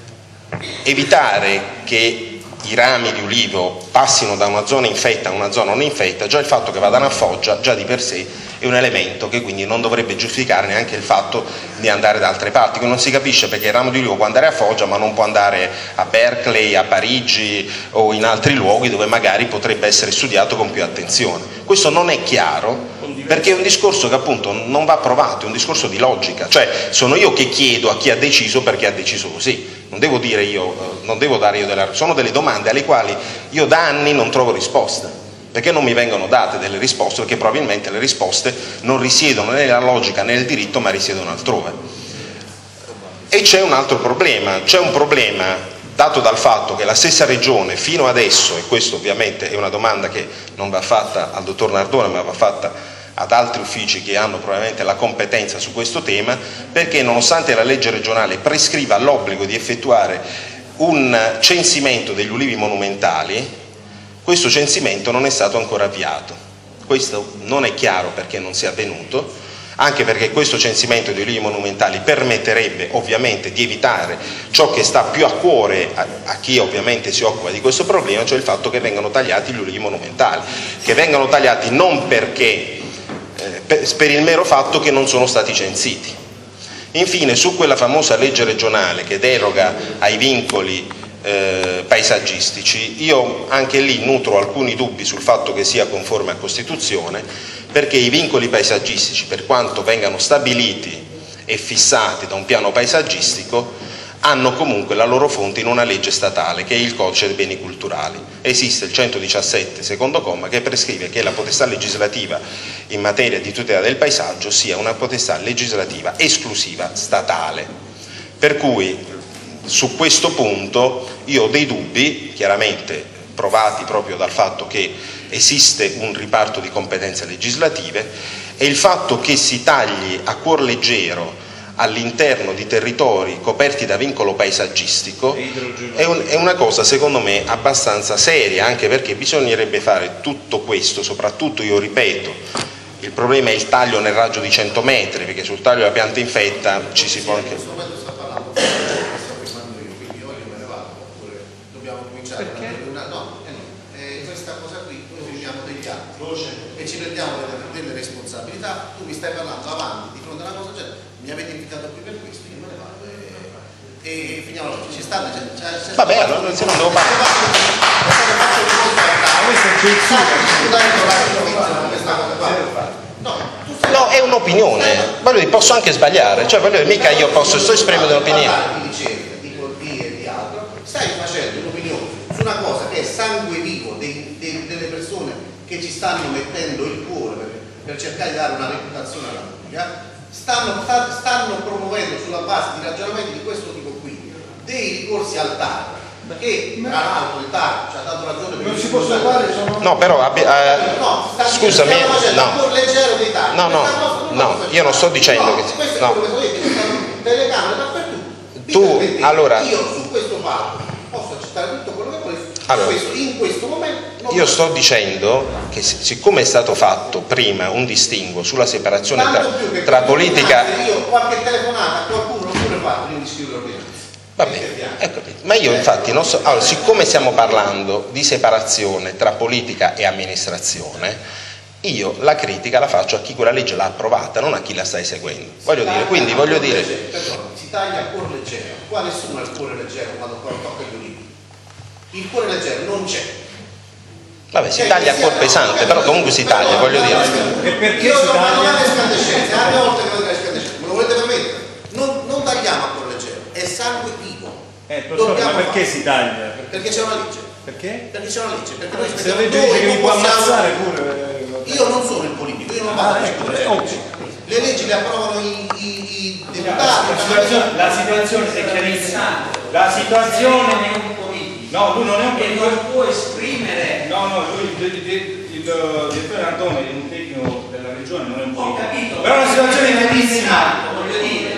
evitare che i rami di ulivo passino da una zona infetta a una zona non infetta, già il fatto che vadano a Foggia già di per sé è un elemento che quindi non dovrebbe giustificare neanche il fatto di andare da altre parti. Quindi non si capisce perché il ramo di ulivo può andare a Foggia ma non può andare a Berkeley, a Parigi o in altri luoghi dove magari potrebbe essere studiato con più attenzione. Questo non è chiaro perché è un discorso che appunto non va provato, è un discorso di logica, cioè sono io che chiedo a chi ha deciso perché ha deciso così. Non devo dire io, non devo dare io delle, sono delle domande alle quali io da anni non trovo risposta, perché non mi vengono date delle risposte, perché probabilmente le risposte non risiedono né nella logica né nel diritto, ma risiedono altrove. E c'è un altro problema, c'è un problema dato dal fatto che la stessa Regione fino adesso, e questo ovviamente è una domanda che non va fatta al dottor Nardone, ma va fatta ad altri uffici che hanno probabilmente la competenza su questo tema, perché nonostante la legge regionale prescriva l'obbligo di effettuare un censimento degli ulivi monumentali, questo censimento non è stato ancora avviato. Questo non è chiaro perché non sia avvenuto, anche perché questo censimento degli ulivi monumentali permetterebbe ovviamente di evitare ciò che sta più a cuore a, a chi ovviamente si occupa di questo problema, cioè il fatto che vengano tagliati gli ulivi monumentali, che vengano tagliati non perché per il mero fatto che non sono stati censiti. Infine, su quella famosa legge regionale che deroga ai vincoli eh, paesaggistici, io anche lì nutro alcuni dubbi sul fatto che sia conforme a Costituzione, perché i vincoli paesaggistici, per quanto vengano stabiliti e fissati da un piano paesaggistico, hanno comunque la loro fonte in una legge statale che è il Codice dei beni culturali. Esiste il centodiciassette secondo comma che prescrive che la potestà legislativa in materia di tutela del paesaggio sia una potestà legislativa esclusiva statale, per cui su questo punto io ho dei dubbi, chiaramente provati proprio dal fatto che esiste un riparto di competenze legislative, e il fatto che si tagli a cuor leggero all'interno di territori coperti da vincolo paesaggistico è, un, è una cosa secondo me abbastanza seria, anche perché bisognerebbe fare tutto questo, soprattutto io ripeto, il problema è il taglio nel raggio di cento metri, perché sul taglio della pianta infetta ci si può anche... Perché? No, eh no. Eh, questa cosa qui noi firmiamo degli atti e ci prendiamo delle, delle responsabilità. Tu mi stai parlando avanti di fronte a una cosa del genere, mi avete invitato qui per questo, io me ne vado e, e finiamo la ci sta cioè, cioè, vabbè, allora se non devo parlare. No, è un'opinione, voglio dire, posso anche sbagliare, cioè voglio dire, mica io posso, sto esprimendo un'opinione. Stai facendo un'opinione su una cosa che è sangue vivo dei, dei, delle persone che ci stanno mettendo il cuore per, per cercare di dare una reputazione alla Puglia, stanno, stanno promuovendo sulla base di ragionamenti di questo tipo qui dei ricorsi al T A R, perché tra l'altro il T A R ci ha dato ragione per non si può fare sono... no però abbi- eh, no, scusami no leggero dei T A R. no no no io non sto dicendo no, che questo no. è quello che sto dicendo, telecamere dappertutto. Tu allora io su questo fatto posso accettare tutto quello che vuoi, allora, questo, in questo momento non io sto dicendo che siccome è stato fatto prima un distinguo sulla separazione tra, tra politica io qualche telefonata a qualcuno non pure fatto di distinguere l'opinione. Va bene, ecco, ma io infatti non so, allora, siccome stiamo parlando di separazione tra politica e amministrazione, io la critica la faccio a chi quella legge l'ha approvata, non a chi la sta eseguendo. Voglio dire, quindi voglio dire. Perdona, si taglia a cuore leggero. Qua nessuno ha il cuore leggero quando tocca gli ulivi. Il cuore leggero non c'è. Vabbè, si taglia a cuore pesante, però comunque si taglia, voglio dire. E perché io si non taglia? Non è escandescenza, è la prima volta che vedo l'escandescenza, me lo volete permettere? Non, non tagliamo a cuore leggero, è sangue vivo. Eh, professore, ma perché si taglia? Perché c'è una legge. Perché? Perché c'è una legge, perché noi Se la legge dice che mi può ammazzare pure. Io non sono il politico, io non vado a discutere. Le leggi le approvano i, i, i deputati. La situazione, la situazione è chiarissima. La situazione è un politico. No, lui non è un politico. Non può esprimere. No, no, lui il, il, il, il direttore Antoni è un tecnico della regione, non è un politico. Ho capito. Però la situazione è chiarissima, voglio dire.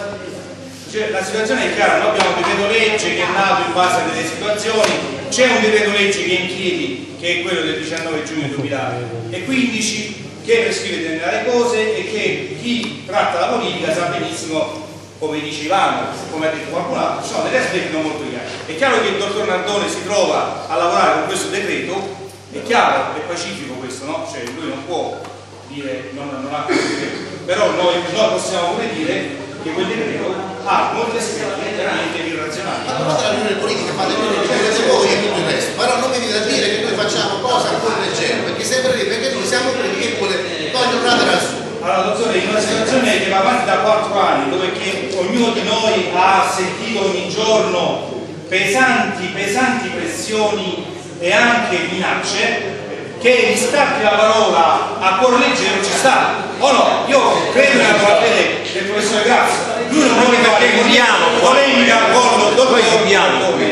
Cioè, la situazione è chiara, noi abbiamo un decreto legge che è nato in base a delle situazioni, c'è un decreto legge che è in piedi, che è quello del diciannove giugno duemilaquindici, che prescrive determinate cose e che chi tratta la politica sa benissimo, come dicevamo, come ha detto qualcun altro, ci sono degli aspetti non molto chiari. È chiaro che il dottor Nardone si trova a lavorare con questo decreto, è chiaro, è pacifico questo, no? Cioè lui non può dire non, non ha questo decreto, però noi, noi possiamo pure dire che quel decreto ha molti aspetti veramente irrazionali. Ma non fate la riunione politica, fate la riunione politica voi e tutto il resto, però non mi dite a dire che noi facciamo cose ancora leggere, perché sembrerebbe che noi siamo quelli che vuole togliere una dal suo. Allora dottore, in una situazione che va avanti da quattro anni, dove che ognuno di noi ha sentito ogni giorno pesanti, pesanti pressioni e anche minacce, che gli scappi la parola a cuor leggero ci sta, o no? Io credo nella parola fede del professore Grazia. Lui non vuole fare polemica con il dottor Nardone.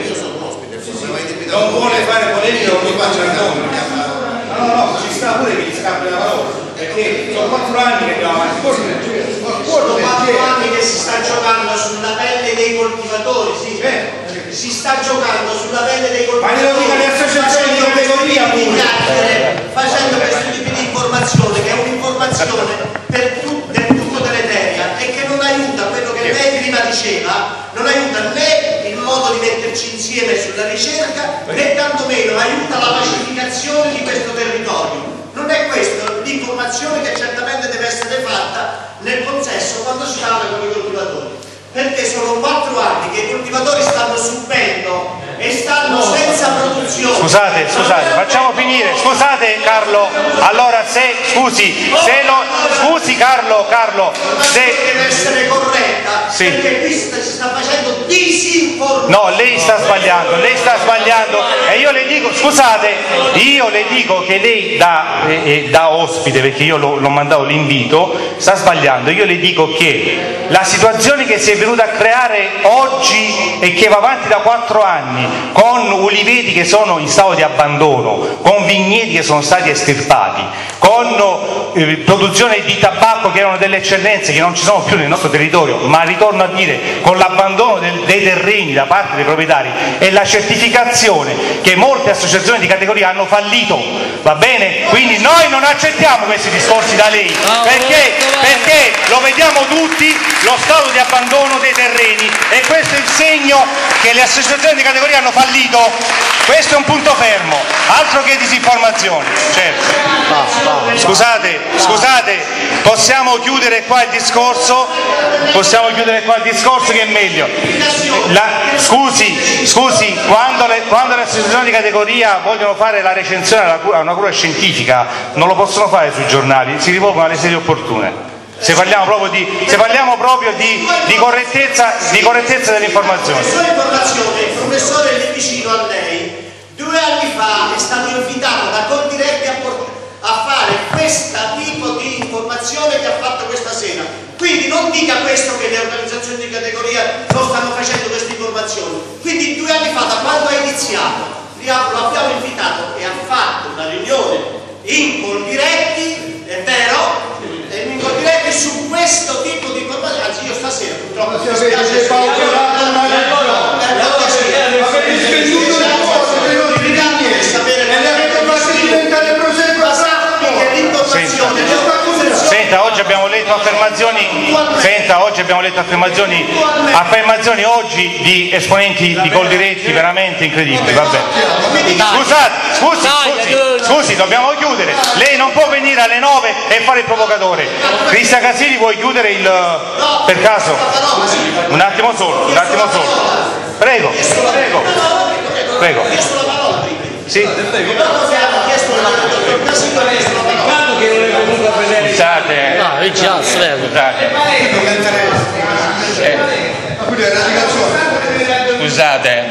Non vuole fare polemica con il dottor Nardone. No, no, no, ci sta pure che gli scappi la parola, perché sono quattro anni che abbiamo avanti. Sono quattro anni che si sta giocando sulla pelle dei coltivatori, sì. Si sta giocando sulla pelle dei coltivatori. Ma glielo dica le associazioni di categoria pure. Facendo questo tipo di informazione, che è un'informazione per tu, del tutto deleteria e che non aiuta quello che lei prima diceva, non aiuta né il modo di metterci insieme sulla ricerca, né tantomeno aiuta la pacificazione di questo territorio. Non è questa l'informazione che certamente deve essere fatta nel consesso quando si parla con i coltivatori, perché sono quattro anni che i coltivatori stanno subendo e stanno senza produzione. Scusate, scusate, facciamo finire. Scusate Carlo, allora se, scusi, se lo, scusi Carlo, Carlo, se... deve essere corretta, sì. Perché qui si sta facendo disinformazione. No, lei sta sbagliando, lei sta sbagliando e io le dico, scusate, io le dico che lei da, eh, da ospite, perché io l'ho mandato l'invito, sta sbagliando. Io le dico che la situazione che si è venuta a creare oggi e che va avanti da quattro anni, con uliveti che sono in stato di abbandono, con vigneti che sono stati estirpati, con eh, produzione di tabacco che erano delle eccellenze che non ci sono più nel nostro territorio, ma ritorno a dire con l'abbandono del, dei terreni da parte dei proprietari e la certificazione che molte associazioni di categoria hanno fallito, va bene? Quindi noi non accettiamo questi discorsi da lei, perché, perché lo vediamo tutti lo stato di abbandono dei terreni e questo è il segno che le associazioni di categoria hanno fallito. Questo è un punto fermo, altro che disinformazione. Certo. Scusate, scusate, possiamo chiudere qua il discorso? Possiamo chiudere qua il discorso che è meglio. La, scusi, scusi, quando le, quando le associazioni di categoria vogliono fare la recensione a una cura scientifica non lo possono fare sui giornali, si rivolgono alle sedi opportune. Se parliamo proprio di, se parliamo proprio di, di correttezza, di correttezza dell'informazione. La sua informazione, il professore lì vicino a lei, due anni fa è stato invitato da Coldiretti a, a fare questo tipo di informazione che ha fatto questa sera. Quindi non dica questo che le organizzazioni di categoria non stanno facendo queste informazioni. Quindi due anni fa, da quando ha iniziato, lo abbiamo invitato e ha fatto una riunione in Coldiretti, è vero? In Coldiretti su questo tipo di informazioni, anzi io stasera purtroppo mi dispiace Senta, oggi abbiamo letto affermazioni, senta, oggi abbiamo letto affermazioni, affermazioni oggi di esponenti di Coldiretti veramente incredibili, vabbè. Scusate, scusi, scusi, scusi, dobbiamo chiudere. Lei non può venire alle nove e fare il provocatore. Cristian Casini, vuoi chiudere il per caso? Un attimo solo, un attimo solo. Prego, prego. Prego. Sì. Scusate. No, è già, scusate. Scusate.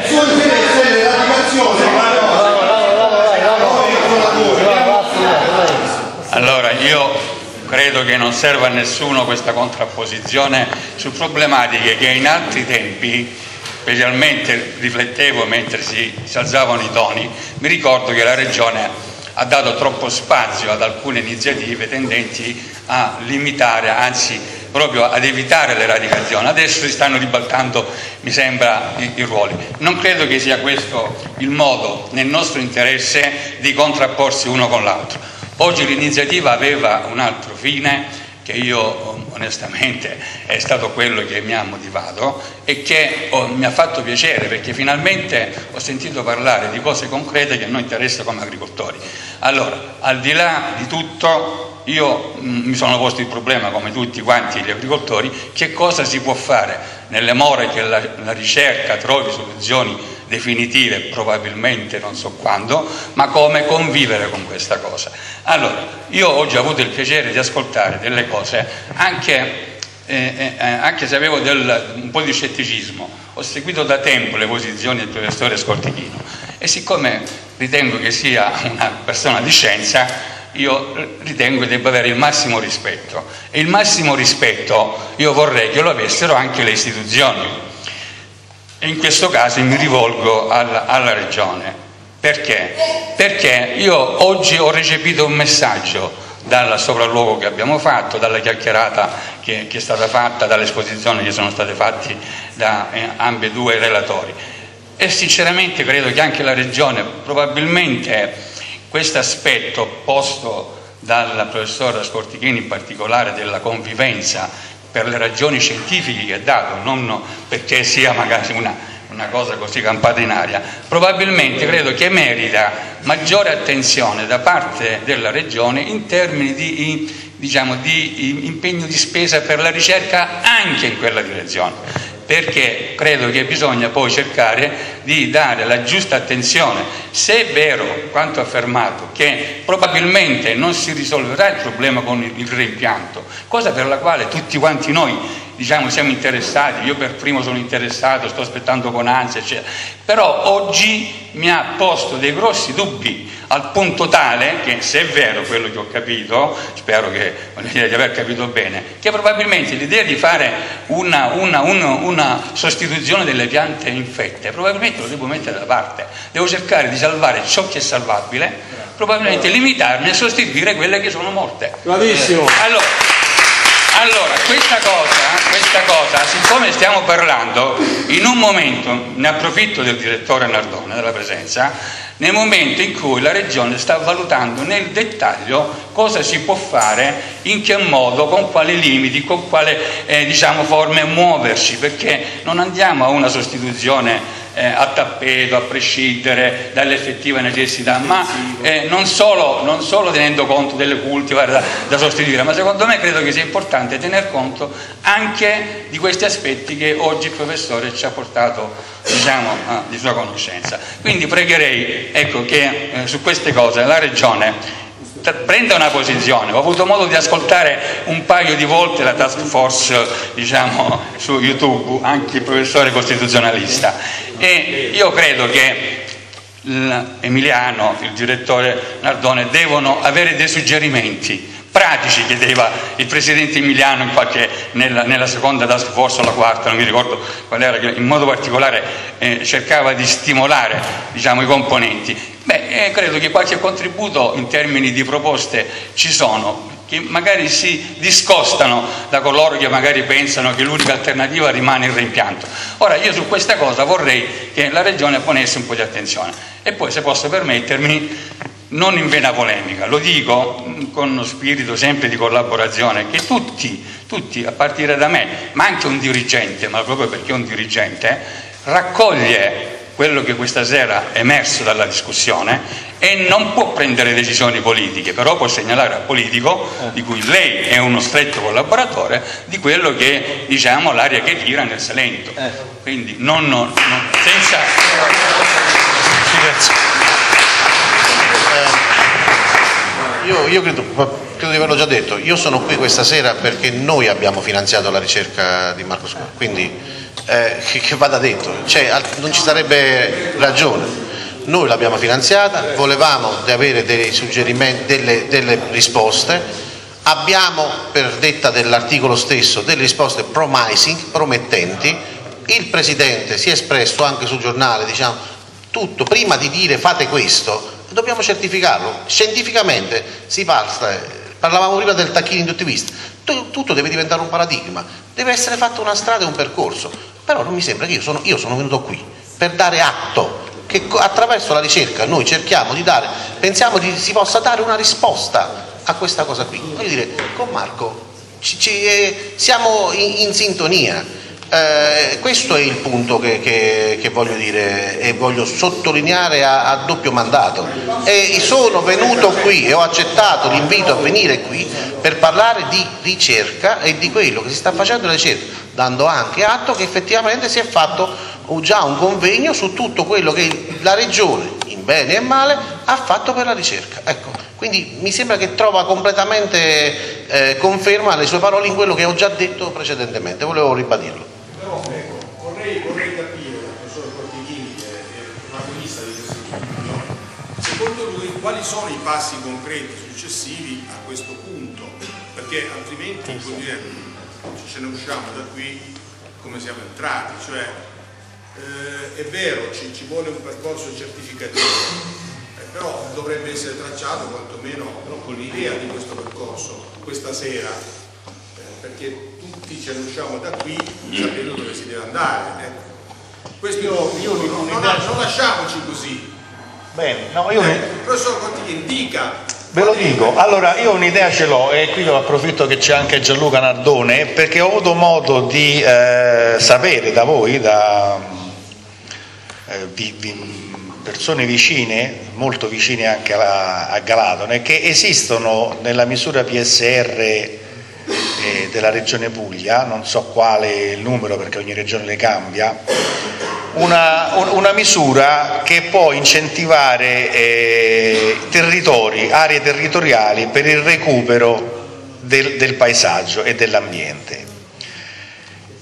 Allora, io credo che non serva a nessuno questa contrapposizione su problematiche che in altri tempi, specialmente riflettevo mentre si, si alzavano i toni, mi ricordo che la Regione ha dato troppo spazio ad alcune iniziative tendenti a limitare, anzi proprio ad evitare l'eradicazione. Adesso si stanno ribaltando, mi sembra, i, i ruoli. Non credo che sia questo il modo, nel nostro interesse, di contrapporsi uno con l'altro. Oggi l'iniziativa aveva un altro fine, che io onestamente è stato quello che mi ha motivato e che oh, mi ha fatto piacere, perché finalmente ho sentito parlare di cose concrete che a noi interessano come agricoltori. Allora, al di là di tutto, io mh, mi sono posto il problema, come tutti quanti gli agricoltori, che cosa si può fare nelle more che la, la ricerca trovi soluzioni definitive, probabilmente non so quando, ma come convivere con questa cosa. Allora, io oggi ho avuto il piacere di ascoltare delle cose, anche, eh, eh, anche se avevo del, un po' di scetticismo. Ho seguito da tempo le posizioni del professore Scortichino e siccome ritengo che sia una persona di scienza, io ritengo che debba avere il massimo rispetto, e il massimo rispetto io vorrei che lo avessero anche le istituzioni. E in questo caso mi rivolgo alla, alla Regione. Perché? Perché io oggi ho recepito un messaggio dal sopralluogo che abbiamo fatto, dalla chiacchierata che, che è stata fatta, dalle esposizioni che sono state fatte da eh, ambedue i relatori. E sinceramente credo che anche la Regione, probabilmente questo aspetto posto dal professor Scortichini, in particolare della convivenza, per le ragioni scientifiche che ha dato, non perché sia magari una, una cosa così campata in aria, probabilmente credo che merita maggiore attenzione da parte della Regione in termini di, diciamo, di impegno di spesa per la ricerca anche in quella direzione. Perché credo che bisogna poi cercare di dare la giusta attenzione. Se è vero quanto affermato che probabilmente non si risolverà il problema con il reimpianto, cosa per la quale tutti quanti noi diciamo, siamo interessati, io per primo sono interessato, sto aspettando con ansia, eccetera. Però oggi mi ha posto dei grossi dubbi, al punto tale che, se è vero quello che ho capito, spero che, voglio dire, di aver capito bene, che probabilmente l'idea di fare una, una, una, una sostituzione delle piante infette probabilmente lo devo mettere da parte, devo cercare di salvare ciò che è salvabile, probabilmente limitarmi a sostituire quelle che sono morte. Bravissimo. Allora, allora questa cosa, questa cosa, siccome stiamo parlando in un momento, ne approfitto del direttore Nardone della presenza, nel momento in cui la Regione sta valutando nel dettaglio cosa si può fare, in che modo, con quali limiti, con quale eh, diciamo, forme muoversi, perché non andiamo a una sostituzione eh, a tappeto, a prescindere dall'effettiva necessità, ma eh, non, solo, non solo tenendo conto delle cultivar da, da sostituire, ma secondo me credo che sia importante tener conto anche di questi aspetti che oggi il professore ci ha portato, diciamo, di sua conoscenza. Quindi pregherei, ecco, che eh, su queste cose la Regione prenda una posizione. Ho avuto modo di ascoltare un paio di volte la task force, diciamo, su YouTube, anche il professore costituzionalista, e io credo che Emiliano, il direttore Nardone, devono avere dei suggerimenti pratici, chiedeva il presidente Emiliano in qualche, nella, nella seconda task force o la quarta, non mi ricordo qual era, che in modo particolare eh, cercava di stimolare, diciamo, i componenti. Beh, eh, credo che qualche contributo in termini di proposte ci sono, che magari si discostano da coloro che magari pensano che l'unica alternativa rimane il reimpianto. Ora, io su questa cosa vorrei che la Regione ponesse un po' di attenzione. E poi, se posso permettermi, non in vena polemica, lo dico con uno spirito sempre di collaborazione, che tutti, tutti, a partire da me, ma anche un dirigente, ma proprio perché è un dirigente, raccoglie quello che questa sera è emerso dalla discussione e non può prendere decisioni politiche, però può segnalare al politico, di cui lei è uno stretto collaboratore, di quello che, diciamo, l'aria che tira nel Salento. Quindi non, non, non senza... Io, io credo, credo di averlo già detto, io sono qui questa sera perché noi abbiamo finanziato la ricerca di Marco Scuola, quindi eh, che, che vada detto, cioè, non ci sarebbe ragione. Noi l'abbiamo finanziata, volevamo avere dei suggerimenti, delle, delle risposte, abbiamo, per detta dell'articolo stesso, delle risposte promising, promettenti. Il Presidente si è espresso anche sul giornale, diciamo, tutto, prima di dire fate questo, dobbiamo certificarlo. Scientificamente si parla, parlavamo prima del tacchino induttivista, tutto deve diventare un paradigma, deve essere fatta una strada e un percorso, però non mi sembra che io sono, io sono venuto qui per dare atto che attraverso la ricerca noi cerchiamo di dare, pensiamo che si possa dare una risposta a questa cosa qui. Voglio dire, con Marco ci, ci, eh, siamo in, in sintonia. Eh, questo è il punto che, che, che voglio dire e voglio sottolineare a, a doppio mandato, e sono venuto qui e ho accettato l'invito a venire qui per parlare di ricerca e di quello che si sta facendo nella ricerca, dando anche atto che effettivamente si è fatto già un convegno su tutto quello che la Regione, in bene e male, ha fatto per la ricerca. Ecco, quindi mi sembra che trova completamente eh, conferma le sue parole in quello che ho già detto precedentemente, volevo ribadirlo. Però ecco, vorrei, vorrei capire, il professor Cortichini, che è protagonista di questo studio, secondo lui quali sono i passi concreti successivi a questo punto, perché altrimenti vuol dire, ce ne usciamo da qui come siamo entrati, cioè eh, è vero, ci, ci vuole un percorso certificativo, eh, però dovrebbe essere tracciato quantomeno con l'idea di questo percorso questa sera, eh, perché tutti ce ne usciamo da qui sapendo dove si deve andare. Ecco. Questo io, io non, non, non lasciamoci così. Bene, no, io eh, il professor Contigli dica. Ve lo dico, allora io un'idea ce l'ho e qui approfitto che c'è anche Gianluca Nardone, perché ho avuto modo di eh, sapere da voi, da eh, vi, vi, persone vicine, molto vicine anche alla, a Galatone, che esistono nella misura P S R eh, della Regione Puglia, non so quale il numero perché ogni regione le cambia, una, una misura che può incentivare eh, territori, aree territoriali per il recupero del, del paesaggio e dell'ambiente.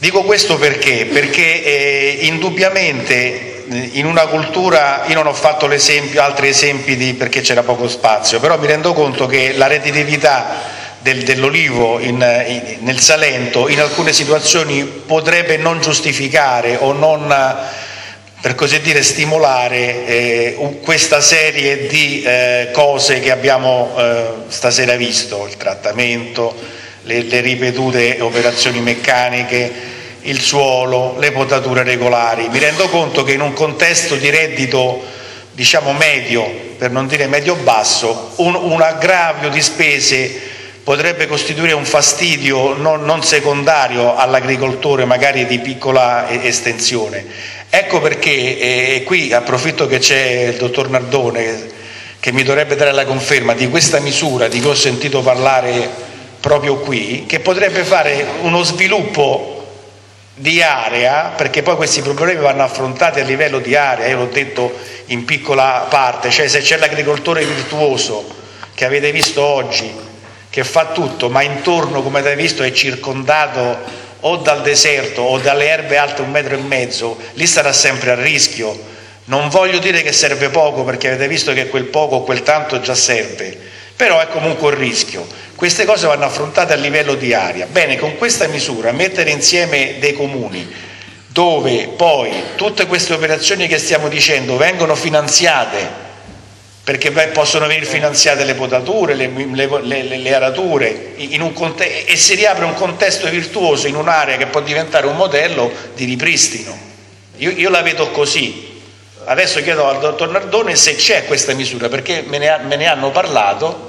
Dico questo perché? Perché eh, indubbiamente in una cultura, io non ho fatto l'esempio, altri esempi di, perché c'era poco spazio, però mi rendo conto che la redditività del, dell'olivo in, in, nel Salento in alcune situazioni potrebbe non giustificare o non, per così dire, stimolare eh, questa serie di eh, cose che abbiamo eh, stasera visto, il trattamento, le, le ripetute operazioni meccaniche, il suolo, le potature regolari. Mi rendo conto che in un contesto di reddito, diciamo medio, per non dire medio-basso, un, un aggravio di spese potrebbe costituire un fastidio non, non secondario all'agricoltore, magari di piccola estensione. Ecco perché, e qui approfitto che c'è il dottor Nardone che mi dovrebbe dare la conferma di questa misura di cui ho sentito parlare proprio qui, che potrebbe fare uno sviluppo di area, perché poi questi problemi vanno affrontati a livello di area, io l'ho detto in piccola parte, cioè se c'è l'agricoltore virtuoso che avete visto oggi, che fa tutto, ma intorno, come avete visto, è circondato o dal deserto o dalle erbe alte un metro e mezzo, lì sarà sempre a rischio. Non voglio dire che serve poco, perché avete visto che quel poco o quel tanto già serve, però è comunque un rischio. Queste cose vanno affrontate a livello di area. Bene, con questa misura mettere insieme dei comuni dove poi tutte queste operazioni che stiamo dicendo vengono finanziate, perché beh, possono venire finanziate le potature, le, le, le, le arature, in un conte- e si riapre un contesto virtuoso in un'area che può diventare un modello di ripristino. Io, io la vedo così. Adesso chiedo al dottor Nardone se c'è questa misura, perché me ne, ha, me ne hanno parlato.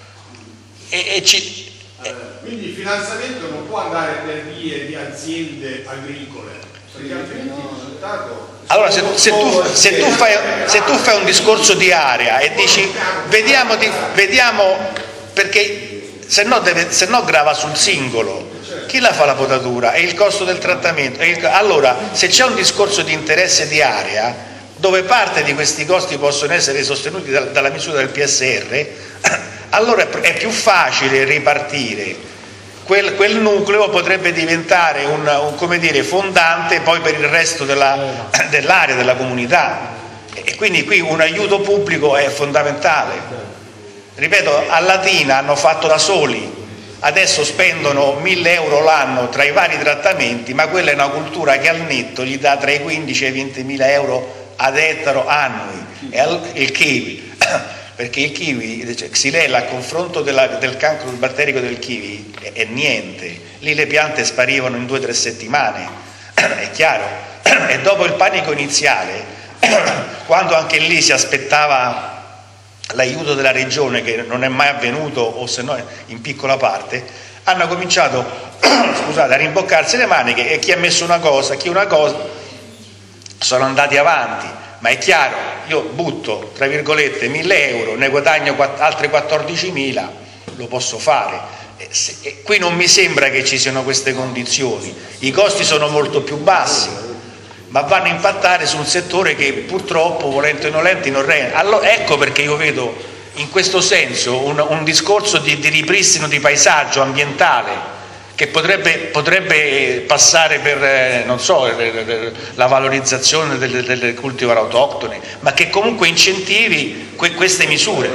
E, e ci... Quindi il finanziamento non può andare per vie di aziende agricole, perché altrimenti il risultato... Allora se, se, tu, se, tu fai, se tu fai un discorso di area e dici vediamo, di, vediamo perché se no, deve, se no grava sul singolo, chi la fa la potatura? E il costo del trattamento? E il, allora se c'è un discorso di interesse di area dove parte di questi costi possono essere sostenuti da, dalla misura del P S R, allora è più facile ripartire. Quel, quel nucleo potrebbe diventare un, un come dire, fondante poi per il resto della, dell'area, della comunità, e quindi qui un aiuto pubblico è fondamentale. Ripeto, a Latina hanno fatto da soli, adesso spendono mille euro l'anno tra i vari trattamenti, ma quella è una cultura che al netto gli dà tra i quindici e i ventimila euro ad ettaro annui, e al, il kiwi perché il kiwi, cioè, xylella a confronto della, del cancro batterico del kiwi è, è niente, lì le piante sparivano in due o tre settimane, è chiaro, e dopo il panico iniziale, quando anche lì si aspettava l'aiuto della regione, che non è mai avvenuto, o se no in piccola parte, hanno cominciato scusate, a rimboccarsi le maniche, e chi ha messo una cosa, chi una cosa, sono andati avanti. Ma è chiaro, io butto, tra virgolette, mille euro, ne guadagno altri quattordicimila, lo posso fare. E se, e qui non mi sembra che ci siano queste condizioni. I costi sono molto più bassi, ma vanno a impattare su un settore che purtroppo, volenti o nolenti, non regna. Allora, ecco perché io vedo in questo senso un, un discorso di, di ripristino di paesaggio ambientale, che potrebbe, potrebbe passare per, eh, non so, la valorizzazione delle, delle cultivar autoctone, ma che comunque incentivi que, queste misure.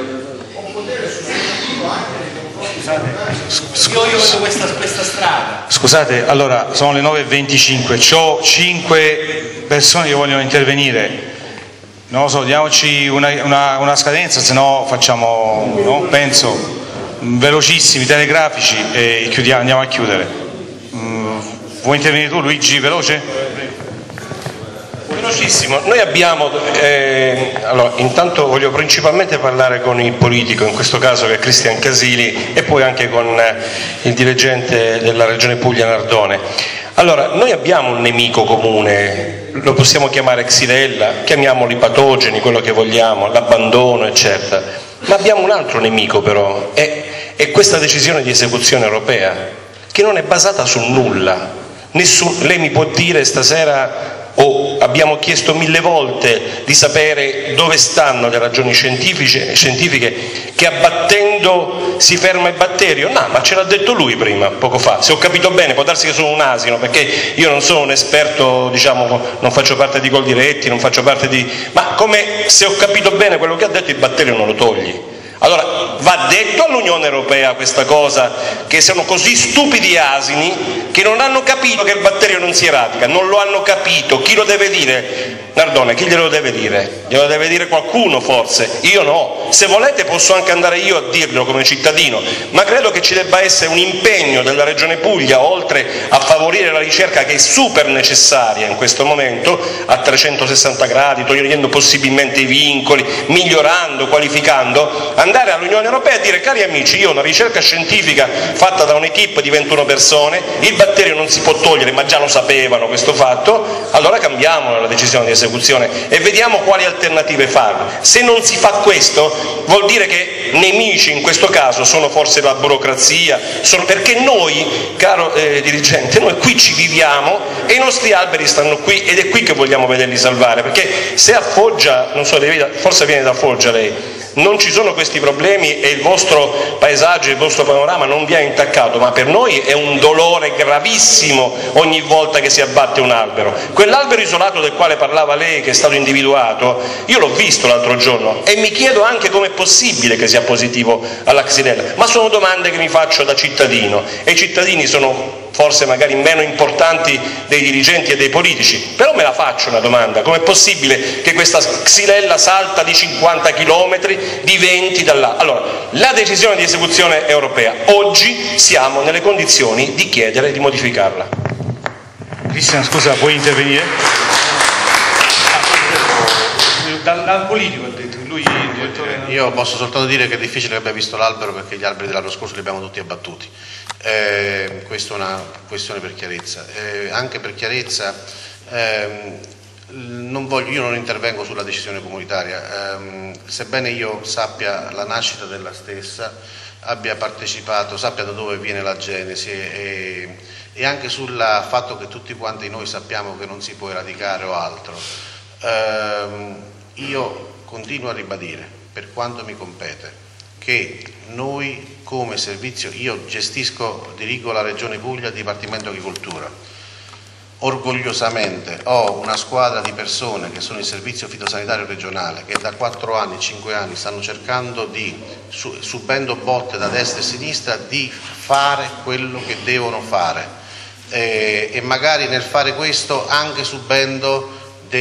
Scusate, io, io vedo questa, questa strada. Scusate, allora sono le nove e venticinque, ho cinque persone che vogliono intervenire, non lo so, diamoci una, una, una scadenza, se no facciamo, no? Penso velocissimi, telegrafici, e chiudiamo, andiamo a chiudere. Mm, vuoi intervenire tu, Luigi, veloce? Velocissimo. Noi abbiamo, eh, allora, intanto voglio principalmente parlare con il politico, in questo caso che è Cristian Casili, e poi anche con eh, il dirigente della Regione Puglia Nardone. Allora, noi abbiamo un nemico comune, lo possiamo chiamare xylella, chiamiamoli patogeni, quello che vogliamo, l'abbandono, eccetera. Ma abbiamo un altro nemico però, è, è questa decisione di esecuzione europea, che non è basata su nulla. Nessun, lei mi può dire stasera o abbiamo chiesto mille volte di sapere dove stanno le ragioni scientifiche, scientifiche che abbattendo si ferma il batterio? No, ma ce l'ha detto lui prima, poco fa. Se ho capito bene, può darsi che sono un asino, perché io non sono un esperto, diciamo, non faccio parte di Coldiretti, non faccio parte di... ma come se ho capito bene quello che ha detto, il batterio non lo togli. Allora va detto all'Unione Europea questa cosa, che sono così stupidi asini che non hanno capito che il batterio non si eradica, non lo hanno capito. Chi lo deve dire? Nardone, chi glielo deve dire? Glielo deve dire qualcuno forse, io no. Se volete posso anche andare io a dirlo come cittadino, ma credo che ci debba essere un impegno della Regione Puglia, oltre a favorire la ricerca che è super necessaria in questo momento, a trecentosessanta gradi, togliendo possibilmente i vincoli, migliorando, qualificando, andare all'Unione Europea e dire: cari amici, io ho una ricerca scientifica fatta da un'equipe di ventuno persone, il batterio non si può togliere, ma già lo sapevano questo fatto, allora cambiamo la decisione di esecuzione e vediamo quali alternative fare. Se non si fa questo vuol dire che nemici in questo caso sono forse la burocrazia, sono... perché noi, caro eh, dirigente, noi qui ci viviamo e i nostri alberi stanno qui ed è qui che vogliamo vederli salvare, perché se a Foggia, non so, forse viene da Foggia lei, non ci sono questi problemi e il vostro paesaggio, il vostro panorama non vi ha intaccato, ma per noi è un dolore gravissimo ogni volta che si abbatte un albero. Quell'albero isolato del quale parlava lei, che è stato individuato, io l'ho visto l'altro giorno e mi chiedo anche com'è possibile che sia positivo alla xylella, ma sono domande che mi faccio da cittadino, e i cittadini sono forse magari meno importanti dei dirigenti e dei politici, però me la faccio una domanda: com'è possibile che questa xylella salta di cinquanta chilometri, di venti da là? Allora, la decisione di esecuzione europea, oggi siamo nelle condizioni di chiedere di modificarla. Cristian, scusa, puoi intervenire? Dal, dal politico ha detto, lui... Io posso soltanto dire che è difficile che abbia visto l'albero, perché gli alberi dell'anno scorso li abbiamo tutti abbattuti. Eh, questa è una questione per chiarezza. Eh, anche per chiarezza, ehm, non voglio, io non intervengo sulla decisione comunitaria, ehm, sebbene io sappia la nascita della stessa, abbia partecipato, sappia da dove viene la genesi e, e anche sul fatto che tutti quanti noi sappiamo che non si può eradicare o altro. Ehm, io continuo a ribadire, per quanto mi compete, che noi come servizio, io gestisco, dirigo la Regione Puglia, il Dipartimento Agricoltura, orgogliosamente ho una squadra di persone che sono il servizio fitosanitario regionale, che da quattro anni, cinque anni stanno cercando di, subendo botte da destra e sinistra, di fare quello che devono fare eh, e magari nel fare questo anche subendo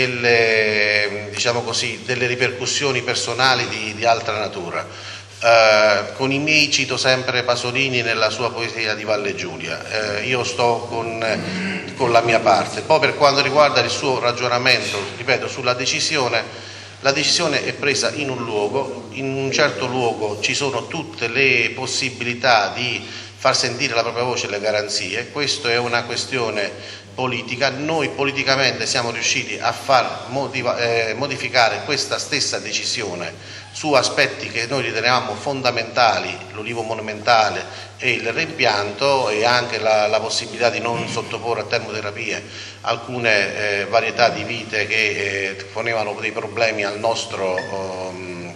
delle, diciamo così, delle ripercussioni personali di, di altra natura. Uh, con i miei cito sempre Pasolini nella sua poesia di Valle Giulia, uh, io sto con, con la mia parte. Poi per quanto riguarda il suo ragionamento, ripeto, sulla decisione, la decisione è presa in un luogo, in un certo luogo ci sono tutte le possibilità di far sentire la propria voce e le garanzie, questa è una questione politica, noi politicamente siamo riusciti a far motiva, eh, modificare questa stessa decisione su aspetti che noi ritenevamo fondamentali, l'olivo monumentale e il reimpianto, e anche la, la possibilità di non sottoporre a termoterapie alcune eh, varietà di vite che eh, ponevano dei problemi al nostro, um,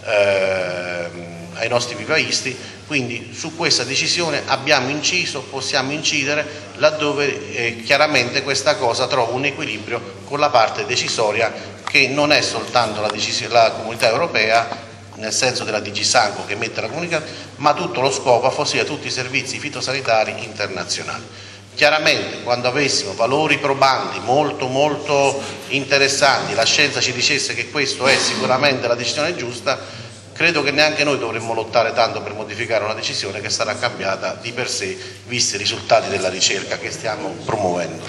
eh, ai nostri vivaisti. Quindi su questa decisione abbiamo inciso, possiamo incidere laddove eh, chiaramente questa cosa trova un equilibrio con la parte decisoria, che non è soltanto la, la Comunità Europea, nel senso della D G Sanco che mette la comunità, ma tutto lo scopo a fossile tutti i servizi fitosanitari internazionali. Chiaramente quando avessimo valori probanti molto molto interessanti, la scienza ci dicesse che questo è sicuramente la decisione giusta, credo che neanche noi dovremmo lottare tanto per modificare una decisione che sarà cambiata di per sé, visti i risultati della ricerca che stiamo promuovendo.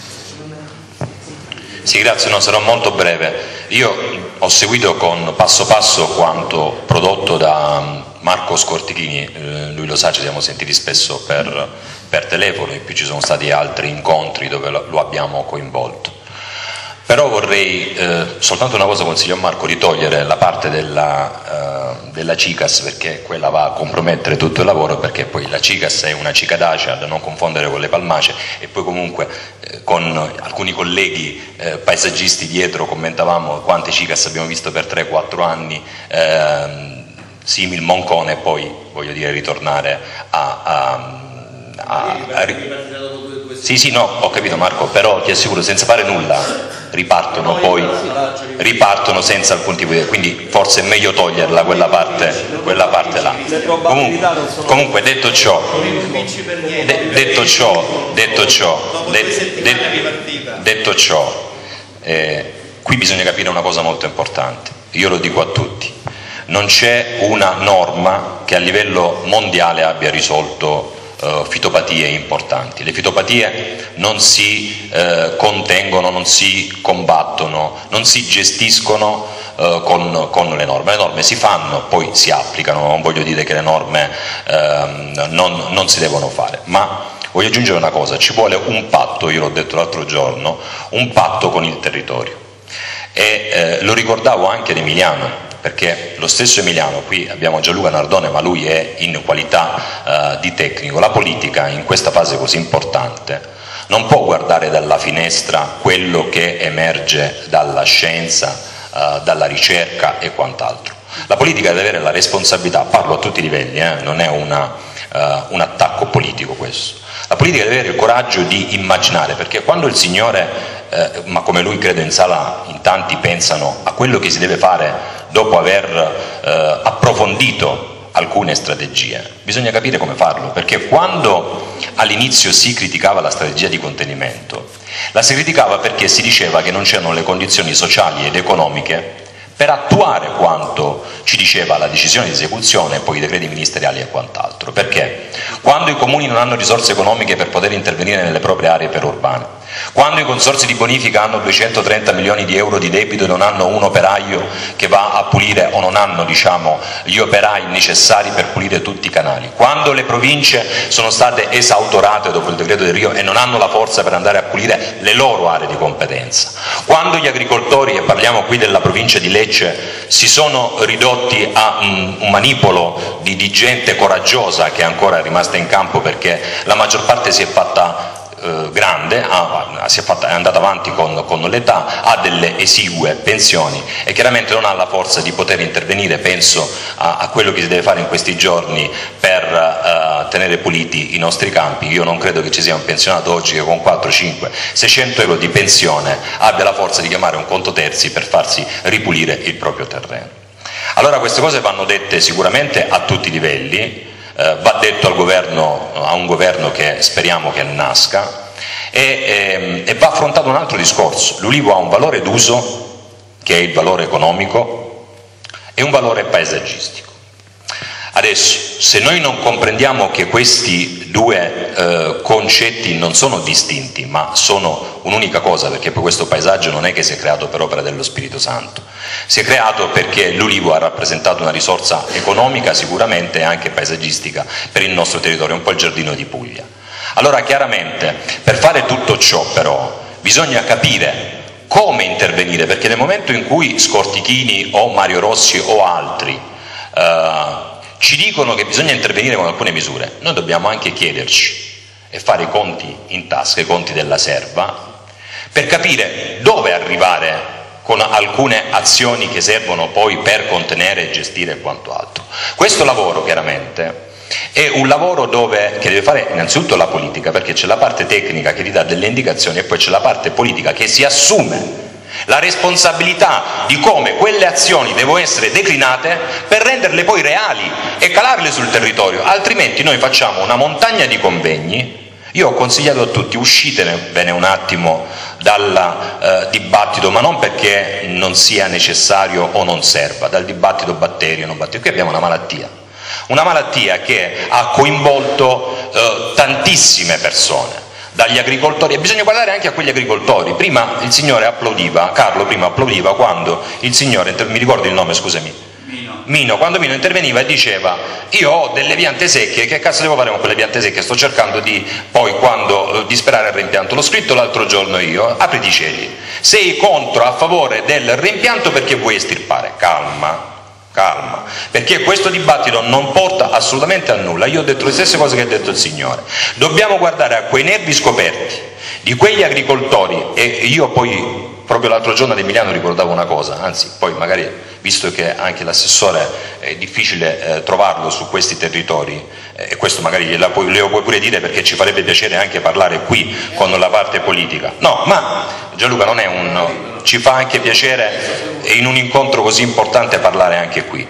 Sì, grazie, no, sarò molto breve. Io ho seguito con passo passo quanto prodotto da Marco Scortichini, eh, lui lo sa, ci siamo sentiti spesso per, per telefono, in più ci sono stati altri incontri dove lo, lo abbiamo coinvolto. Però vorrei eh, soltanto una cosa, consiglio a Marco, di togliere la parte della, eh, della Cicas, perché quella va a compromettere tutto il lavoro, perché poi la Cicas è una cicadacea da non confondere con le palmacee, e poi comunque eh, con alcuni colleghi eh, paesaggisti dietro commentavamo quante Cicas abbiamo visto per tre quattro anni, eh, simil Moncone, e poi voglio dire ritornare a... a Ah, sì sì no, ho capito Marco, però ti assicuro senza fare nulla ripartono poi ripartono senza alcun tipo di, quindi forse è meglio toglierla quella parte quella parte là. Comunque, comunque detto ciò de, detto ciò detto ciò de, de, detto ciò eh, qui bisogna capire una cosa molto importante, io lo dico a tutti, non c'è una norma che a livello mondiale abbia risolto Uh, fitopatie importanti. Le fitopatie non si uh, contengono, non si combattono, non si gestiscono uh, con, con le norme. Le norme si fanno, poi si applicano, non voglio dire che le norme uh, non, non si devono fare, ma voglio aggiungere una cosa, ci vuole un patto, io l'ho detto l'altro giorno, un patto con il territorio, e uh, lo ricordavo anche ad Emiliano, perché lo stesso Emiliano, qui abbiamo Gianluca Nardone, ma lui è in qualità uh, di tecnico, la politica in questa fase così importante non può guardare dalla finestra quello che emerge dalla scienza, uh, dalla ricerca e quant'altro. La politica deve avere la responsabilità, parlo a tutti i livelli, eh, non è una, uh, un attacco politico questo, la politica deve avere il coraggio di immaginare, perché quando il Signore, eh, ma come lui credo in sala in tanti pensano a quello che si deve fare dopo aver eh, approfondito alcune strategie, bisogna capire come farlo, perché quando all'inizio si criticava la strategia di contenimento, la si criticava perché si diceva che non c'erano le condizioni sociali ed economiche per attuare quanto ci diceva la decisione di esecuzione e poi i decreti ministeriali e quant'altro. Perché? Quando i comuni non hanno risorse economiche per poter intervenire nelle proprie aree perurbane, quando i consorzi di bonifica hanno duecentotrenta milioni di euro di debito e non hanno un operaio che va a pulire, o non hanno diciamo, gli operai necessari per pulire tutti i canali, quando le province sono state esautorate dopo il decreto del Rio e non hanno la forza per andare a pulire le loro aree di competenza, quando gli agricoltori, e parliamo qui della provincia di Lecce, si sono ridotti a un, un manipolo di, di gente coraggiosa che è ancora rimasta in campo, perché la maggior parte si è fatta eh, grande, ha, si è, fatta, è andata avanti con, con l'età, ha delle esigue pensioni e chiaramente non ha la forza di poter intervenire. Penso a, a quello che si deve fare in questi giorni per uh, tenere puliti i nostri campi. Io non credo che ci sia un pensionato oggi che con quattro, cinque, seicento euro di pensione abbia la forza di chiamare un conto terzi per farsi ripulire il proprio terreno. Allora queste cose vanno dette sicuramente a tutti i livelli. Eh, va detto al governo, a un governo che speriamo che nasca, e, e, e va affrontato un altro discorso. L'ulivo ha un valore d'uso, che è il valore economico, e un valore paesaggistico. Adesso, se noi non comprendiamo che questi due eh, concetti non sono distinti, ma sono un'unica cosa, perché poi questo paesaggio non è che si è creato per opera dello Spirito Santo, si è creato perché l'ulivo ha rappresentato una risorsa economica sicuramente e anche paesaggistica per il nostro territorio, un po' il giardino di Puglia. Allora chiaramente per fare tutto ciò però bisogna capire come intervenire, perché nel momento in cui Scortichini o Mario Rossi o altri eh, ci dicono che bisogna intervenire con alcune misure, noi dobbiamo anche chiederci e fare i conti in tasca, i conti della serva, per capire dove arrivare con alcune azioni che servono poi per contenere e gestire quanto altro. Questo lavoro chiaramente è un lavoro dove, che deve fare innanzitutto la politica, perché c'è la parte tecnica che gli dà delle indicazioni e poi c'è la parte politica che si assume la responsabilità di come quelle azioni devono essere declinate per renderle poi reali e calarle sul territorio, altrimenti noi facciamo una montagna di convegni. Io ho consigliato a tutti, uscitevene un attimo dal eh, dibattito, ma non perché non sia necessario o non serva, dal dibattito batterio, non batterio. Qui abbiamo una malattia, una malattia che ha coinvolto eh, tantissime persone, dagli agricoltori, e bisogna guardare anche a quegli agricoltori. Prima il signore applaudiva, Carlo prima applaudiva quando il signore, mi ricordo il nome, scusami, Mino. Mino, quando Mino interveniva e diceva io ho delle piante secche, che cazzo devo fare con quelle piante secche? Sto cercando di, poi quando, di sperare il reimpianto, l'ho scritto l'altro giorno io, apriti i cieli, sei contro, a favore del reimpianto perché vuoi estirpare, calma, calma, perché questo dibattito non porta assolutamente a nulla. Io ho detto le stesse cose che ha detto il Signore. Dobbiamo guardare a quei nervi scoperti di quegli agricoltori, e io poi proprio l'altro giorno ad Emiliano ricordavo una cosa, anzi poi magari, visto che anche l'assessore è difficile eh, trovarlo su questi territori, e eh, questo magari glielo puoi, glielo puoi pure dire, perché ci farebbe piacere anche parlare qui con la parte politica. No, ma Gianluca, non è un... ci fa anche piacere in un incontro così importante parlare anche qui.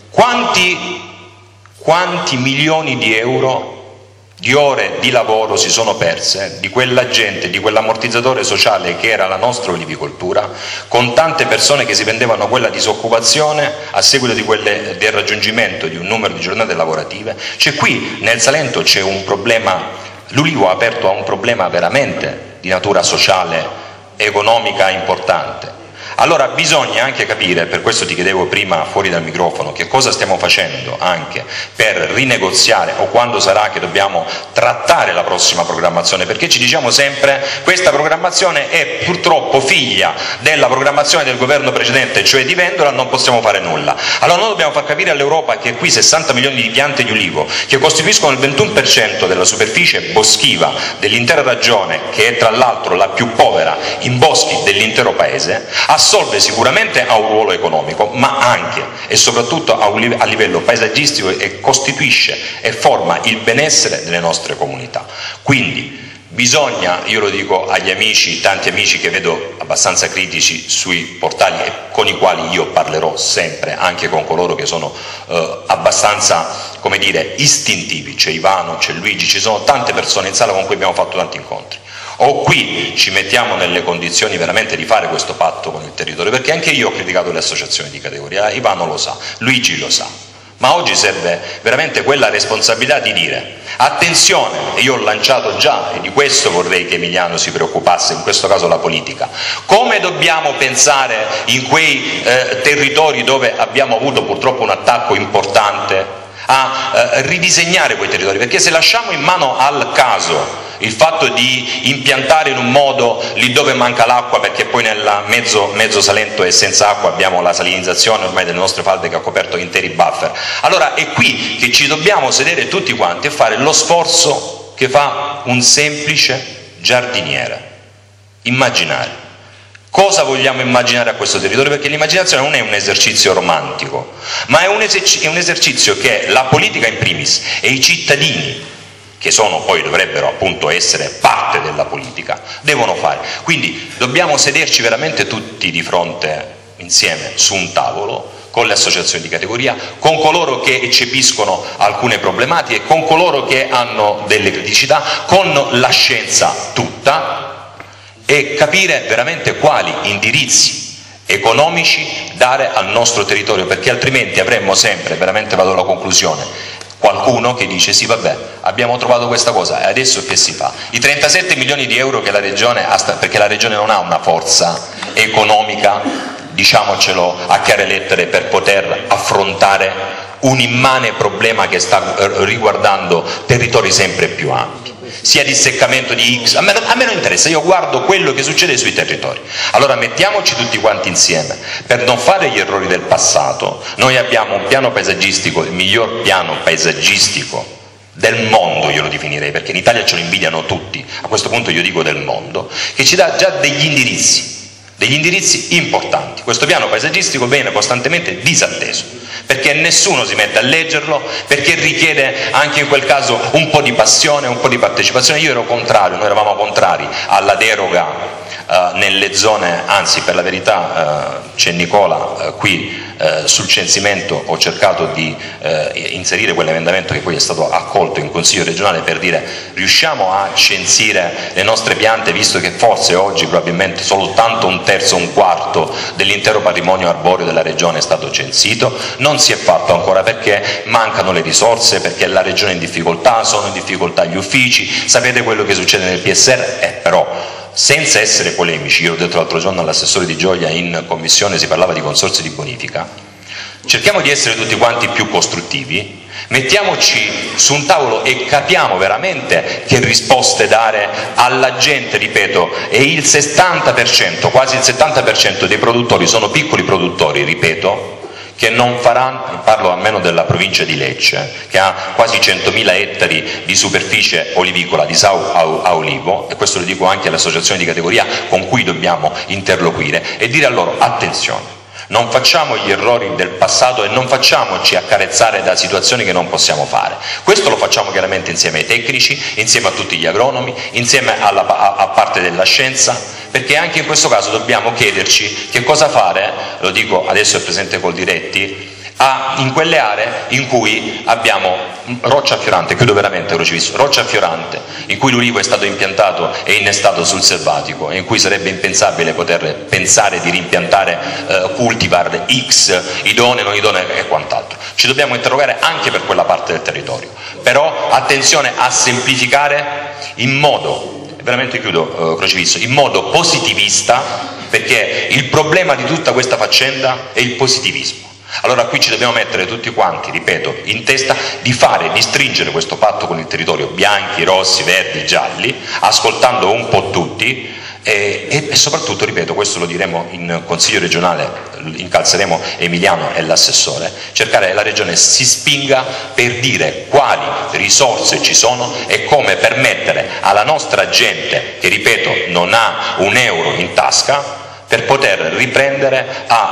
Quanti, quanti milioni di euro, di ore di lavoro si sono perse, di quella gente, di quell'ammortizzatore sociale che era la nostra olivicoltura, con tante persone che si prendevano quella disoccupazione a seguito di quelle, del raggiungimento di un numero di giornate lavorative. Cioè qui nel Salento c'è un problema, l'ulivo ha aperto a un problema veramente di natura sociale, economica importante. Allora bisogna anche capire, per questo ti chiedevo prima fuori dal microfono, che cosa stiamo facendo anche per rinegoziare, o quando sarà che dobbiamo trattare la prossima programmazione, perché ci diciamo sempre questa programmazione è purtroppo figlia della programmazione del governo precedente, cioè di Vendola, non possiamo fare nulla. Allora noi dobbiamo far capire all'Europa che qui sessanta milioni di piante di ulivo, che costituiscono il ventuno per cento della superficie boschiva dell'intera regione, che è tra l'altro la più povera in boschi dell'intero paese, assolve sicuramente a un ruolo economico, ma anche e soprattutto a, un, a livello paesaggistico, e costituisce e forma il benessere delle nostre comunità. Quindi bisogna, io lo dico agli amici, tanti amici che vedo abbastanza critici sui portali e con i quali io parlerò sempre, anche con coloro che sono eh, abbastanza, come dire, istintivi, c'è Ivano, c'è Luigi, ci sono tante persone in sala con cui abbiamo fatto tanti incontri. O qui ci mettiamo nelle condizioni veramente di fare questo patto con il territorio, perché anche io ho criticato le associazioni di categoria, Ivano lo sa, Luigi lo sa, ma oggi serve veramente quella responsabilità di dire attenzione, io ho lanciato già, e di questo vorrei che Emiliano si preoccupasse, in questo caso la politica, come dobbiamo pensare in quei eh, territori dove abbiamo avuto purtroppo un attacco importante a eh, ridisegnare quei territori, perché se lasciamo in mano al caso il fatto di impiantare in un modo lì dove manca l'acqua, perché poi nel mezzo, mezzo Salento è senza acqua, abbiamo la salinizzazione ormai delle nostre falde che ha coperto interi buffer, allora è qui che ci dobbiamo sedere tutti quanti e fare lo sforzo che fa un semplice giardiniere, immaginare. Cosa vogliamo immaginare a questo territorio? Perché l'immaginazione non è un esercizio romantico, ma è un, eserc- è un esercizio che la politica in primis e i cittadini, che sono poi dovrebbero appunto essere parte della politica, devono fare. Quindi dobbiamo sederci veramente tutti di fronte insieme su un tavolo, con le associazioni di categoria, con coloro che eccepiscono alcune problematiche, con coloro che hanno delle criticità, con la scienza tutta, e capire veramente quali indirizzi economici dare al nostro territorio, perché altrimenti avremmo sempre, veramente vado alla conclusione, qualcuno che dice sì vabbè, abbiamo trovato questa cosa e adesso che si fa? I trentasette milioni di euro che la Regione ha, perché la Regione non ha una forza economica, diciamocelo a chiare lettere, per poter affrontare un immane problema che sta riguardando territori sempre più ampi, sia disseccamento di X, a me, a me non interessa, io guardo quello che succede sui territori. Allora mettiamoci tutti quanti insieme per non fare gli errori del passato. Noi abbiamo un piano paesaggistico, il miglior piano paesaggistico del mondo, io lo definirei, perché in Italia ce lo invidiano tutti, a questo punto io dico del mondo, che ci dà già degli indirizzi, degli indirizzi importanti. Questo piano paesaggistico viene costantemente disatteso, perché nessuno si mette a leggerlo, perché richiede anche in quel caso un po' di passione, un po' di partecipazione. Io ero contrario, noi eravamo contrari alla deroga eh, nelle zone, anzi per la verità eh, c'è Nicola eh, qui eh, sul censimento, ho cercato di eh, inserire quell'emendamento che poi è stato accolto in Consiglio regionale per dire riusciamo a censire le nostre piante, visto che forse oggi probabilmente soltanto un terzo, un quarto dell'intero patrimonio arboreo della regione è stato censito. Non si è fatto ancora perché mancano le risorse, perché la regione è in difficoltà, sono in difficoltà gli uffici, sapete quello che succede nel P S R? Eh, però senza essere polemici, io l'ho detto l'altro giorno all'assessore Di Gioia in commissione, si parlava di consorzi di bonifica, cerchiamo di essere tutti quanti più costruttivi, mettiamoci su un tavolo e capiamo veramente che risposte dare alla gente, ripeto, e il sessanta per cento, quasi il settanta per cento dei produttori sono piccoli produttori, ripeto, che non faranno, parlo almeno della provincia di Lecce, che ha quasi centomila ettari di superficie olivicola di Sau a Olivo, e questo lo dico anche alle associazioni di categoria con cui dobbiamo interloquire, e dire a loro: attenzione, non facciamo gli errori del passato e non facciamoci accarezzare da situazioni che non possiamo fare. Questo lo facciamo chiaramente insieme ai tecnici, insieme a tutti gli agronomi, insieme alla, a, a parte della scienza, perché anche in questo caso dobbiamo chiederci che cosa fare, lo dico adesso al Presidente Coldiretti, a, in quelle aree in cui abbiamo roccia affiorante, chiudo veramente crocifisso, roccia affiorante, in cui l'ulivo è stato impiantato e innestato sul selvatico, e in cui sarebbe impensabile poter pensare di rimpiantare eh, cultivar X, idonee, non idonee e quant'altro. Ci dobbiamo interrogare anche per quella parte del territorio, però attenzione a semplificare in modo, veramente chiudo eh, crocifisso, in modo positivista, perché il problema di tutta questa faccenda è il positivismo. Allora qui ci dobbiamo mettere tutti quanti, ripeto, in testa di fare, di stringere questo patto con il territorio, bianchi, rossi, verdi, gialli, ascoltando un po' tutti e, e, e soprattutto, ripeto, questo lo diremo in Consiglio regionale, incalzeremo Emiliano e l'assessore, cercare che la Regione si spinga per dire quali risorse ci sono e come permettere alla nostra gente, che ripeto non ha un euro in tasca, per poter riprendere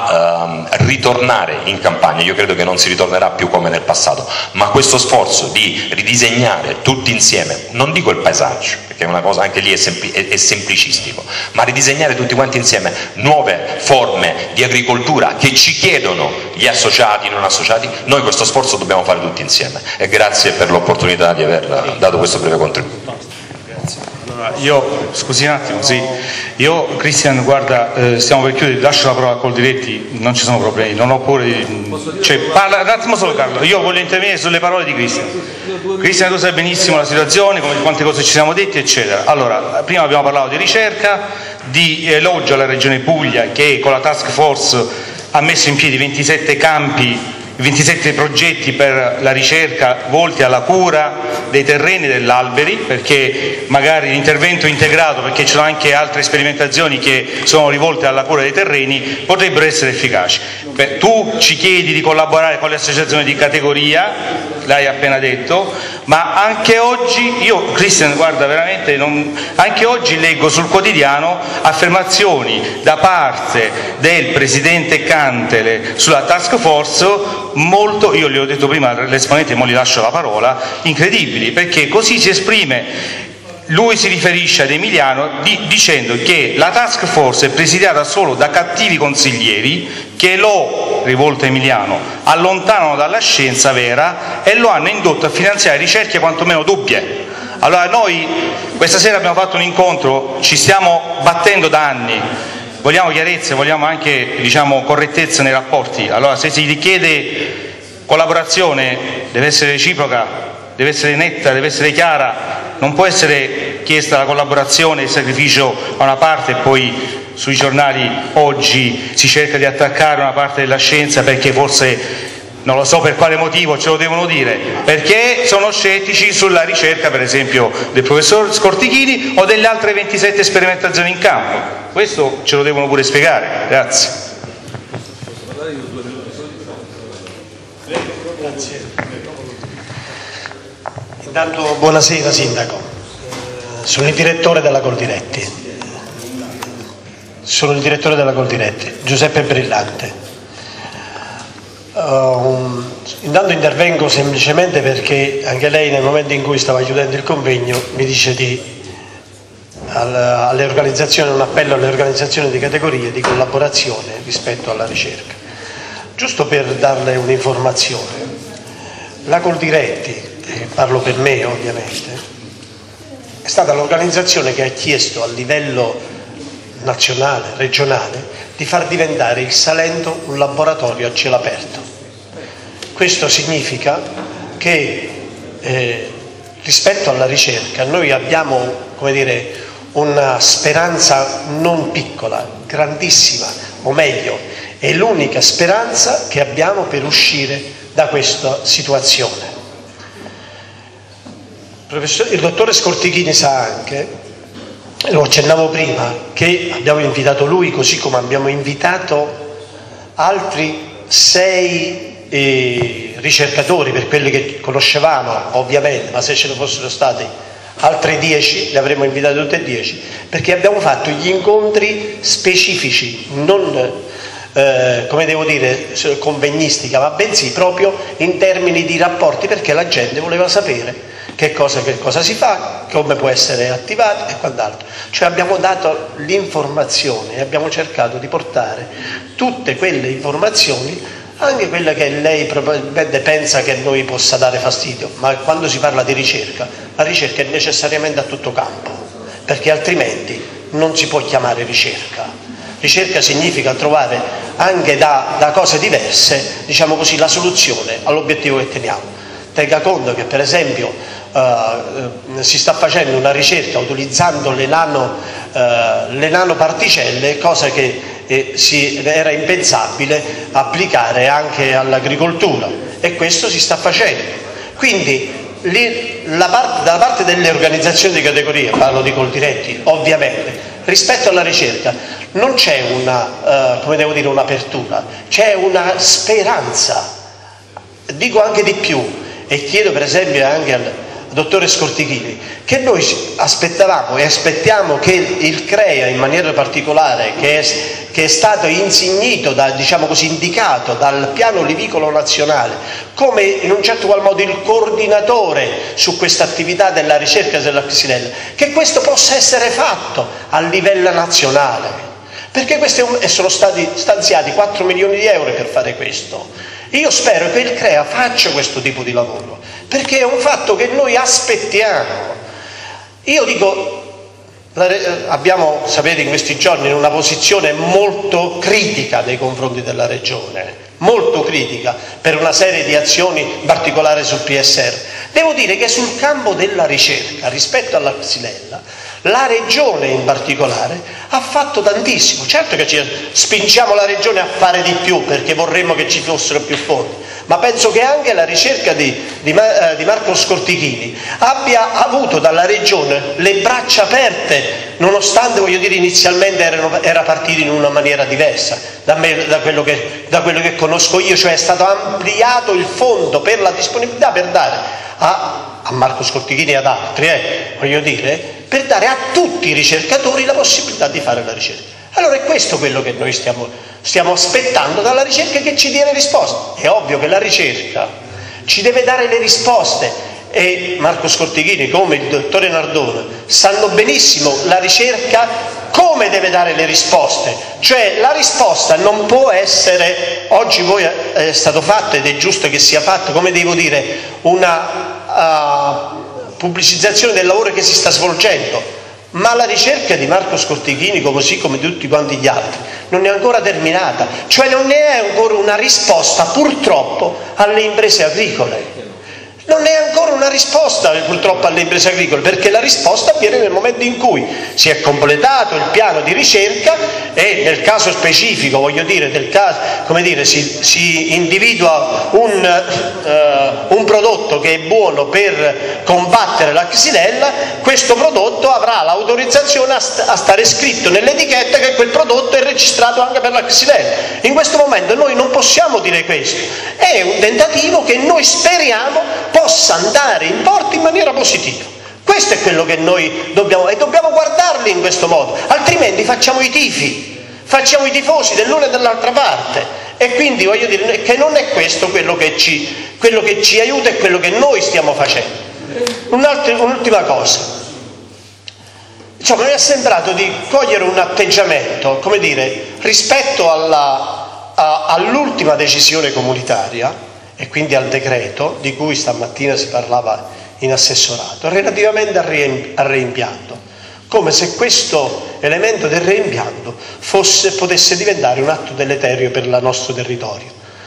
a um, ritornare in campagna. Io credo che non si ritornerà più come nel passato, ma questo sforzo di ridisegnare tutti insieme, non dico il paesaggio, perché una cosa anche lì è, sempli è, è semplicistico, ma ridisegnare tutti quanti insieme nuove forme di agricoltura che ci chiedono gli associati, non associati, noi questo sforzo dobbiamo fare tutti insieme, e grazie per l'opportunità di aver dato questo breve contributo. Allora, io, scusi un attimo, sì, io Cristian, guarda, eh, stiamo per chiudere, lascio la parola a Coldiretti, non ci sono problemi, non ho paura di... Cioè, parla un attimo solo Carlo, io voglio intervenire sulle parole di Cristian. Cristian, tu sai benissimo la situazione, come, quante cose ci siamo detti, eccetera. Allora, prima abbiamo parlato di ricerca, di elogio alla Regione Puglia, che con la task force ha messo in piedi ventisette campi, ventisette progetti per la ricerca volti alla cura dei terreni e degli alberi, perché magari l'intervento integrato, perché ci sono anche altre sperimentazioni che sono rivolte alla cura dei terreni, potrebbero essere efficaci. Beh, tu ci chiedi di collaborare con le associazioni di categoria, l'hai appena detto, ma anche oggi, io Cristian guarda veramente, non, anche oggi leggo sul quotidiano affermazioni da parte del Presidente Cantele sulla task force molto, io gli ho detto prima all'esponente, mo gli lascio la parola, incredibili, perché così si esprime. Lui si riferisce ad Emiliano di, dicendo che la task force è presidiata solo da cattivi consiglieri che lo, rivolto a Emiliano, allontanano dalla scienza vera e lo hanno indotto a finanziare ricerche quantomeno dubbie. Allora noi questa sera abbiamo fatto un incontro, ci stiamo battendo da anni, vogliamo chiarezza, vogliamo anche, diciamo, correttezza nei rapporti. Allora se si richiede collaborazione deve essere reciproca, deve essere netta, deve essere chiara, non può essere chiesta la collaborazione e il sacrificio a una parte e poi sui giornali oggi si cerca di attaccare una parte della scienza perché forse, non lo so per quale motivo, ce lo devono dire, perché sono scettici sulla ricerca per esempio del professor Scortichini o delle altre ventisette sperimentazioni in campo. Questo ce lo devono pure spiegare. Grazie. Grazie. Intanto buonasera Sindaco, sono il direttore della Coldiretti, sono il direttore della Coldiretti, Giuseppe Brillante. Uh, intanto intervengo semplicemente perché anche lei nel momento in cui stava chiudendo il convegno mi dice di, alle, alle organizzazioni, un appello alle organizzazioni di categoria di collaborazione rispetto alla ricerca. Giusto per darle un'informazione, la Coldiretti, e parlo per me ovviamente, è stata l'organizzazione che ha chiesto a livello nazionale, regionale, di far diventare il Salento un laboratorio a cielo aperto. Questo significa che eh, rispetto alla ricerca noi abbiamo, come dire, una speranza non piccola, grandissima, o meglio, è l'unica speranza che abbiamo per uscire da questa situazione. Il dottore Scortichini sa anche, lo accennavo prima, che abbiamo invitato lui così come abbiamo invitato altri sei eh, ricercatori, per quelli che conoscevamo ovviamente, ma se ce ne fossero stati altri dieci, li avremmo invitati tutti e dieci, perché abbiamo fatto gli incontri specifici, non eh, come devo dire convegnistica, ma bensì proprio in termini di rapporti, perché la gente voleva sapere che cosa, che cosa si fa, come può essere attivato e quant'altro. Cioè abbiamo dato l'informazione e abbiamo cercato di portare tutte quelle informazioni, anche quelle che lei probabilmente pensa che a noi possa dare fastidio, ma quando si parla di ricerca, la ricerca è necessariamente a tutto campo, perché altrimenti non si può chiamare ricerca. Ricerca significa trovare anche da, da cose diverse, diciamo così, la soluzione all'obiettivo che teniamo. Tenga conto che per esempio Uh, si sta facendo una ricerca utilizzando le, nano, uh, le nanoparticelle, cosa che eh, si, era impensabile applicare anche all'agricoltura, e questo si sta facendo. Quindi lì, la parte, dalla parte delle organizzazioni di categoria, parlo di Coldiretti ovviamente, rispetto alla ricerca non c'è una, uh, come devo dire, un'apertura, c'è una speranza. Dico anche di più, e chiedo per esempio anche al dottore Scortichini, che noi aspettavamo e aspettiamo che il CREA in maniera particolare, che è, che è stato insignito, da, diciamo così, indicato dal piano olivicolo nazionale come in un certo qual modo il coordinatore su questa attività della ricerca della xylella, che questo possa essere fatto a livello nazionale, perché questi sono stati stanziati quattro milioni di euro per fare questo. Io spero che il CREA faccia questo tipo di lavoro, perché è un fatto che noi aspettiamo. Io dico, abbiamo, sapete, in questi giorni una posizione molto critica nei confronti della Regione, molto critica per una serie di azioni, in particolare sul P S R. Devo dire che sul campo della ricerca, rispetto alla xylella, la Regione in particolare ha fatto tantissimo. Certo che ci spingiamo la Regione a fare di più, perché vorremmo che ci fossero più fondi, ma penso che anche la ricerca di, di, di Marco Scortichini abbia avuto dalla Regione le braccia aperte, nonostante, voglio dire, inizialmente erano, era partito in una maniera diversa da, me, da, quello che, da quello che conosco io, cioè è stato ampliato il fondo per la disponibilità per dare a, a Marco Scortichini e ad altri, eh, voglio dire, per dare a tutti i ricercatori la possibilità di fare la ricerca. Allora è questo quello che noi stiamo, stiamo aspettando dalla ricerca, che ci dia le risposte. È ovvio che la ricerca ci deve dare le risposte, e Marco Scortichini come il dottore Nardone sanno benissimo la ricerca come deve dare le risposte. Cioè la risposta non può essere, oggi voi è stato fatto ed è giusto che sia fatto, come devo dire, una uh, pubblicizzazione del lavoro che si sta svolgendo, ma la ricerca di Marco Scortichini, così come di tutti quanti gli altri, non è ancora terminata, cioè non ne è ancora una risposta purtroppo alle imprese agricole. Non è ancora una risposta purtroppo alle imprese agricole, perché la risposta avviene nel momento in cui si è completato il piano di ricerca e nel caso specifico, voglio dire, del caso, come dire, si, si individua un, uh, un prodotto che è buono per combattere la xylella. Questo prodotto avrà l'autorizzazione a, st- a stare scritto nell'etichetta che quel prodotto è registrato anche per la xylella. In questo momento noi non possiamo dire questo, è un tentativo che noi speriamo possa andare in porto in maniera positiva. Questo è quello che noi dobbiamo, e dobbiamo guardarli in questo modo, altrimenti facciamo i tifi, facciamo i tifosi dell'una e dell'altra parte, e quindi voglio dire che non è questo quello che ci, quello che ci aiuta e quello che noi stiamo facendo. Un'ultima cosa, insomma, mi è sembrato di cogliere un atteggiamento, come dire, rispetto alla, a, all'ultima decisione comunitaria, e quindi al decreto di cui stamattina si parlava in assessorato, relativamente al, reim- al reimpianto, come se questo elemento del reimpianto fosse, potesse diventare un atto deleterio per il nostro territorio.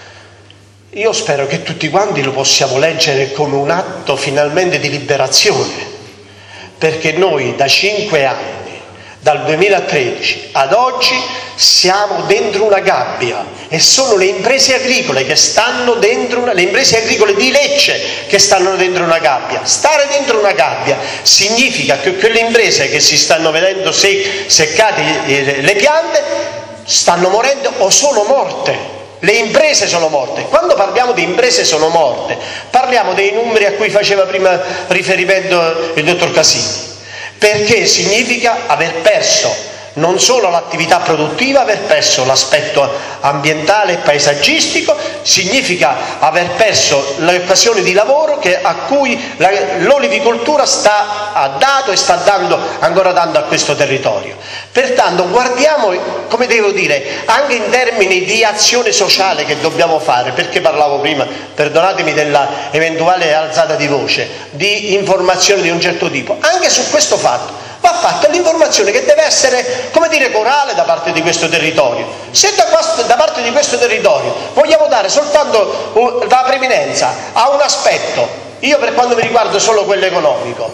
Io spero che tutti quanti lo possiamo leggere come un atto finalmente di liberazione, perché noi da cinque anni, dal duemilatredici ad oggi, siamo dentro una gabbia, e sono le imprese agricole che stanno dentro una, le imprese agricole di Lecce che stanno dentro una gabbia. Stare dentro una gabbia significa che quelle imprese che si stanno vedendo sec- seccate le piante stanno morendo o sono morte. le imprese sono morte. Quando parliamo di imprese sono morte, parliamo dei numeri a cui faceva prima riferimento il dottor Casini, perché significa aver perso non solo l'attività produttiva, aver perso l'aspetto ambientale e paesaggistico, significa aver perso le occasioni di lavoro che, a cui la, l'olivicoltura sta, ha dato e sta dando, ancora dando a questo territorio. Pertanto guardiamo, come devo dire, anche in termini di azione sociale che dobbiamo fare, perché parlavo prima, perdonatemi, della eventuale alzata di voce, di informazioni di un certo tipo, anche su questo fatto va fatta l'informazione che deve essere, come dire, corale da parte di questo territorio. Se da, questo, da parte di questo territorio vogliamo dare soltanto uh, la preminenza a un aspetto, io per quanto mi riguarda solo quello economico,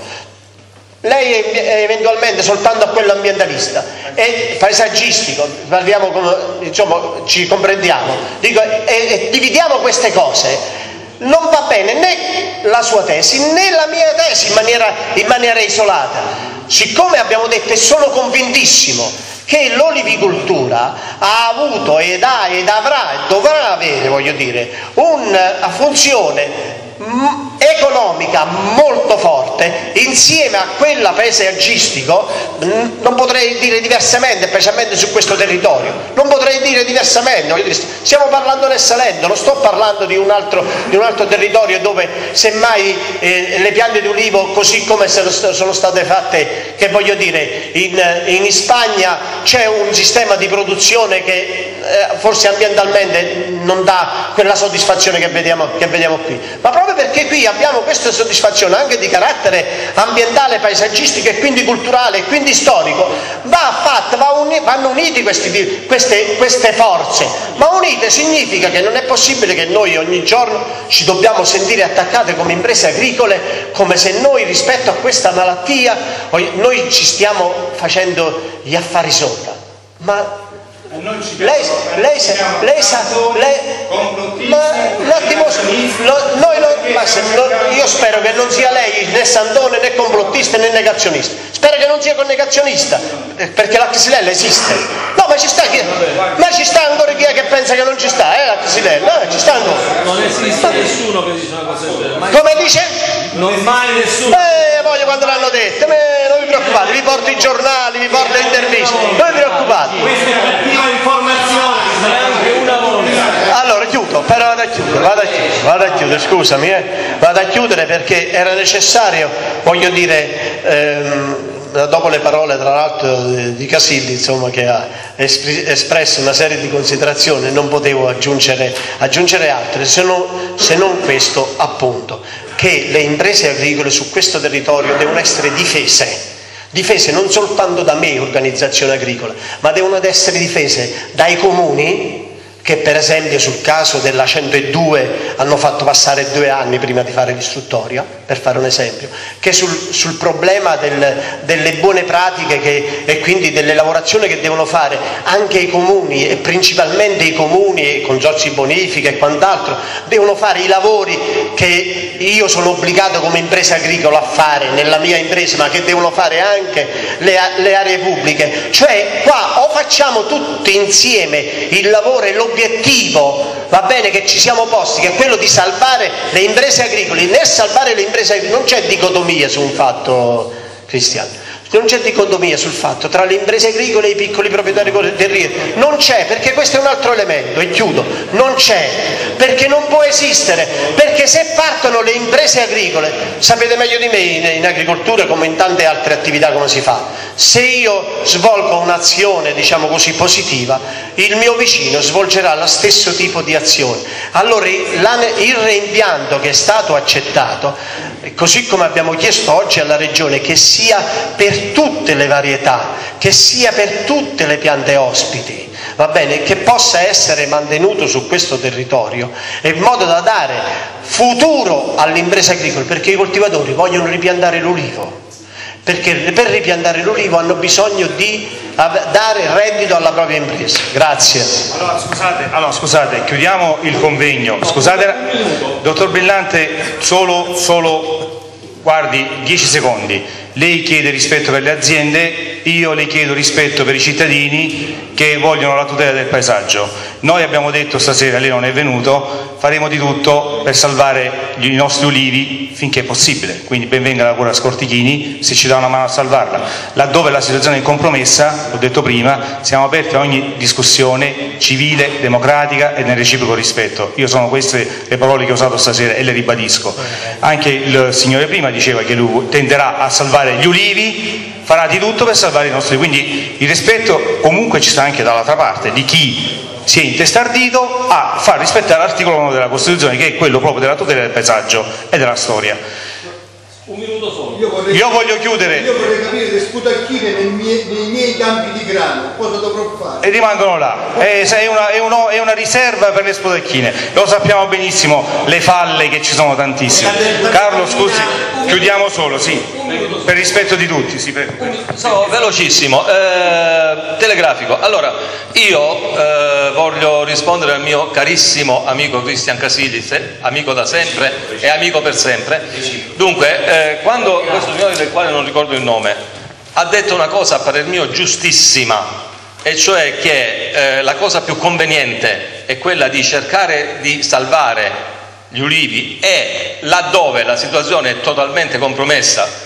lei è eventualmente soltanto a quello ambientalista e paesaggistico, parliamo come, insomma, ci comprendiamo, dico, e, e dividiamo queste cose, non va bene né la sua tesi né la mia tesi in maniera, in maniera isolata. Siccome abbiamo detto, e sono convintissimo che l'olivicoltura ha avuto ed ha ed avrà e dovrà avere, voglio dire, una funzione economica molto forte insieme a quella paesaggistico, non potrei dire diversamente, specialmente su questo territorio, non potrei dire diversamente, stiamo parlando del Salento, non sto parlando di un altro, di un altro territorio dove semmai eh, le piante di ulivo, così come sono state fatte, che voglio dire, in, in Spagna c'è un sistema di produzione che eh, forse ambientalmente non dà quella soddisfazione che vediamo, che vediamo qui, ma proprio perché qui abbiamo questa soddisfazione anche di carattere ambientale, paesaggistico e quindi culturale e quindi storico, va fatta, va uni, vanno uniti questi, queste, queste forze, ma unite significa che non è possibile che noi ogni giorno ci dobbiamo sentire attaccate come imprese agricole, come se noi rispetto a questa malattia noi ci stiamo facendo gli affari sopra. Ma lei, lei, sa, lei sa, lei, ma un attimo, no, noi non, ma se, no, io spero che non sia lei né Santone né complottista né negazionista, spero che non sia negazionista, perché la Xylella esiste, no, ma ci sta chi, ma ci sta ancora chi è che pensa che non ci sta, eh, la Xylella, eh, ci sta ancora. Non esiste nessuno che dice una cosa del genere. Come dice? Non mai nessuno. Eh, voglio quando l'hanno detto, eh, non vi preoccupate, vi porto i giornali, vi porto le interviste, non vi preoccupate. Questa è cattiva informazione, neanche una volta. Allora chiudo, però vado a chiudere, vado a chiudere, vado a chiudere, scusami, eh, vado a chiudere perché era necessario, voglio dire, ehm, dopo le parole tra l'altro di Casilli, insomma, che ha espresso una serie di considerazioni, non potevo aggiungere, aggiungere altre, se non, se non questo appunto, che le imprese agricole su questo territorio devono essere difese. Difese non soltanto da me, organizzazione agricola, ma devono essere difese dai comuni, che per esempio sul caso della centodue hanno fatto passare due anni prima di fare l'istruttoria, per fare un esempio, che sul, sul problema del, delle buone pratiche che, e quindi delle lavorazioni che devono fare anche i comuni e principalmente i comuni e i consorzi bonifica e quant'altro, devono fare i lavori che io sono obbligato come impresa agricola a fare nella mia impresa, ma che devono fare anche le, le aree pubbliche. Cioè qua o facciamo tutti insieme il lavoro e l'obiettivo, va bene, che ci siamo posti, che è quello di salvare le imprese agricole. Nel salvare le imprese agricole non c'è dicotomia su un fatto, Cristiano, non c'è dicotomia sul fatto tra le imprese agricole e i piccoli proprietari terrieri, non c'è, perché questo è un altro elemento, e chiudo, non c'è, perché non può esistere, perché se partono le imprese agricole, sapete meglio di me in, in agricoltura come in tante altre attività come si fa, se io svolgo un'azione, diciamo così, positiva, il mio vicino svolgerà lo stesso tipo di azione. Allora il reimpianto che è stato accettato, così come abbiamo chiesto oggi alla Regione, che sia per tutte le varietà, che sia per tutte le piante ospiti, va bene, che possa essere mantenuto su questo territorio in modo da dare futuro alle imprese agricole, perché i coltivatori vogliono ripiantare l'olivo, perché per ripiantare l'olivo hanno bisogno di dare reddito alla propria impresa. Grazie. Allora scusate, allora, scusate chiudiamo il convegno. Scusate, dottor Bellante, solo, solo guardi dieci secondi. Lei chiede rispetto per le aziende, io le chiedo rispetto per i cittadini che vogliono la tutela del paesaggio. Noi abbiamo detto stasera, lei non è venuto, faremo di tutto per salvare i nostri ulivi finché è possibile, quindi ben venga la cura Scortichini se ci dà una mano a salvarla. Laddove la situazione è compromessa, l'ho detto prima, siamo aperti a ogni discussione civile, democratica e nel reciproco rispetto. Io sono queste le parole che ho usato stasera e le ribadisco. Anche il signore prima diceva che lui tenderà a salvare gli ulivi, farà di tutto per salvare i nostri, quindi il rispetto comunque ci sta anche dall'altra parte di chi si è intestardito a far rispettare l'articolo uno della Costituzione, che è quello proprio della tutela del paesaggio e della storia. Un minuto solo. Io, vorrei, io voglio chiudere. Io vorrei capire le sputacchine nei miei, nei miei campi di grano, cosa dovrò fare? E rimangono là. È, è, una, è, uno, è una riserva per le sputacchine. Lo sappiamo benissimo, le falle che ci sono tantissime. Carlo, scusi, chiudiamo solo, sì. Per rispetto di tutti, sì, per... Sono velocissimo, eh, telegrafico. Allora, io eh, voglio rispondere al mio carissimo amico Cristian Casillis, amico da sempre e amico per sempre. Dunque, eh, quando questo signore, del quale non ricordo il nome, ha detto una cosa a parer mio giustissima, e cioè che eh, la cosa più conveniente è quella di cercare di salvare gli ulivi e laddove la situazione è totalmente compromessa,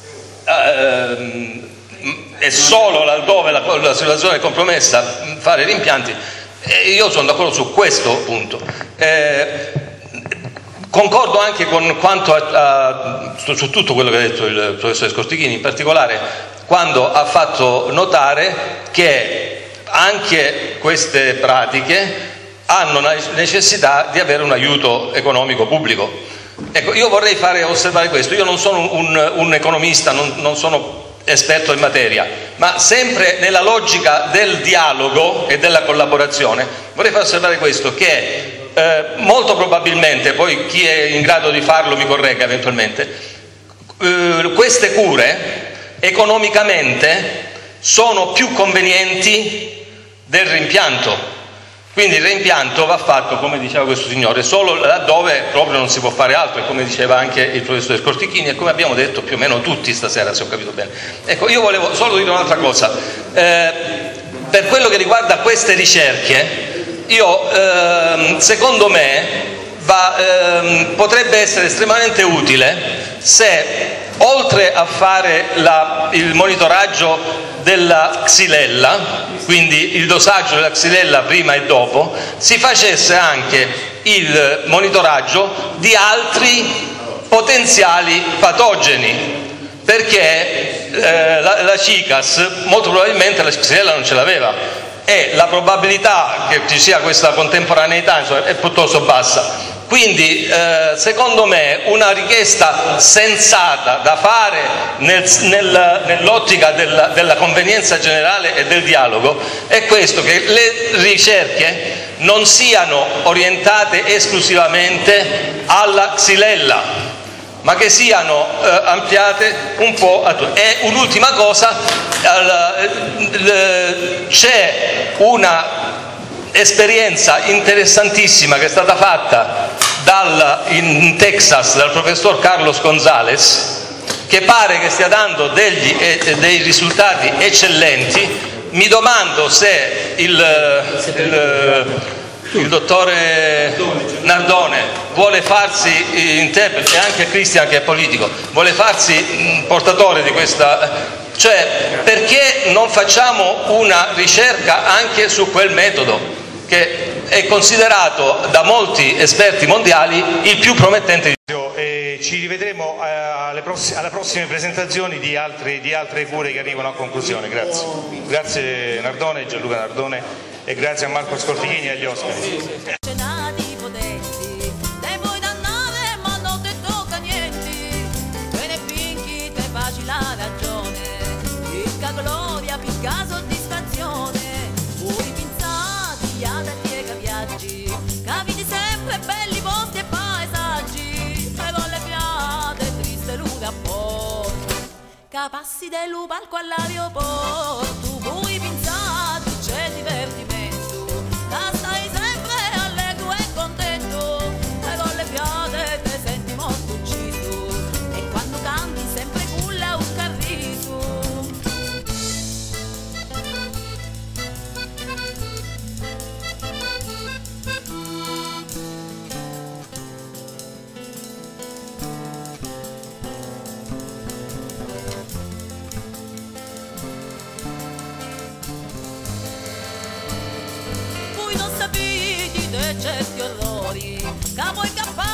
eh, e solo laddove la, la situazione è compromessa fare gli impianti, eh, io sono d'accordo su questo punto. Eh, concordo anche con quanto a, a, su, su tutto quello che ha detto il professore Scortichini, in particolare quando ha fatto notare che anche queste pratiche hanno la necessità di avere un aiuto economico pubblico. Ecco, io vorrei fare osservare questo. Io non sono un, un economista, non, non sono esperto in materia, ma sempre nella logica del dialogo e della collaborazione vorrei far osservare questo, che eh, molto probabilmente, poi chi è in grado di farlo mi corregga eventualmente, eh, queste cure economicamente sono più convenienti del rimpianto. Quindi il reimpianto va fatto, come diceva questo signore, solo laddove proprio non si può fare altro, e come diceva anche il professore Scortichini e come abbiamo detto più o meno tutti stasera, se ho capito bene. Ecco, io volevo solo dire un'altra cosa. Eh, per quello che riguarda queste ricerche, io, eh, secondo me, va, eh, potrebbe essere estremamente utile se, oltre a fare la, il monitoraggio della xylella, quindi il dosaggio della xylella prima e dopo, si facesse anche il monitoraggio di altri potenziali patogeni, perché eh, la, la CICAS molto probabilmente la xylella non ce l'aveva e la probabilità che ci sia questa contemporaneità, insomma, è piuttosto bassa. Quindi eh, secondo me una richiesta sensata da fare nel, nel, nell'ottica della, della convenienza generale e del dialogo è questo, che le ricerche non siano orientate esclusivamente alla xylella, ma che siano eh, ampliate un po' a tutto. E un'ultima cosa, c'è una esperienza interessantissima che è stata fatta dal, in Texas dal professor Carlos Gonzalez, che pare che stia dando degli, eh, dei risultati eccellenti. Mi domando se il, il, il dottore Nardone vuole farsi interprete, e anche Cristian che è politico, vuole farsi portatore di questa... Cioè, perché non facciamo una ricerca anche su quel metodo che è considerato da molti esperti mondiali il più promettente? E ci rivedremo alle prossime, alle prossime presentazioni di, altri, di altre cure che arrivano a conclusione. Grazie. Grazie Nardone, Gianluca Nardone, e grazie a Marco Scortichini e agli ospiti. Gloria, picca soddisfazione, puri pinzati, adatti e viaggi, capiti sempre belli posti e paesaggi, e con le fiate triste lune a porto, capassi del palco all'aeroporto, puri pinzati, c'è divertimento, da stai sempre allegro e contento, e con le fiate te senti molto ucciso, e quando canti sempre culla un carriso. certi orrori, che puoi cappare